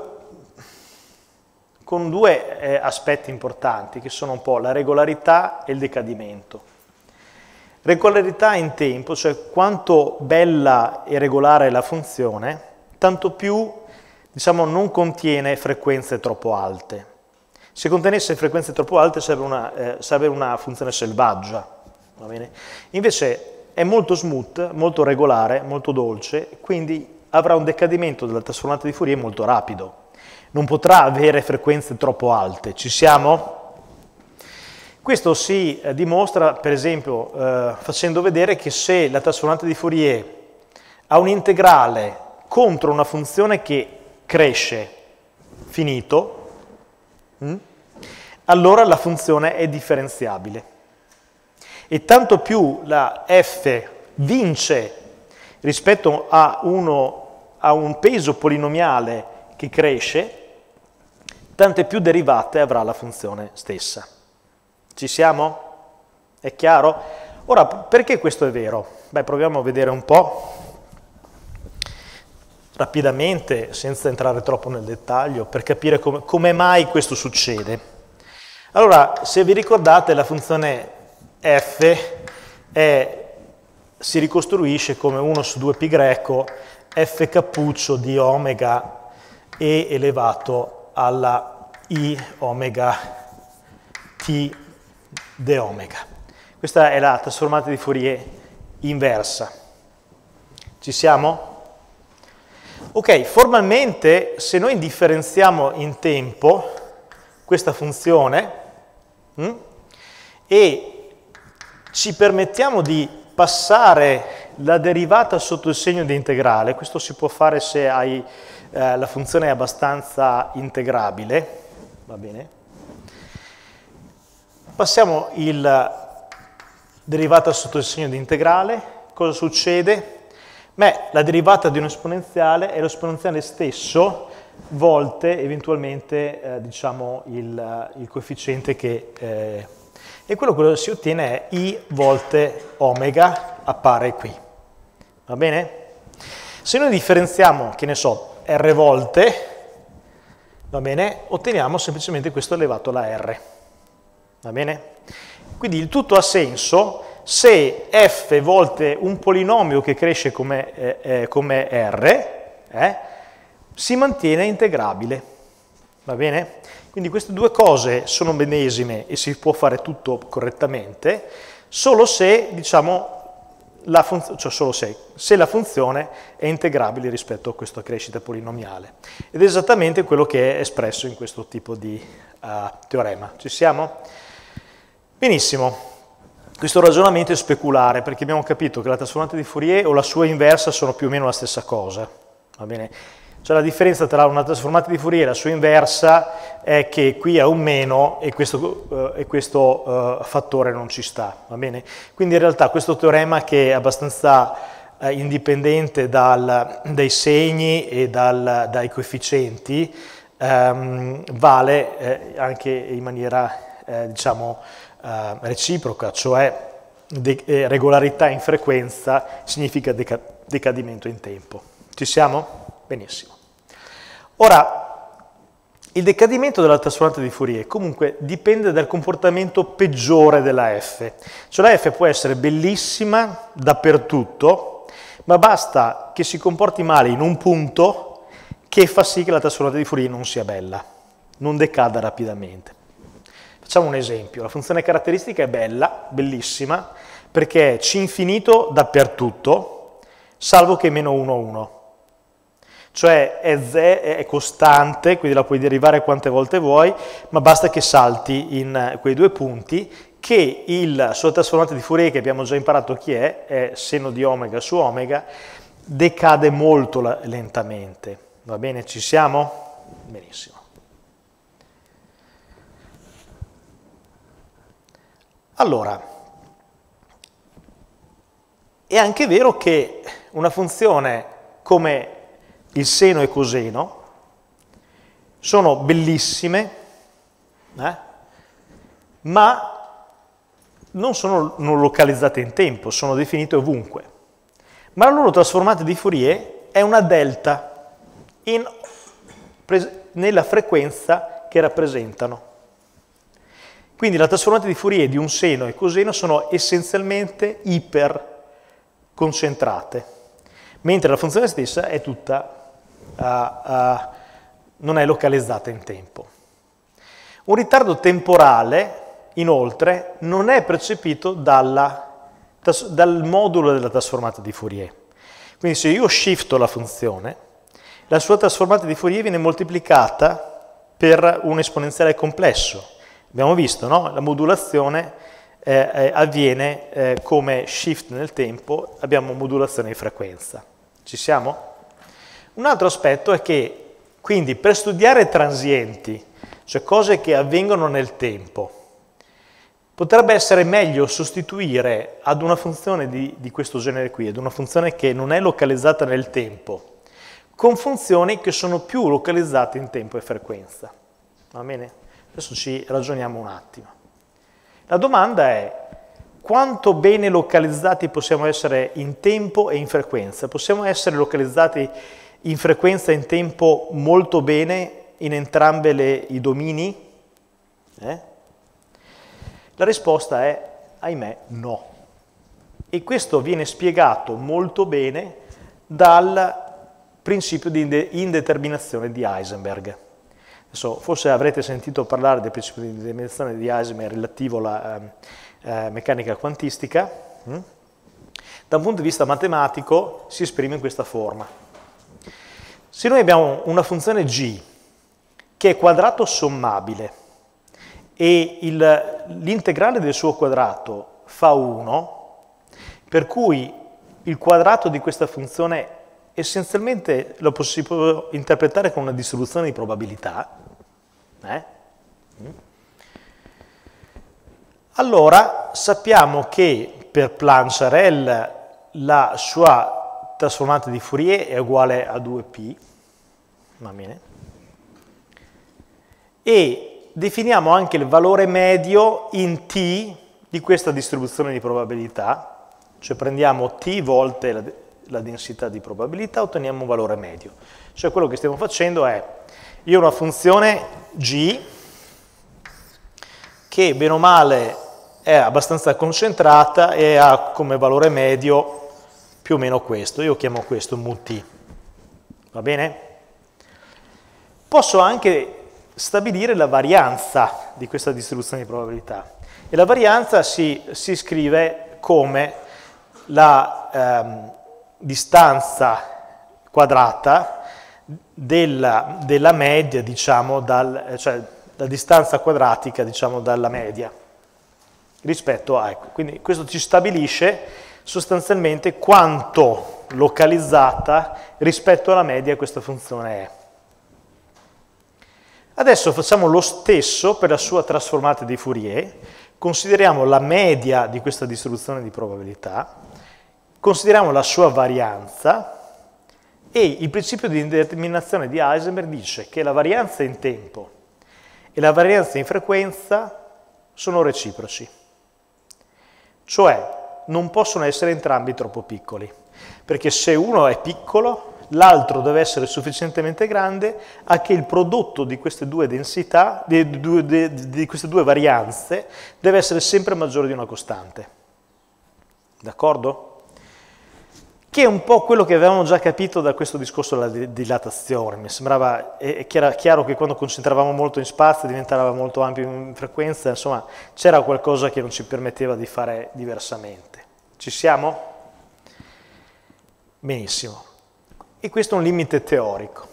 due aspetti importanti, che sono un po' la regolarità e il decadimento. Regolarità in tempo, cioè quanto bella e regolare è la funzione, tanto più, diciamo, non contiene frequenze troppo alte. Se contenesse frequenze troppo alte sarebbe una funzione selvaggia, va bene? Invece è molto smooth, molto regolare, molto dolce, quindi avrà un decadimento della trasformata di Fourier molto rapido. Non potrà avere frequenze troppo alte. Ci siamo? Questo si dimostra, per esempio, facendo vedere che se la trasformata di Fourier ha un integrale contro una funzione che cresce finito, allora la funzione è differenziabile. E tanto più la f vince rispetto a un peso polinomiale che cresce, tante più derivate avrà la funzione stessa. Ci siamo? È chiaro? Ora, perché questo è vero? Beh, proviamo a vedere un po' rapidamente, senza entrare troppo nel dettaglio, per capire come mai questo succede. Allora, se vi ricordate, la funzione f si ricostruisce come 1 su 2 pi greco f cappuccio di omega e elevato alla i omega t de omega. Questa è la trasformata di Fourier inversa. Ci siamo? Ok, formalmente se noi differenziamo in tempo questa funzione e ci permettiamo di passare la derivata sotto il segno di integrale, questo si può fare se la funzione è abbastanza integrabile, va bene? Passiamo la derivata sotto il segno di integrale, cosa succede? Beh, la derivata di un esponenziale è l'esponenziale stesso volte eventualmente diciamo il coefficiente che e quello che si ottiene è i volte omega appare qui. Va bene? Se noi differenziamo, che ne so, r volte, va bene, otteniamo semplicemente questo elevato alla r. Va bene? Quindi il tutto ha senso se f volte un polinomio che cresce come r si mantiene integrabile. Va bene? Quindi queste due cose sono medesime e si può fare tutto correttamente solo se, diciamo, se la funzione è integrabile rispetto a questa crescita polinomiale. Ed è esattamente quello che è espresso in questo tipo di teorema. Ci siamo? Benissimo, questo ragionamento è speculare perché abbiamo capito che la trasformata di Fourier o la sua inversa sono più o meno la stessa cosa, va bene? Cioè la differenza tra una trasformata di Fourier e la sua inversa è che qui ha un meno e questo fattore non ci sta, va bene? Quindi in realtà questo teorema, che è abbastanza indipendente dai segni e dai coefficienti, vale anche in maniera diciamo reciproca, cioè regolarità in frequenza significa decadimento in tempo. Ci siamo? Benissimo. Ora, il decadimento della trasformata di Fourier comunque dipende dal comportamento peggiore della f. Cioè la f può essere bellissima dappertutto, ma basta che si comporti male in un punto che fa sì che la trasformata di Fourier non sia bella, non decada rapidamente. Facciamo un esempio. La funzione caratteristica è bella, bellissima, perché è c infinito dappertutto, salvo che meno 1, 1. Cioè è costante, quindi la puoi derivare quante volte vuoi, ma basta che salti in quei due punti, che la sua trasformata di Fourier, che abbiamo già imparato chi è seno di omega su omega, decade molto lentamente. Va bene? Ci siamo? Benissimo. Allora, è anche vero che una funzione come il seno e coseno sono bellissime, ma non sono non localizzate in tempo, sono definite ovunque. Ma la loro trasformata di Fourier è una delta nella frequenza che rappresentano. Quindi la trasformata di Fourier di un seno e coseno sono essenzialmente iperconcentrate, mentre la funzione stessa è tutta non è localizzata in tempo. Un ritardo temporale, inoltre, non è percepito dal modulo della trasformata di Fourier. Quindi se io shifto la funzione, la sua trasformata di Fourier viene moltiplicata per un esponenziale complesso. Abbiamo visto, no? La modulazione avviene come shift nel tempo, abbiamo modulazione di frequenza. Ci siamo? Un altro aspetto è che, quindi, per studiare transienti, cioè cose che avvengono nel tempo, potrebbe essere meglio sostituire ad una funzione di questo genere qui, ad una funzione che non è localizzata nel tempo, con funzioni che sono più localizzate in tempo e frequenza. Va bene? Adesso ci ragioniamo un attimo. La domanda è: quanto bene localizzati possiamo essere in tempo e in frequenza? Possiamo essere localizzati in frequenza e in tempo molto bene in entrambi i domini? La risposta è, ahimè, no. E questo viene spiegato molto bene dal principio di indeterminazione di Heisenberg. Adesso, forse avrete sentito parlare del principio di indeterminazione di Heisenberg relativo alla meccanica quantistica. Da un punto di vista matematico si esprime in questa forma. Se noi abbiamo una funzione g che è quadrato sommabile e l'integrale del suo quadrato fa 1, per cui il quadrato di questa funzione essenzialmente lo si può interpretare come una distribuzione di probabilità, allora sappiamo che per Plancherel la sua trasformata di Fourier è uguale a 2π, va bene? E definiamo anche il valore medio in t di questa distribuzione di probabilità, cioè prendiamo t volte la densità di probabilità, otteniamo un valore medio. Cioè quello che stiamo facendo è, io ho una funzione g che bene o male è abbastanza concentrata e ha come valore medio più o meno questo. Io chiamo questo μt. Va bene? Posso anche stabilire la varianza di questa distribuzione di probabilità. E la varianza si scrive come la distanza quadrata della media, diciamo, cioè la distanza quadratica, diciamo, dalla media. rispetto a, ecco, quindi questo ci stabilisce sostanzialmente quanto localizzata rispetto alla media questa funzione è. Adesso facciamo lo stesso per la sua trasformata di Fourier, consideriamo la media di questa distribuzione di probabilità, consideriamo la sua varianza e il principio di indeterminazione di Heisenberg dice che la varianza in tempo e la varianza in frequenza sono reciproci, cioè non possono essere entrambi troppo piccoli, perché se uno è piccolo l'altro deve essere sufficientemente grande a che il prodotto di queste due densità, di queste due varianze, deve essere sempre maggiore di una costante. D'accordo? Che è un po' quello che avevamo già capito da questo discorso della dilatazione. Mi sembrava chiaro che quando concentravamo molto in spazio diventava molto ampio in frequenza, insomma c'era qualcosa che non ci permetteva di fare diversamente. Ci siamo? Benissimo. E questo è un limite teorico.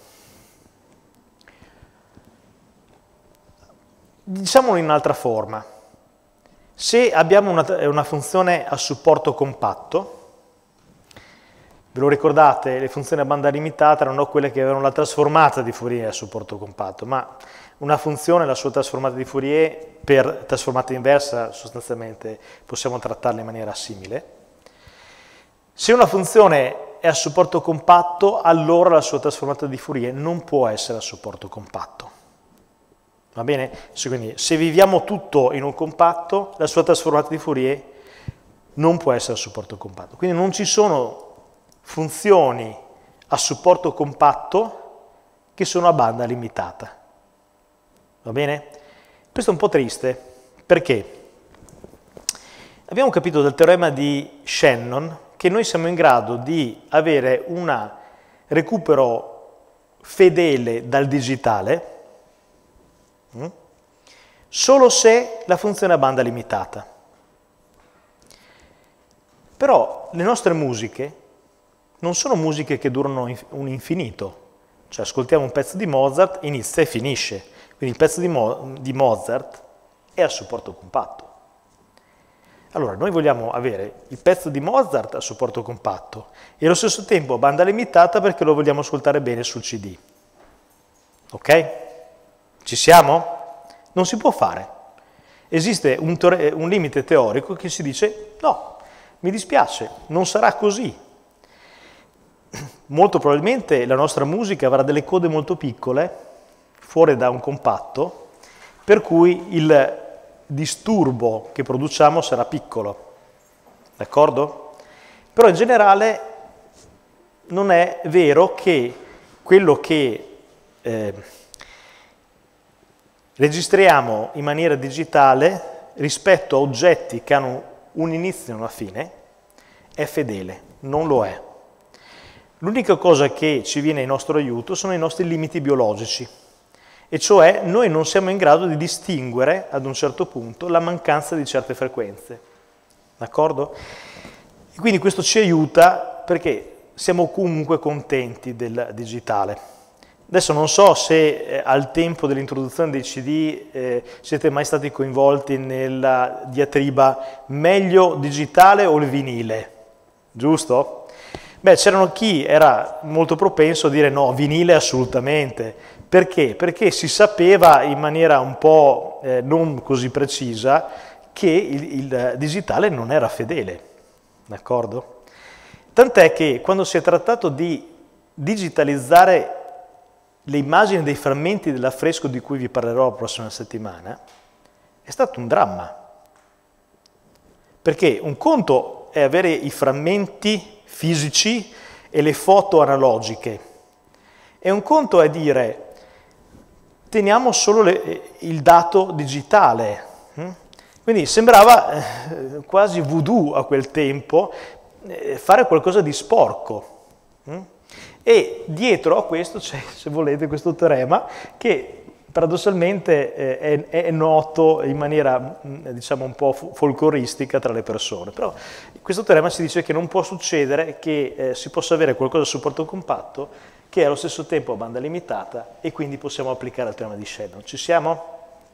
Diciamolo in un'altra forma. Se abbiamo una funzione a supporto compatto, ve lo ricordate, le funzioni a banda limitata erano quelle che avevano la trasformata di Fourier a supporto compatto, ma una funzione, la sua trasformata di Fourier, per trasformata inversa sostanzialmente possiamo trattarla in maniera simile. Se una funzione è a supporto compatto, allora la sua trasformata di Fourier non può essere a supporto compatto. Va bene? Quindi se viviamo tutto in un compatto, la sua trasformata di Fourier non può essere a supporto compatto. Quindi non ci sono funzioni a supporto compatto che sono a banda limitata. Va bene? Questo è un po' triste, perché abbiamo capito dal teorema di Shannon che noi siamo in grado di avere un recupero fedele dal digitale solo se la funzione è a banda limitata. Però le nostre musiche non sono musiche che durano un infinito, cioè ascoltiamo un pezzo di Mozart, inizia e finisce, quindi il pezzo di Mozart è a supporto compatto. Allora, noi vogliamo avere il pezzo di Mozart a supporto compatto e allo stesso tempo a banda limitata perché lo vogliamo ascoltare bene sul CD. Ok? Ci siamo? Non si può fare. Esiste un limite teorico che si dice no, mi dispiace, non sarà così. Molto probabilmente la nostra musica avrà delle code molto piccole, fuori da un compatto, per cui il disturbo che produciamo sarà piccolo, d'accordo? Però in generale non è vero che quello che registriamo in maniera digitale rispetto a oggetti che hanno un inizio e una fine è fedele, non lo è. L'unica cosa che ci viene in nostro aiuto sono i nostri limiti biologici, e cioè noi non siamo in grado di distinguere ad un certo punto la mancanza di certe frequenze, d'accordo? E quindi questo ci aiuta perché siamo comunque contenti del digitale. Adesso non so se al tempo dell'introduzione dei CD siete mai stati coinvolti nella diatriba meglio digitale o il vinile, giusto? Beh, c'erano chi era molto propenso a dire no, vinile assolutamente. Perché? Perché si sapeva in maniera un po' non così precisa che il digitale non era fedele, d'accordo? Tant'è che quando si è trattato di digitalizzare le immagini dei frammenti dell'affresco di cui vi parlerò la prossima settimana, è stato un dramma. Perché un conto è avere i frammenti fisici e le foto analogiche, e un conto è dire teniamo solo il dato digitale. Quindi sembrava quasi voodoo a quel tempo fare qualcosa di sporco. E dietro a questo c'è, se volete, questo teorema che paradossalmente è noto in maniera, diciamo, un po' folcloristica tra le persone. Però questo teorema ci dice che non può succedere che si possa avere qualcosa a supporto compatto che è allo stesso tempo a banda limitata e quindi possiamo applicare il teorema di Shannon. Ci siamo?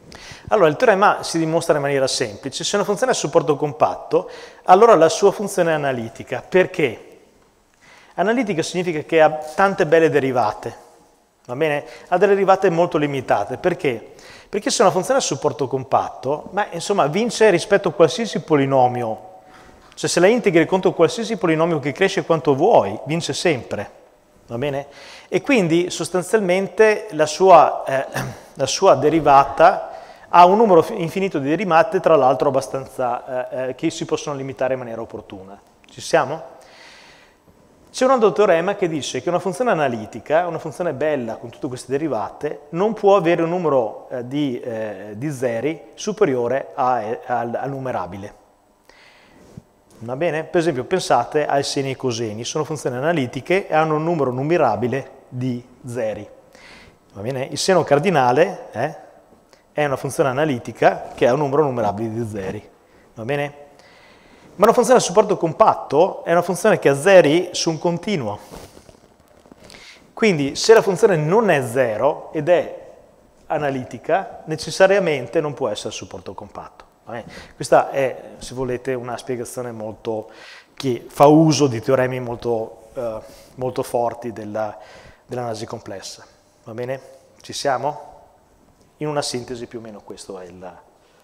Allora, il teorema si dimostra in maniera semplice. Se una funzione ha supporto compatto, allora la sua funzione è analitica. Perché? Analitica significa che ha tante belle derivate, va bene? Ha delle derivate molto limitate. Perché? Perché se una funzione ha supporto compatto, insomma, vince rispetto a qualsiasi polinomio. Cioè, se la integri contro qualsiasi polinomio che cresce quanto vuoi, vince sempre, va bene? E quindi, sostanzialmente, la sua derivata ha un numero infinito di derivate, tra l'altro abbastanza che si possono limitare in maniera opportuna. Ci siamo? C'è un altro teorema che dice che una funzione analitica, una funzione bella con tutte queste derivate, non può avere un numero di zeri superiore al numerabile. Va bene? Per esempio, pensate ai seni e ai coseni, sono funzioni analitiche e hanno un numero numerabile di zeri. Va bene? Il seno cardinale è una funzione analitica che ha un numero numerabile di zeri. Va bene? Ma una funzione a supporto compatto è una funzione che ha zeri su un continuo. Quindi se la funzione non è zero ed è analitica, necessariamente non può essere a supporto compatto. Questa è, se volete, una spiegazione che fa uso di teoremi molto forti dell'analisi complessa. Va bene? Ci siamo? In una sintesi più o meno questo è il...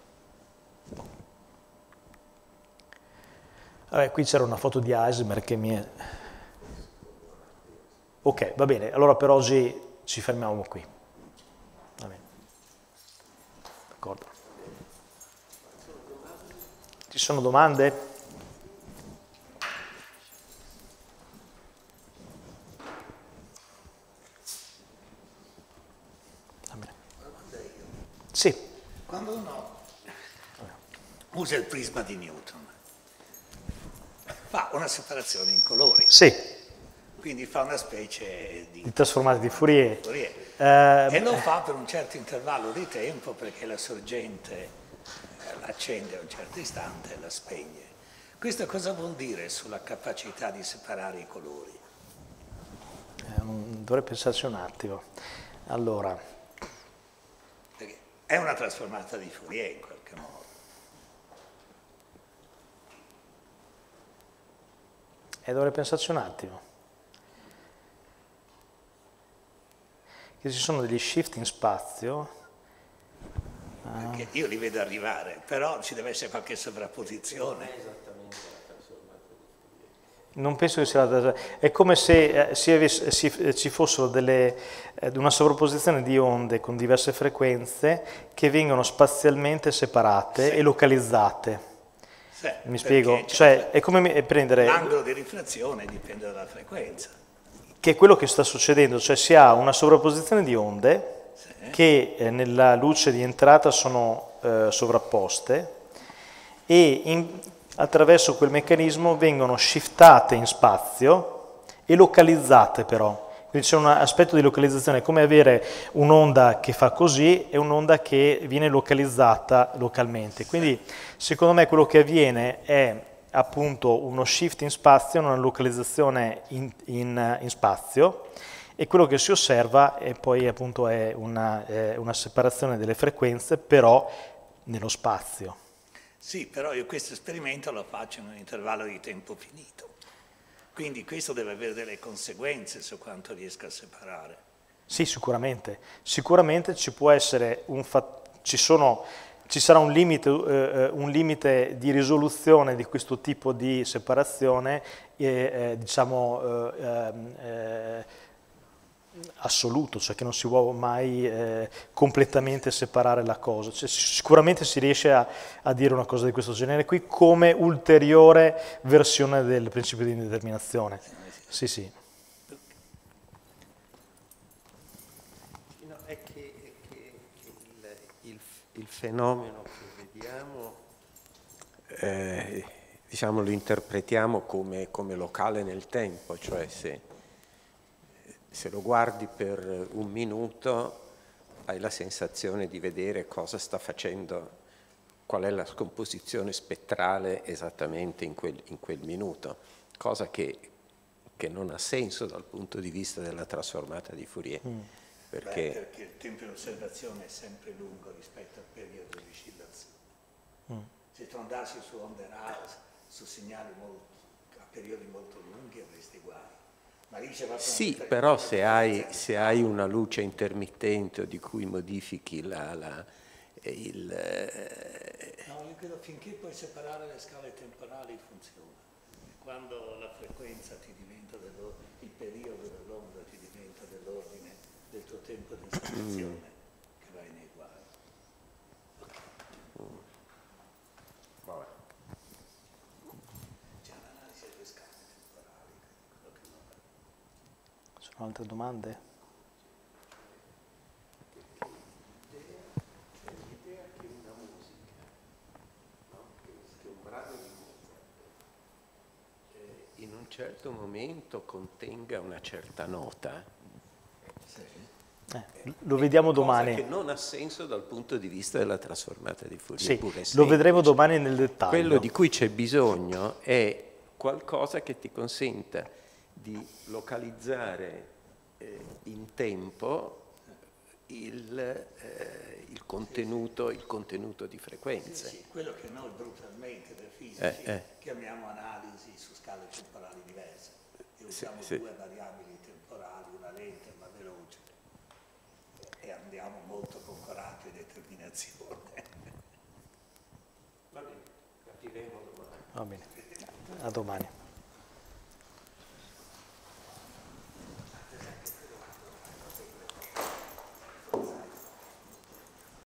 Vabbè, qui c'era una foto di Heisenberg che mi è... Ok, va bene, allora per oggi ci fermiamo qui. Va bene. D'accordo. Ci sono domande? Va bene. Sì. Quando uno usa il prisma di Newton, fa una separazione in colori. Sì. Quindi fa una specie di trasformata di Fourier. E lo fa per un certo intervallo di tempo perché la sorgente l'accende a un certo istante e la spegne. Questo cosa vuol dire sulla capacità di separare i colori? Dovrei pensarci un attimo. Allora. Perché è una trasformata di Fourier in qualche modo. Dovrei pensarci un attimo. Che ci sono degli shift in spazio. Perché io li vedo arrivare, però ci deve essere qualche sovrapposizione. Non penso che sia... È come se ci fossero una sovrapposizione di onde con diverse frequenze che vengono spazialmente separate e localizzate. Sì, mi spiego? Cioè, è come prendere... L'angolo di rifrazione dipende dalla frequenza. Che è quello che sta succedendo, cioè si ha una sovrapposizione di onde che nella luce di entrata sono sovrapposte e attraverso quel meccanismo vengono shiftate in spazio e localizzate però. Quindi c'è un aspetto di localizzazione, è come avere un'onda che fa così e un'onda che viene localizzata localmente. Quindi secondo me quello che avviene è appunto uno shift in spazio, una localizzazione in spazio, e quello che si osserva è poi appunto è una separazione delle frequenze, però nello spazio. Sì, però io questo esperimento lo faccio in un intervallo di tempo finito. Quindi questo deve avere delle conseguenze su quanto riesca a separare. Sì, sicuramente. Sicuramente ci può essere ci sarà un limite di risoluzione di questo tipo di separazione, assoluto, cioè che non si può mai completamente separare la cosa. Cioè, sicuramente si riesce a dire una cosa di questo genere qui come ulteriore versione del principio di indeterminazione. Sì, sì. No, è che il fenomeno che vediamo, diciamo, lo interpretiamo come locale nel tempo, cioè se lo guardi per un minuto hai la sensazione di vedere cosa sta facendo, qual è la scomposizione spettrale esattamente in quel minuto, cosa che non ha senso dal punto di vista della trasformata di Fourier. perché il tempo di osservazione è sempre lungo rispetto al periodo di oscillazione. Se tu andassi su onde rase, su segnali a periodi molto lunghi avresti guai. Ma lì c'è proprio sì, però se hai una luce intermittente o di cui modifichi No, io credo finché puoi separare le scale temporali funziona. Quando la frequenza ti diventa il periodo dell'onda ti diventa dell'ordine del tuo tempo di osservazione, che vai nei guai. vabbè. C'è un'analisi delle scale temporali, quello che non va. Sono altre domande? L'idea che una musica, no? che un brano di Mozart in un certo momento contenga una certa nota, Lo vediamo cosa domani. che non ha senso dal punto di vista della trasformata di Fourier. Sì, pure lo semplice. vedremo domani nel dettaglio. Quello di cui c'è bisogno è qualcosa che ti consenta di localizzare in tempo il contenuto di frequenze. Sì, quello che noi brutalmente da fisici chiamiamo analisi su scale temporali diverse. E usiamo due variabili temporali, una lenta e una veloce, e andiamo molto con coraggio e determinazione. Va bene, capiremo domani. Va bene, a domani.